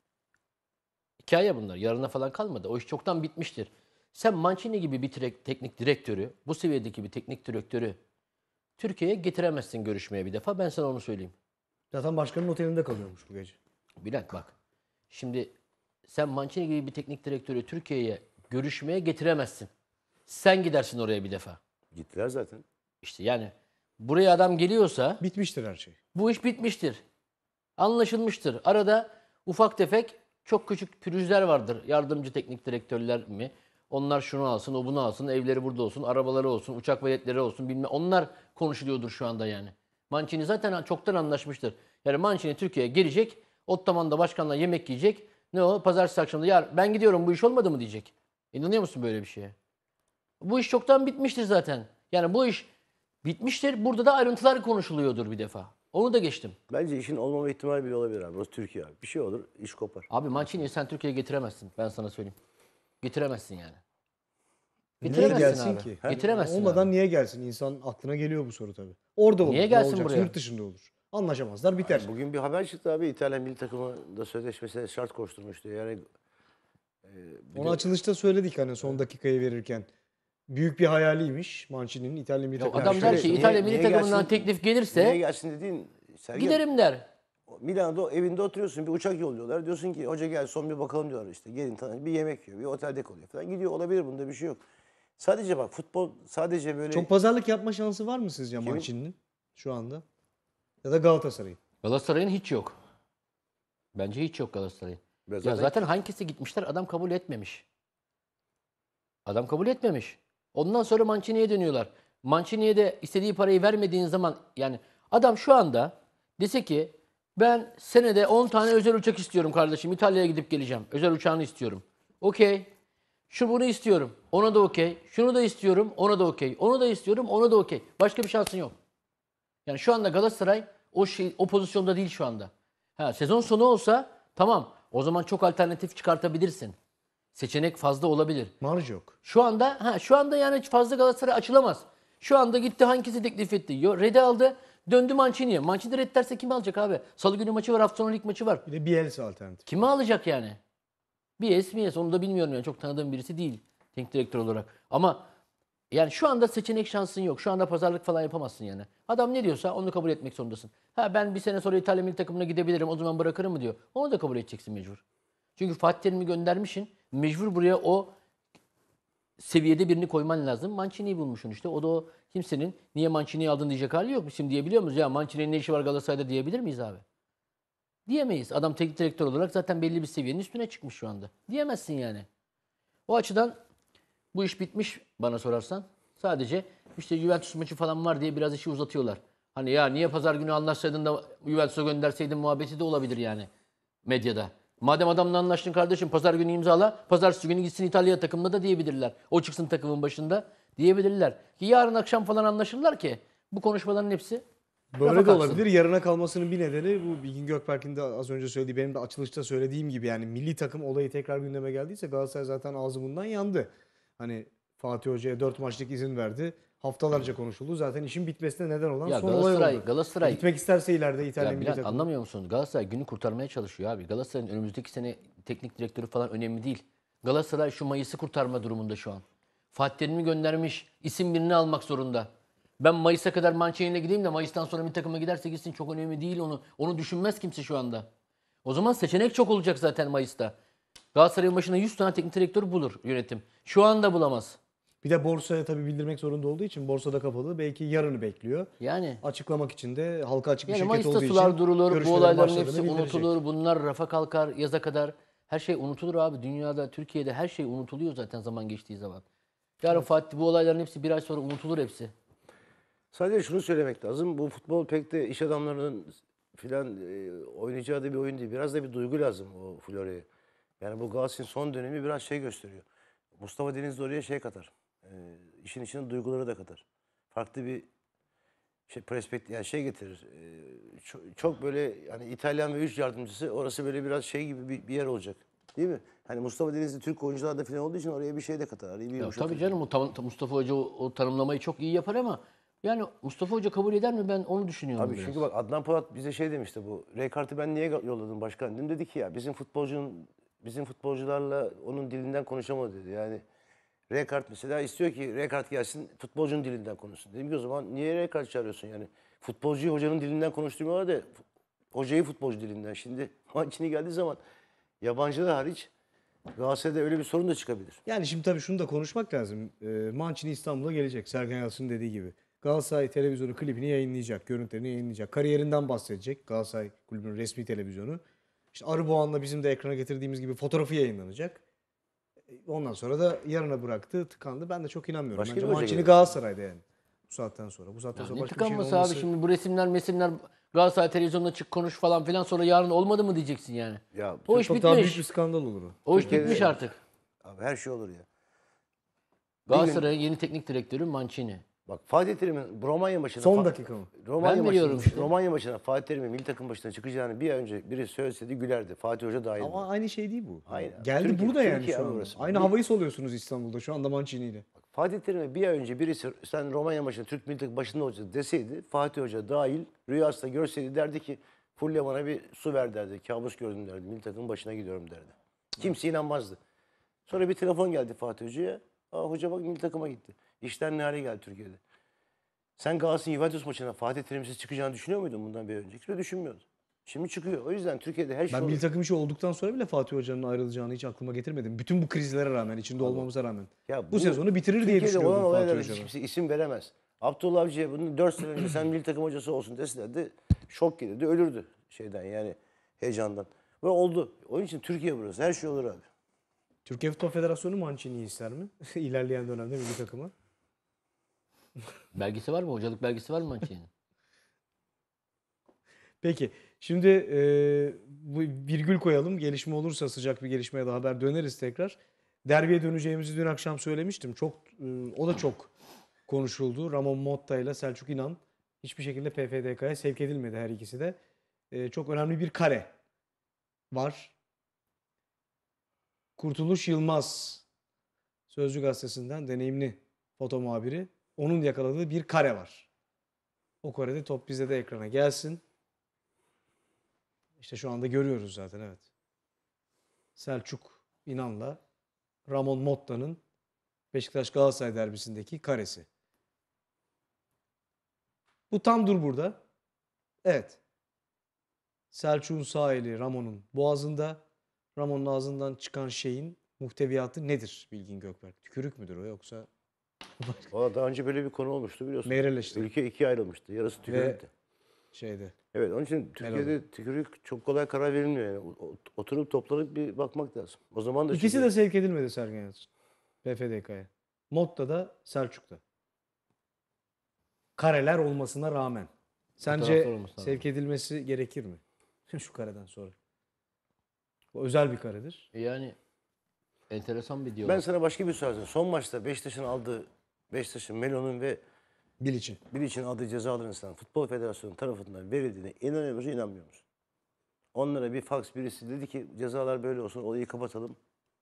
Hikaye bunlar. Yarına falan kalmadı. O iş çoktan bitmiştir. Sen Mancini gibi bir teknik direktörü, bu seviyedeki bir teknik direktörü Türkiye'ye getiremezsin görüşmeye bir defa. Ben sana onu söyleyeyim. Zaten başkanın otelinde kalıyormuş bu gece. Bülent bak. Şimdi sen Mancini gibi bir teknik direktörü Türkiye'ye görüşmeye getiremezsin. Sen gidersin oraya bir defa. Gittiler zaten. İşte yani buraya adam geliyorsa Bitmiştir her şey. bu iş bitmiştir. Anlaşılmıştır. Arada ufak tefek çok küçük pürüzler vardır. Yardımcı teknik direktörler mi? Onlar şunu alsın, o bunu alsın, evleri burada olsun, arabaları olsun, uçak biletleri olsun bilmem. Onlar konuşuluyordur şu anda yani. Mancini zaten çoktan anlaşmıştır. Yani Mancini Türkiye'ye gelecek, Ottoman'da başkanla yemek yiyecek. Ne o? Pazartesi akşamında ya ben gidiyorum bu iş olmadı mı diyecek. İnanıyor musun böyle bir şeye? Bu iş çoktan bitmiştir zaten. Yani bu iş bitmiştir. Burada da ayrıntılar konuşuluyordur bir defa. Onu da geçtim. Bence işin olmama ihtimali bile olabilir abi. Burası Türkiye abi. Bir şey olur, iş kopar. Abi Mancini'yi sen Türkiye'ye getiremezsin. Ben sana söyleyeyim. Getiremezsin yani. Niye Getiremezsin gelsin abi. ki? Getiremezsin Olmadan abi. niye gelsin? İnsan aklına geliyor bu soru tabii. Orada olur. Niye Ne gelsin olacaksa buraya? Yurt dışında olur. Anlaşamazlar biter. Bugün bir haber çıktı abi. İtalyan milli takımında sözleşmesine şart koşturmuştu. Yani bir Onu de- açılışta söyledik hani son dakikayı verirken. Büyük bir hayaliymiş Mancini'nin İtalya milli Ya takımı. adam der ki Niye- İtalya milli niye takımından gelsin? teklif Niye gelirse gelsin dediğin Sergen, giderim der. Milano'da evinde oturuyorsun, bir uçak yolluyorlar. Diyorsun ki hoca gel son bir bakalım diyorlar işte. Gelin bir yemek yiyor, bir otelde kalıyor falan. Gidiyor, olabilir, bunda bir şey yok. Sadece bak futbol sadece böyle Çok pazarlık yapma şansı var mı sizce Mancini'nin şu anda? Ya da Galatasaray'ın? Galatasaray'ın hiç yok. Bence hiç yok Galatasaray'ın. Ve Ya zaten- zaten hangisi gitmişler adam kabul etmemiş. Adam kabul etmemiş. Ondan sonra Mancini'ye dönüyorlar. Mancini'ye de istediği parayı vermediğin zaman yani adam şu anda dese ki ben senede 10 tane özel uçak istiyorum kardeşim. İtalya'ya gidip geleceğim. Özel uçağını istiyorum. Okey. Bunu istiyorum. Ona da okey. Şunu da istiyorum. Ona da okey. Onu da istiyorum. Ona da okey. Başka bir şansın yok. Yani şu anda Galatasaray o pozisyonda değil şu anda. Sezon sonu olsa tamam. O zaman çok alternatif çıkartabilirsin. Seçenek fazla olabilir. Marj yok. Şu anda yani fazla Galatasaray açılamaz. Şu anda gitti hangisi teklif etti? Red'i aldı. Döndü Mancini'ye. Mancini red derse kimi alacak abi? Salı günü maçı var. Hafta sonu lig maçı var. Bir de Bielsa alternatif. Kimi alacak yani? BS onu da bilmiyorum yani. Çok tanıdığım birisi değil. Teknik direktör olarak. Ama yani şu anda seçenek şansın yok. Şu anda pazarlık falan yapamazsın yani. Adam ne diyorsa onu kabul etmek zorundasın. Ben bir sene sonra İtalya milli takımına gidebilirim. O zaman bırakırım mı diyor. Onu da kabul edeceksin mecbur. Çünkü Fatih Terim'i göndermişsin. Mecbur buraya o seviyede birini koyman lazım. Mancini'yi bulmuşsun işte. O da o kimsenin niye Mancini'yi aldın diyecek hali yok. Şimdi diyebiliyor muyuz? Ya Mancini'nin ne işi var Galatasaray'da diyebilir miyiz abi? Diyemeyiz. Adam teknik direktör olarak zaten belli bir seviyenin üstüne çıkmış şu anda. Diyemezsin yani. O açıdan bu iş bitmiş bana sorarsan. Sadece işte Juventus maçı falan var diye biraz işi uzatıyorlar. Hani ya niye pazar günü anlaşsaydın da Juventus'a gönderseydin muhabbeti de olabilir yani medyada. Madem adamla anlaştın kardeşim pazar günü imzala, pazartesi günü gitsin İtalya takımına da diyebilirler. O çıksın takımın başında diyebilirler. Ki yarın akşam falan anlaşırlar ki bu konuşmaların hepsi Böyle lafa de kalksın. olabilir. Yarına kalmasının bir nedeni bu Bilgin Gökberk'in de az önce söylediği, benim de açılışta söylediğim gibi yani milli takım olayı tekrar gündeme geldiyse Galatasaray zaten ağzı bundan yandı. Hani Fatih Hoca'ya 4 maçlık izin verdi. Haftalarca konuşuldu. Zaten işin bitmesine neden olan Ya son olay oldu. Galatasaray Gitmek isterse ileride İtalya Ya milli Bülent, takımı. anlamıyor musun? Galatasaray günü kurtarmaya çalışıyor abi. Galatasaray'ın önümüzdeki sene teknik direktörü falan önemli değil. Galatasaray şu Mayıs'ı kurtarma durumunda şu an. Fatih Terim'i göndermiş. İsim birini almak zorunda. Ben Mayıs'a kadar Mancini'yle gideyim de Mayıs'tan sonra bir takıma giderse gitsin çok önemli değil onu. Onu düşünmez kimse şu anda. O zaman seçenek çok olacak zaten Mayıs'ta. Galatasaray'ın başına 100 tane teknik direktör bulur yönetim. Şu anda bulamaz. Bir de borsaya tabii bildirmek zorunda olduğu için borsada kapalı. Belki yarını bekliyor. Yani Açıklamak için de halka açık bir yani şirket Mayıs'ta olduğu sular için durulur, bu görüşmelerin olayların başladığını hepsi bildirecek. unutulur. Bunlar rafa kalkar yaza kadar. Her şey unutulur abi. Dünyada, Türkiye'de her şey unutuluyor zaten zaman geçtiği zaman. Yarın Fatih bu olayların hepsi bir ay sonra unutulur hepsi. Sadece şunu söylemek lazım. Bu futbol pek de iş adamlarının filan oynayacağı da bir oyun değil. Biraz da bir duygu lazım o Florya'ya. Yani bu Galatasaray'ın son dönemi biraz şey gösteriyor. Mustafa Denizli oraya şey katar. İşin içine duyguları da katar. Farklı bir perspektif yani şey getirir. Çok böyle yani İtalyan ve 3 yardımcısı orası böyle biraz şey gibi bir yer olacak. Değil mi? Hani Mustafa Denizli Türk oyuncular da falan olduğu için oraya bir şey de katar. Bir Ya yumuşatır. tabii canım Mustafa Hoca o tanımlamayı çok iyi yapar ama yani Mustafa Hoca kabul eder mi ben onu düşünüyorum Abi biraz. çünkü bak Adnan Polat bize şey demişti bu. Rijkaard'ı ben niye yolladım başkan dedim. Dedi ki ya bizim futbolcularla onun dilinden konuşamadı dedi. Yani Rijkaard mesela istiyor ki Rijkaard gelsin futbolcunun dilinden konuşsun. Dedim ki o zaman niye Rijkaard çağırıyorsun yani? Futbolcuyu hocanın dilinden konuşturmuyorlar da hocayı futbolcu dilinden. Şimdi Mancini geldiği zaman yabancılar hariç Galatasaray'da öyle bir sorun da çıkabilir. Yani şimdi tabii şunu da konuşmak lazım. Mancini İstanbul'a gelecek. Sergen Yalçın'ın dediği gibi. Galatasaray televizyonu klibini yayınlayacak, görüntülerini yayınlayacak. Kariyerinden bahsedecek. Galatasaray kulübünün resmi televizyonu. İşte Arıboğan'la bizim de ekrana getirdiğimiz gibi fotoğrafı yayınlanacak. Ondan sonra da yarına bıraktı, tıkandı. Ben de çok inanmıyorum. Başka Bence bir hoca Mancini gelir. Galatasaray'da yani. Bu saatten sonra. Bu saatten Ya sonra ne başka bir şeyin tıkanması olması... abi şimdi bu resimler Galatasaray televizyonuna çık konuş falan filan sonra yarın olmadı mı diyeceksin yani. Ya O iş Çok daha büyük bir bitmiş. skandal olur o. O iş Türkiye'de- bitmiş artık. Abi her şey olur ya. Galatasaray'ın yeni teknik direktörü Mancini. Bak Fatih Terim'in Romanya maçına Son dakika mı? Ben biliyorum işte. Romanya maçına Fatih Terim'in milli takım başına çıkacağını bir ay önce biri söyleseydi gülerdi. Fatih Hoca dahil. Ama aynı şey değil bu. Aynen. Geldi Türkiye- burada yani Türkiye şu abi anda. burası. Aynı havayı soluyorsunuz İstanbul'da şu anda Mancini ile. Fatih Terim'e bir ay önce birisi sen Romanya maçında Türk milli takım başında olacaksın deseydi Fatih Hoca dahil rüyasında görseydi derdi ki Fulya bana bir su ver derdi. Kabus gördüm derdi. Milli takımın başına gidiyorum derdi. Kimse inanmazdı. Sonra bir telefon geldi Fatih Hoca'ya. Hoca bak milli takıma gitti. İşler ne hale geldi Türkiye'de. Sen Galatasaray'ın Juventus maçına Fatih Terim'siz çıkacağını düşünüyor muydun bundan bir önce? Kimse düşünmüyordu. Şimdi çıkıyor. O yüzden Türkiye'de her şey Ben olur. milli takım işi olduktan sonra bile Fatih Hoca'nın ayrılacağını hiç aklıma getirmedim. Bütün bu krizlere rağmen, içinde olmamıza rağmen. Ya Bu sezonu bitirir diye Türkiye'de düşünüyordum olan Fatih olaylara Hoca'dan. hiç kimse isim veremez. Abdullah Avcı'ya bunu 4 sene önce sen milli takım hocası olsun deselerdi şok gelirdi, ölürdü şeyden yani heyecandan. Ve oldu. Onun için Türkiye burası. Her şey olur abi. Türkiye Futbol Federasyonu Mancini'yi ister mi? İlerleyen dönemde milli takıma. Belgesi var mı? Hocalık belgesi var mı Mancini'nin? Peki şimdi bu virgül koyalım. Gelişme olursa sıcak bir gelişmeye de haber döneriz tekrar. Derbiye döneceğimizi dün akşam söylemiştim. O da çok konuşuldu. Ramon Motta ile Selçuk İnan hiçbir şekilde PFDK'ya sevk edilmedi her ikisi de. Çok önemli bir kare var. Kurtuluş Yılmaz Sözcü Gazetesi'nden deneyimli foto muhabiri. Onun yakaladığı bir kare var. O karede top bize de ekrana gelsin. İşte şu anda görüyoruz zaten evet. Selçuk İnan'la Ramon Motta'nın Beşiktaş Galatasaray derbisindeki karesi. Bu tam dur burada. Evet. Selçuk'un sağ eli Ramon'un boğazında. Ramon'un ağzından çıkan şeyin muhteviyatı nedir Bilgin Gökberk? Tükürük müdür o yoksa? Valla daha önce böyle bir konu olmuştu biliyorsun. Meyreleşti. Ülke ikiye ayrılmıştı. Yarısı tükürüktü. Şeyde. Evet onun için Türkiye'de tükürük çok kolay karar verilmiyor. Yani. Oturup toplanıp bir bakmak lazım. O zaman da İkisi çünkü- de sevk edilmedi Sergen Yalçın. PFDK'ya. Motta da Selçuk'ta. Kareler olmasına rağmen. Sence Fotoğraflar olmasına sevk edilmesi gerekir mi? Şu kareden sonra. Bu özel bir karedir. Yani enteresan bir Ben diyalog. sana başka bir soru sorayım. Son maçta Beşiktaş'ın Melo'nun ve Bilic'in aldığı cezaların sana Futbol Federasyonu tarafından verildiğine inanıyor musun, inanmıyor musun? Onlara bir faks birisi dedi ki cezalar böyle olsun, olayı kapatalım.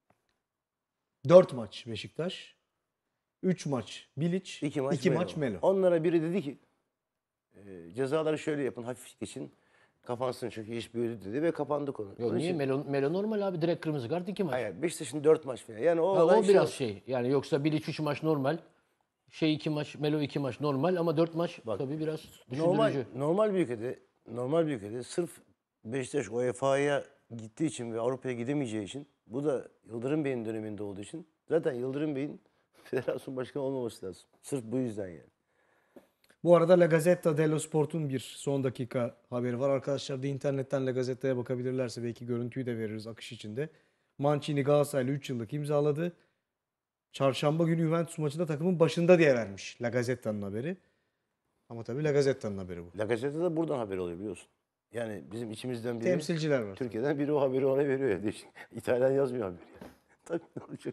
4 maç Beşiktaş. 3 maç Bilic. 2 maç Melo. Onlara biri dedi ki cezaları şöyle yapın, hafif geçin. Kapansın çünkü iş büyüdü dedi ve kapandı konu. Yok, Onun niye? için- Melo normal abi. Direkt kırmızı kart 2 maç. Hayır, Beşiktaş'ın 4 maç falan. Yani o Ha, olay o biraz şey. şey. Yani yoksa 1-3 3 maç normal. 2 maç, Melo 2 maç normal ama 4 maç tabii biraz düşündürücü. Normal bir ülkede sırf Beşiktaş UEFA'ya gittiği için ve Avrupa'ya gidemeyeceği için, bu da Yıldırım Bey'in döneminde olduğu için, zaten Yıldırım Bey'in federasyon başkanı olmaması lazım. Sırf bu yüzden yani. Bu arada La Gazzetta dello Sport'un bir son dakika haberi var. Arkadaşlar da internetten La Gazzetta'ya bakabilirlerse belki görüntüyü de veririz akış içinde. Mancini Galatasaray'la 3 yıllık imzaladı. Çarşamba günü Juventus maçında takımın başında diye vermiş La Gazzetta'nın haberi. Ama tabii La Gazzetta'nın haberi bu. La Gazette'de buradan haber oluyor biliyorsun. Yani bizim içimizden biri, Temsilciler var. Türkiye'den biri o haberi ona veriyor ya. Değişik. İtalyan yazmıyor haberi. Tabii ne olacak?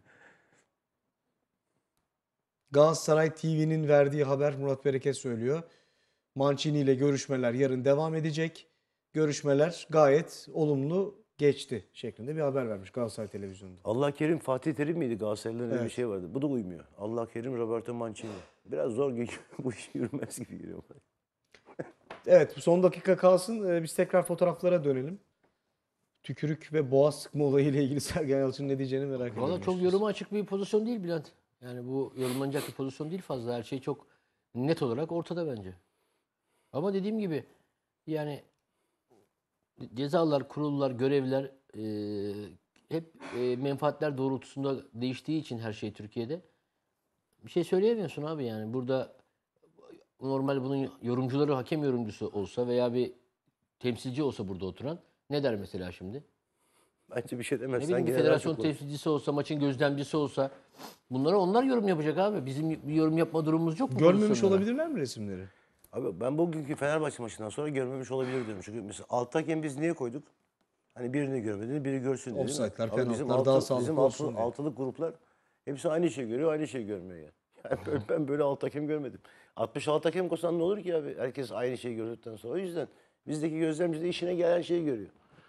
Galatasaray TV'nin verdiği haber, Murat Bereket söylüyor. Mancini ile görüşmeler yarın devam edecek. Görüşmeler gayet olumlu geçti şeklinde bir haber vermiş Galatasaray televizyonunda. Allah Kerim, Fatih Terim miydi Galatasaray'ın öyle bir Evet. şey vardı. Bu da uymuyor. Allah Kerim, Roberto Mancini. Biraz zor geliyor. Bu iş yürümez gibi geliyor bana. Evet, son dakika kalsın. Biz tekrar fotoğraflara dönelim. Tükürük ve boğaz sıkma olayı ile ilgili Sergen Yalçın'ın ne diyeceğini merak ediyorum. Valla çok yoruma açık bir pozisyon değil Bülent. Yani bu yorumlanacak bir pozisyon değil fazla. Her şey çok net olarak ortada bence. Ama dediğim gibi yani cezalar, kurullar, görevler hep menfaatler doğrultusunda değiştiği için her şey Türkiye'de. Bir şey söyleyemiyorsun abi yani. Burada normal bunun yorumcuları hakem yorumcusu olsa veya bir temsilci olsa burada oturan ne der mesela şimdi? Bence bir şey demez. Ne Sen bileyim bir gene daha federasyon çok konuş. temsilcisi olsa, maçın gözlemcisi olsa bunlara onlar yorum yapacak abi. Bizim bir yorum yapma durumumuz yok bu Görmemiş pozisyonlara. olabilirler mi resimleri? Abi ben bugünkü Fenerbahçe maçından sonra görmemiş olabilir diyorum. Çünkü mesela alt hakem biz niye koyduk? Hani birini görmediğini biri görsün diye. değil mi? Offside'lar, Abi bizim penaltılar daha sağlıklı bizim olsun diye. altılık gruplar hepsi aynı şeyi görüyor, aynı şeyi görmüyor yani. Ben böyle alt hakem görmedim. 66 hakem koysan ne olur ki abi? Herkes aynı şeyi gördükten sonra. O yüzden bizdeki gözlemci de işine gelen şeyi görüyor.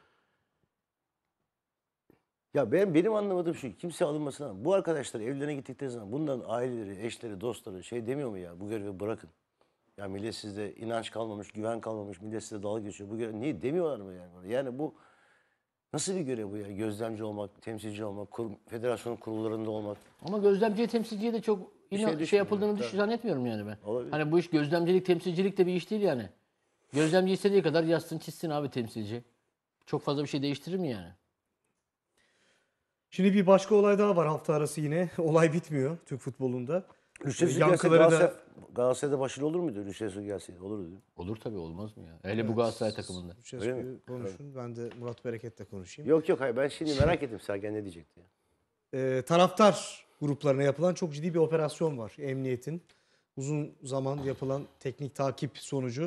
Ya benim anlamadığım şey, kimse alınmasın ama bu arkadaşlar evlerine gittikleri zaman bunların aileleri, eşleri, dostları şey demiyor mu ya, bu görevi bırakın. Ya millet sizde inanç kalmamış, güven kalmamış, millet size dalga geçiyor. Bu görev niye demiyorlar mı yani? Yani bu nasıl bir görev bu ya? Gözlemci olmak, temsilci olmak, federasyonun kurullarında olmak. Ama gözlemciye, temsilciye de çok şey düşmüyor. yapıldığını Tabii. zannetmiyorum yani ben. Olabilir. Hani bu iş gözlemcilik, temsilcilik de bir iş değil yani. Gözlemci istediği kadar yazsın, çizsin abi temsilci. Çok fazla bir şey değiştirir mi yani? Şimdi bir başka olay daha var hafta arası yine. Olay bitmiyor Türk futbolunda. Rüştü gelse Yankıları da Galatasaray'da başarılı olur muydu? Rüştü gelseydi olurdu değil mi? Olur tabii, olmaz mı ya? Hele bu Galatasaray takımında. Öyle mi? konuşun. Ben de Murat Bereket'le konuşayım. Yok hayır, ben şimdi merak ettim Sergen ne diyecekti ya. Taraftar gruplarına yapılan çok ciddi bir operasyon var emniyetin. Uzun zaman yapılan teknik takip sonucu.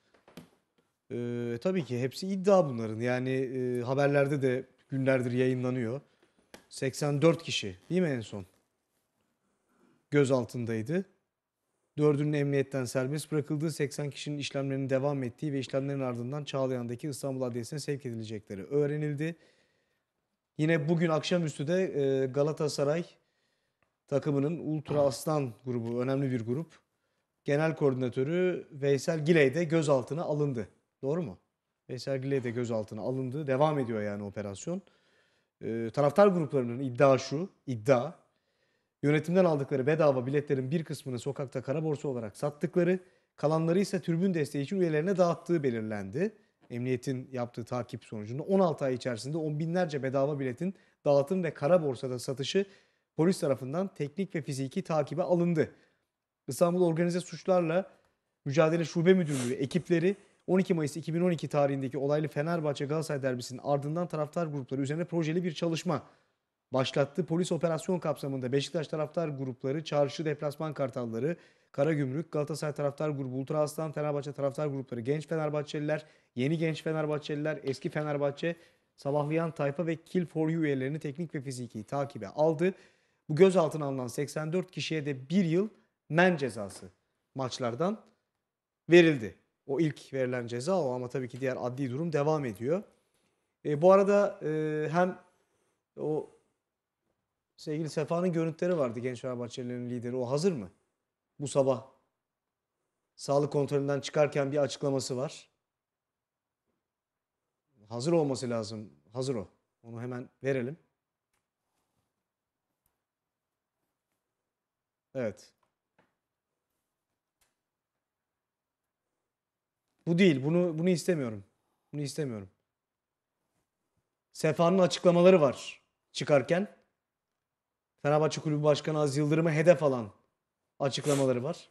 Tabii ki hepsi iddia bunların. Yani haberlerde de günlerdir yayınlanıyor. 84 kişi değil mi en son? Gözaltındaydı. 4'ünün emniyetten serbest bırakıldığı, 80 kişinin işlemlerinin devam ettiği ve işlemlerin ardından Çağlayan'daki İstanbul Adliyesi'ne sevk edilecekleri öğrenildi. Yine bugün akşamüstü de Galatasaray takımının Ultra Aslan grubu, önemli bir grup. Genel koordinatörü Veysel Giley de gözaltına alındı. Doğru mu? Veysel Giley de gözaltına alındı. Devam ediyor yani operasyon. Taraftar gruplarının iddia yönetimden aldıkları bedava biletlerin bir kısmını sokakta kara borsa olarak sattıkları, kalanları ise tribün desteği için üyelerine dağıttığı belirlendi. Emniyetin yaptığı takip sonucunda 16 ay içerisinde on binlerce bedava biletin dağıtım ve kara borsada satışı polis tarafından teknik ve fiziki takibe alındı. İstanbul Organize Suçlarla Mücadele Şube Müdürlüğü ekipleri 12 Mayıs 2012 tarihindeki olaylı Fenerbahçe-Galatasaray derbisinin ardından taraftar grupları üzerine projeli bir çalışma başlattı. Polis operasyon kapsamında Beşiktaş taraftar grupları, Çarşı Deplasman Kartalları, Karagümrük, Galatasaray taraftar grubu, Ultra Aslan, Fenerbahçe taraftar grupları, Genç Fenerbahçeliler, Yeni Genç Fenerbahçeliler, Eski Fenerbahçe, Sabahlayan Tayfa ve Kill for You üyelerini teknik ve fiziki takibe aldı. Bu gözaltına alınan 84 kişiye de 1 yıl men cezası maçlardan verildi. O ilk verilen ceza o ama tabii ki diğer adli durum devam ediyor. Bu arada hem o sevgili Sefa'nın görüntüleri vardı, Genç Fenerbahçelilerin lideri. O hazır mı? Bu sabah sağlık kontrolünden çıkarken bir açıklaması var. Hazır olması lazım. Hazır o. Onu hemen verelim. Evet. Bu değil. Bunu istemiyorum. Bunu istemiyorum. Sefa'nın açıklamaları var çıkarken. Fenerbahçe Kulübü Başkanı Aziz Yıldırım'ı hedef alan açıklamaları var.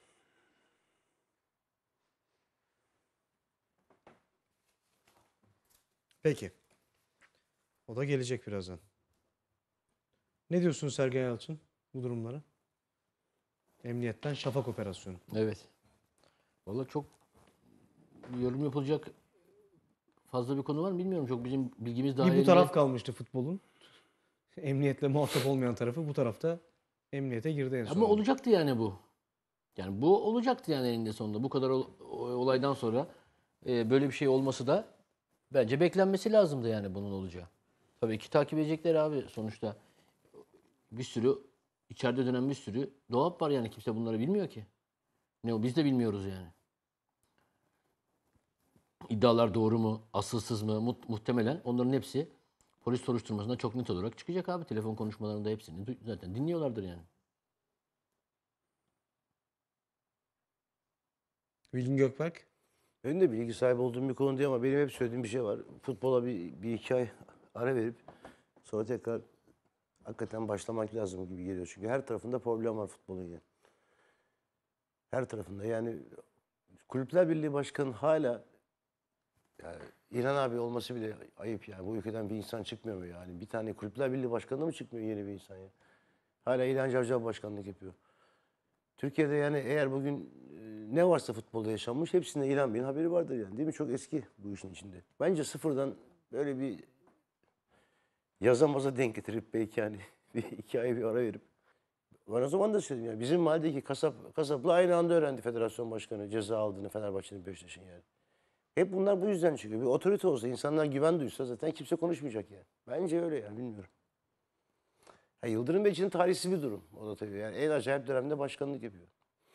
Peki. O da gelecek birazdan. Ne diyorsun Sergen Yalçın bu durumlara? Emniyetten Şafak operasyonu. Evet. Vallahi çok yorum yapılacak fazla bir konu var mı bilmiyorum. Çok bizim bilgimiz Bir bu dahilinde. taraf kalmıştı futbolun. Emniyetle muhatap olmayan tarafı bu tarafta emniyete girdi en son. Ama olacaktı yani bu. Yani bu olacaktı yani eninde sonunda. Bu kadar olaydan sonra böyle bir şey olması da bence beklenmesi lazımdı yani bunun olacağı. Tabii ki takip edecekler abi sonuçta. Bir sürü içeride dönen bir sürü dolap var yani kimse bunları bilmiyor ki. Ne o biz de bilmiyoruz yani. İddialar doğru mu, asılsız mı muhtemelen onların hepsi polis soruşturmasında çok net olarak çıkacak abi. Telefon konuşmalarında hepsini zaten dinliyorlardır yani. Bilgin Gökberk. Benim de bilgi sahibi olduğum bir konu değil ama benim hep söylediğim bir şey var. Futbola bir iki ay ara verip sonra tekrar hakikaten başlamak lazım gibi geliyor. Çünkü her tarafında problem var futbolun yani. Her tarafında yani Kulüpler Birliği Başkanı hala yani İlhan abi olması bile ayıp yani. Bu ülkeden bir insan çıkmıyor mu yani? Bir tane Kulüpler Birliği Başkanı mı çıkmıyor yeni bir insan ya? Hala İlhan Cavcav başkanlık yapıyor. Türkiye'de yani eğer bugün ne varsa futbolda yaşanmış hepsinde İlhan Bey'in haberi vardır yani. Değil mi? Çok eski bu işin içinde. Bence sıfırdan böyle bir yazamaza denk getirip belki yani bir iki ay bir ara verip ben o zaman da söyledim yani bizim mahalledeki kasapla aynı anda öğrendi federasyon başkanı ceza aldığını Fenerbahçe'nin Beşiktaş'ın yani. Hep bunlar bu yüzden çıkıyor. Bir otorite olsa, insanlar güven duysa zaten kimse konuşmayacak yani. Bence öyle yani bilmiyorum. Ha, Yıldırım Bey için tarihsiz bir durum. O da tabii yani en acayip dönemde başkanlık yapıyor.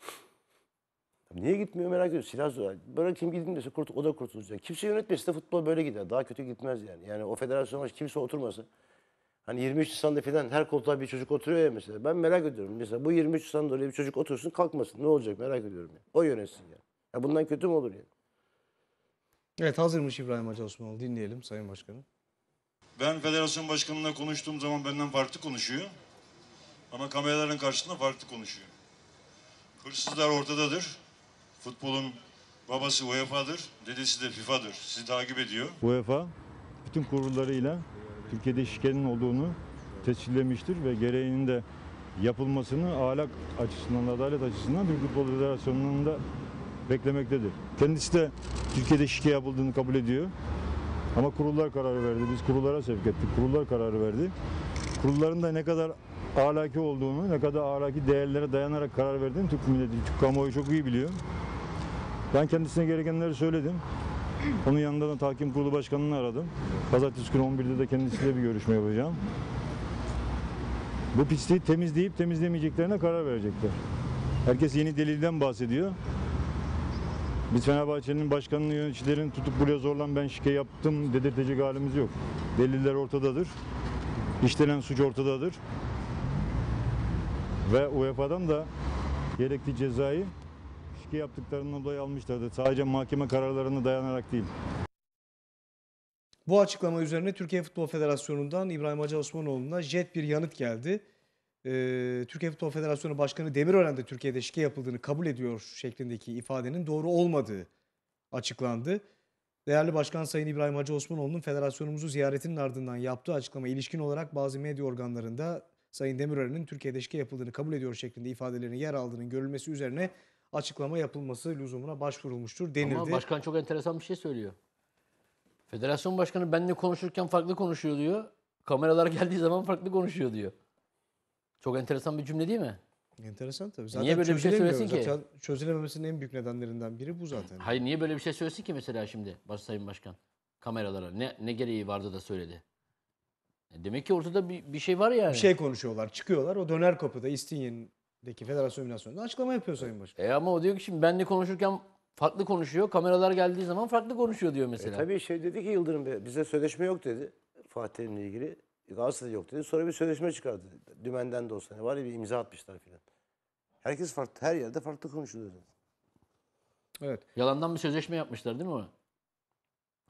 Niye gitmiyor merak ediyorum. Silah zor. Bırakayım gidin dese o da kurtulacak. Kimse yönetmese de futbol böyle gider. Daha kötü gitmez yani. Yani o federasyon başı kimse oturmasa. Hani 23 Nisan'da falan her koltuğa bir çocuk oturuyor ya mesela. Ben merak ediyorum. Mesela bu 23 Nisan'da öyle bir çocuk otursun kalkmasın. Ne olacak merak ediyorum yani. O yönetsin yani. Ya bundan kötü mü olur yani? Evet hazırmış İbrahim Hacı Osmanoğlu. Dinleyelim Sayın Başkanım. Ben federasyon başkanıyla konuştuğum zaman benden farklı konuşuyor. Ama kameraların karşısında farklı konuşuyor. Hırsızlar ortadadır. Futbolun babası UEFA'dır, dedesi de FIFA'dır. Sizi takip ediyor. UEFA bütün kurullarıyla Türkiye'de şikenin olduğunu tescillemiştir ve gereğinin de yapılmasını ahlak açısından, adalet açısından Türk Futbol Federasyonu'nun da beklemektedir. Kendisi de Türkiye'de şike yapıldığını kabul ediyor. Ama kurullar kararı verdi. Biz kurullara sevk ettik. Kurullar kararı verdi. Kurulların da ne kadar ahlaki olduğunu, ne kadar ahlaki değerlere dayanarak karar verdiğini Türk milleti, Türk kamuoyu çok iyi biliyor. Ben kendisine gerekenleri söyledim. Onun yanında da Tahkim Kurulu Başkanı'nı aradım. Pazartesi günü 11'de de kendisiyle bir görüşme yapacağım. Bu pisliği temizleyip temizlemeyeceklerine karar verecekler. Herkes yeni delilden bahsediyor. Biz Fenerbahçe'nin başkanını, yöneticilerini tutup buraya zorlan ben şike yaptım dedirtecek halimiz yok. Deliller ortadadır. İşlenen suç ortadadır. Ve UEFA'dan da gerekli cezayı şike yaptıklarından dolayı almışlardır. Sadece mahkeme kararlarına dayanarak değil. Bu açıklama üzerine Türkiye Futbol Federasyonu'ndan İbrahim Hacı Osmanoğlu'na jet bir yanıt geldi. Türkiye Futbol Federasyonu Başkanı Demirören de Türkiye'de şike yapıldığını kabul ediyor şeklindeki ifadenin doğru olmadığı açıklandı. Değerli Başkan Sayın İbrahim Hacı Osmanoğlu'nun federasyonumuzu ziyaretinin ardından yaptığı açıklama ilişkin olarak bazı medya organlarında Sayın Demirören'in Türkiye'de şike yapıldığını kabul ediyor şeklinde ifadelerin yer aldığının görülmesi üzerine açıklama yapılması lüzumuna başvurulmuştur denildi. Ama başkan çok enteresan bir şey söylüyor. Federasyon başkanı benimle konuşurken farklı konuşuyor diyor. Kameralar geldiği zaman farklı konuşuyor diyor. Çok enteresan bir cümle değil mi? Enteresan tabii. Zaten Niye böyle bir şey söylesin ki? Zaten çözülememesinin en büyük nedenlerinden biri bu zaten. Hayır niye böyle bir şey söylesin ki mesela şimdi Sayın Başkan? Kameralara ne gereği vardı da söyledi? Demek ki ortada bir şey var yani. Bir şey konuşuyorlar, çıkıyorlar. O döner kapıda İstinye'deki federasyon binasyonunda açıklama yapıyor Sayın Başkan. Ama o diyor ki şimdi benle konuşurken farklı konuşuyor. Kameralar geldiği zaman farklı konuşuyor diyor mesela. Tabii şey dedi ki Yıldırım Bey bize sözleşme yok dedi. Fatih Terim'le ilgili. Galatasaray yok dedi. Sonra bir sözleşme çıkardı. Dümenden de olsa. Var ya bir imza atmışlar filan. Herkes farklı. Her yerde farklı konuşuluyor. Evet. Yalandan bir sözleşme yapmışlar değil mi o?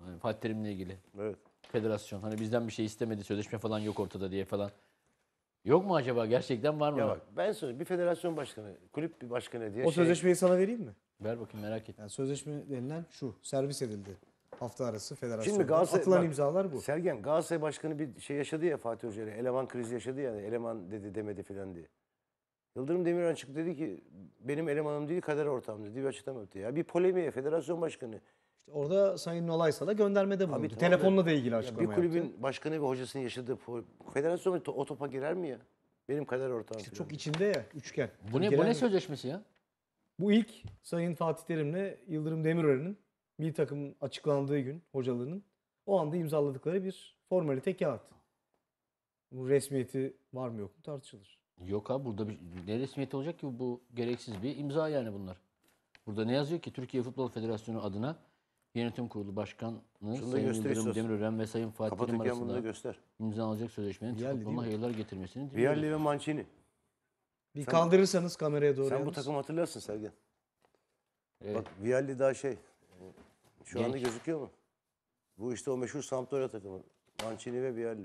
Yani Fatih Terim'le ilgili. Evet. Federasyon. Hani bizden bir şey istemedi, sözleşme falan yok ortada diye falan. Yok mu acaba? Gerçekten var mı? Ya bak ben söyleyeyim bir federasyon başkanı, kulüp bir başkanı diye O sözleşmeyi sana vereyim mi? Ver bakayım, merak ettim. Yani sözleşme denilen şu. Servis edildi. Hafta arası federasyonda. Şimdi Galatasaray, atılan bak, imzalar bu. Sergen Galatasaray başkanı bir şey yaşadı ya Fatih Hoca ile. Eleman krizi yaşadı ya. Eleman dedi demedi falan diye. Yıldırım Demirören çıktı dedi ki benim elemanım değil kader ortağım dedi. Bir açıklama yaptı ya. Bir polemiğe federasyon başkanı. İşte orada Sayın Nolaysal'a göndermede bulundu. tamam Telefonla da- da ilgili Ya açıklama bir kulübün yaptı. başkanı ve hocasının yaşadığı federasyon o topa girer mi ya? Benim kader ortağım. İşte falan. çok içinde ya üçgen. Bu ne Giren- sözleşmesi ya? Bu ilk Sayın Fatih Terim'le Yıldırım Demirören'in milli takımın açıklandığı gün hocalarının o anda imzaladıkları bir formalite kağıt. Bu resmiyeti var mı yok mu tartışılır. Yok abi, burada ne resmiyeti olacak ki, bu gereksiz bir imza yani bunlar. Burada ne yazıyor ki? Türkiye Futbol Federasyonu adına Yönetim Kurulu Başkanı Şunu da Sayın göster Yıldırım istiyorsan. Demirören ve Sayın Fatih Terim Kapatırken bunu da arasında göster. imzalanacak sözleşmenin Türk Vialli futboluna değil mi? hayırlar getirmesini diliyoruz. Vialli ve Mancini. Bir Sen- kaldırırsanız kameraya doğru. Sen bu yalnız. takımı hatırlarsın Sergen. Evet. Bak Vialli daha şu Genç. anda gözüküyor mu? Bu işte o meşhur Sampdoria takımı. Mancini ve Vialli.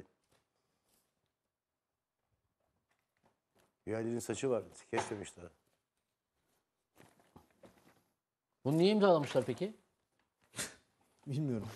Vialli'nin saçı var. Kesmemiş daha. Bunu niye imzalamışlar peki? Bilmiyorum.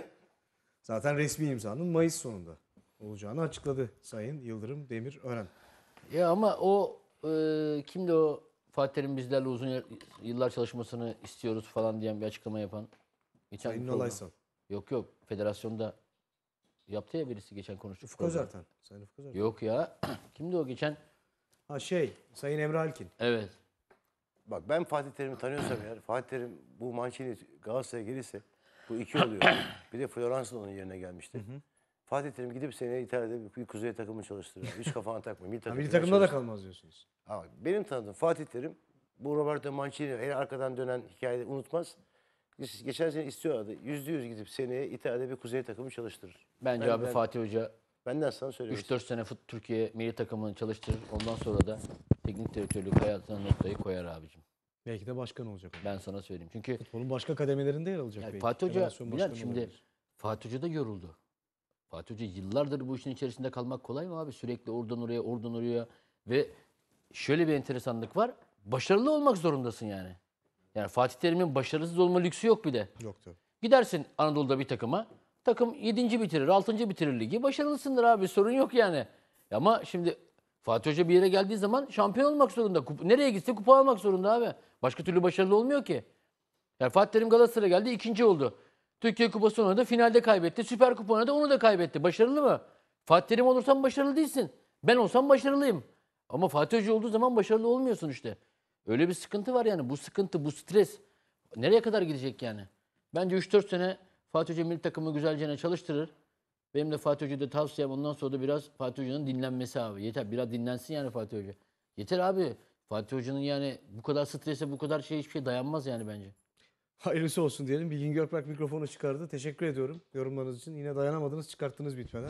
Zaten resmi imzanın Mayıs sonunda olacağını açıkladı Sayın Yıldırım Demirören. Ya ama o kimdi o Fatih Terim bizlerle uzun yıllar çalışmasını istiyoruz falan diyen bir açıklama yapan. Geçen Sayın program- Nolaysal. Yok federasyonda yaptı ya birisi, geçen konuştuk. Ufuk Özerten. Sayın Ufuk Özerten. Yok ya. Kimdi o geçen? Ha Sayın Emre Alkin. Evet. Bak ben Fatih Terim'i tanıyorsam eğer Fatih Terim bu Mancini Galatasaray'a gelirse bu iki oluyor. Bir de Florensa onun yerine gelmişti. Fatih Terim gidip seneye İtalya'da bir kuzey takımı çalıştırıyor. Hiç kafana takma. Milli Ha, milli takımda da kalmaz diyorsunuz. Abi, benim tanıdığım Fatih Terim bu Roberto Mancini el arkadan dönen hikayeyi unutmaz. Geçen sene istiyorlardı. %100 gidip seneye İtalya'da bir kuzey takımı çalıştırır. Bence abi Fatih Hoca benden sana söylüyorum. 3-4 sene Türkiye milli takımını çalıştırır. Ondan sonra da teknik direktörlük hayatına noktayı koyar abicim. Belki de başkan olacak. Ben sana söyleyeyim. Çünkü Futbolun başka kademelerinde yer alacak. yani belki. Fatih Hoca, Federasyon Bilal, başkanı şimdi olabilir. Fatih Hoca da yoruldu. Fatih Hoca yıllardır bu işin içerisinde kalmak kolay mı abi? Sürekli oradan oraya, oradan oraya ve şöyle bir enteresanlık var. Başarılı olmak zorundasın yani. Yani Fatih Terim'in başarısız olma lüksü yok bir de. Yok tabii. Gidersin Anadolu'da bir takıma. Takım 7. bitirir, 6. bitirir ligi. Başarılısındır abi, sorun yok yani. Ama şimdi Fatih Hoca bir yere geldiği zaman şampiyon olmak zorunda. Nereye gitse kupa almak zorunda abi. Başka türlü başarılı olmuyor ki. Yani Fatih Terim Galatasaray'a geldi, 2. oldu. Türkiye Kupası oynadı, finalde kaybetti. Süper Kupa oynadı, onu da kaybetti. Başarılı mı? Fatih Terim olursan başarılı değilsin. Ben olsam başarılıyım. Ama Fatih Hoca olduğu zaman başarılı olmuyorsun işte. Öyle bir sıkıntı var yani. Bu sıkıntı, bu stres nereye kadar gidecek yani? Bence 3-4 sene Fatih Hoca milli takımı güzelce çalıştırır. Benim de Fatih Hoca'da tavsiyem ondan sonra da biraz Fatih Hoca'nın dinlenmesi abi. Yeter, biraz dinlensin yani Fatih Hoca. Yeter abi. Fatih Hoca'nın yani bu kadar strese, bu kadar hiçbir şey dayanmaz yani bence. Hayırlısı olsun diyelim. Bilgin Gökberk mikrofonu çıkardı. Teşekkür ediyorum yorumlarınız için. Yine dayanamadınız, çıkarttınız bitmeden.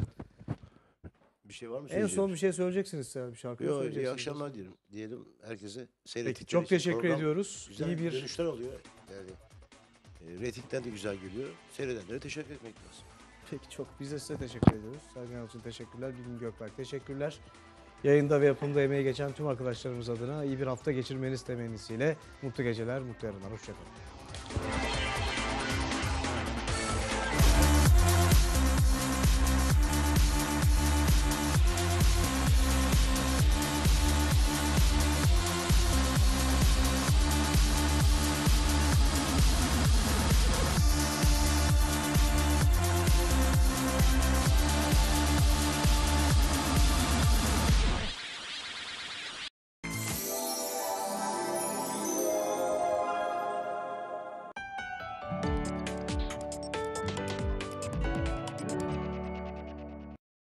Bir şey var mı? En son bir şey söyleyeceksiniz sen, bir şarkı Yok, söyleyeceksiniz. iyi akşamlar diyelim herkese. Peki, çok teşekkür ediyoruz. Güzel İyi bir dönüşler oluyor. Yani reytingler de güzel geliyor. Seyredenlere teşekkür etmek lazım. Peki biz de size teşekkür ediyoruz. Sergen Yalçın teşekkürler. Bilgin Gökberk teşekkürler. Yayında ve yapımda emeği geçen tüm arkadaşlarımız adına iyi bir hafta geçirmeniz temennisiyle mutlu geceler, mutlu yarınlar. Hoşçakalın.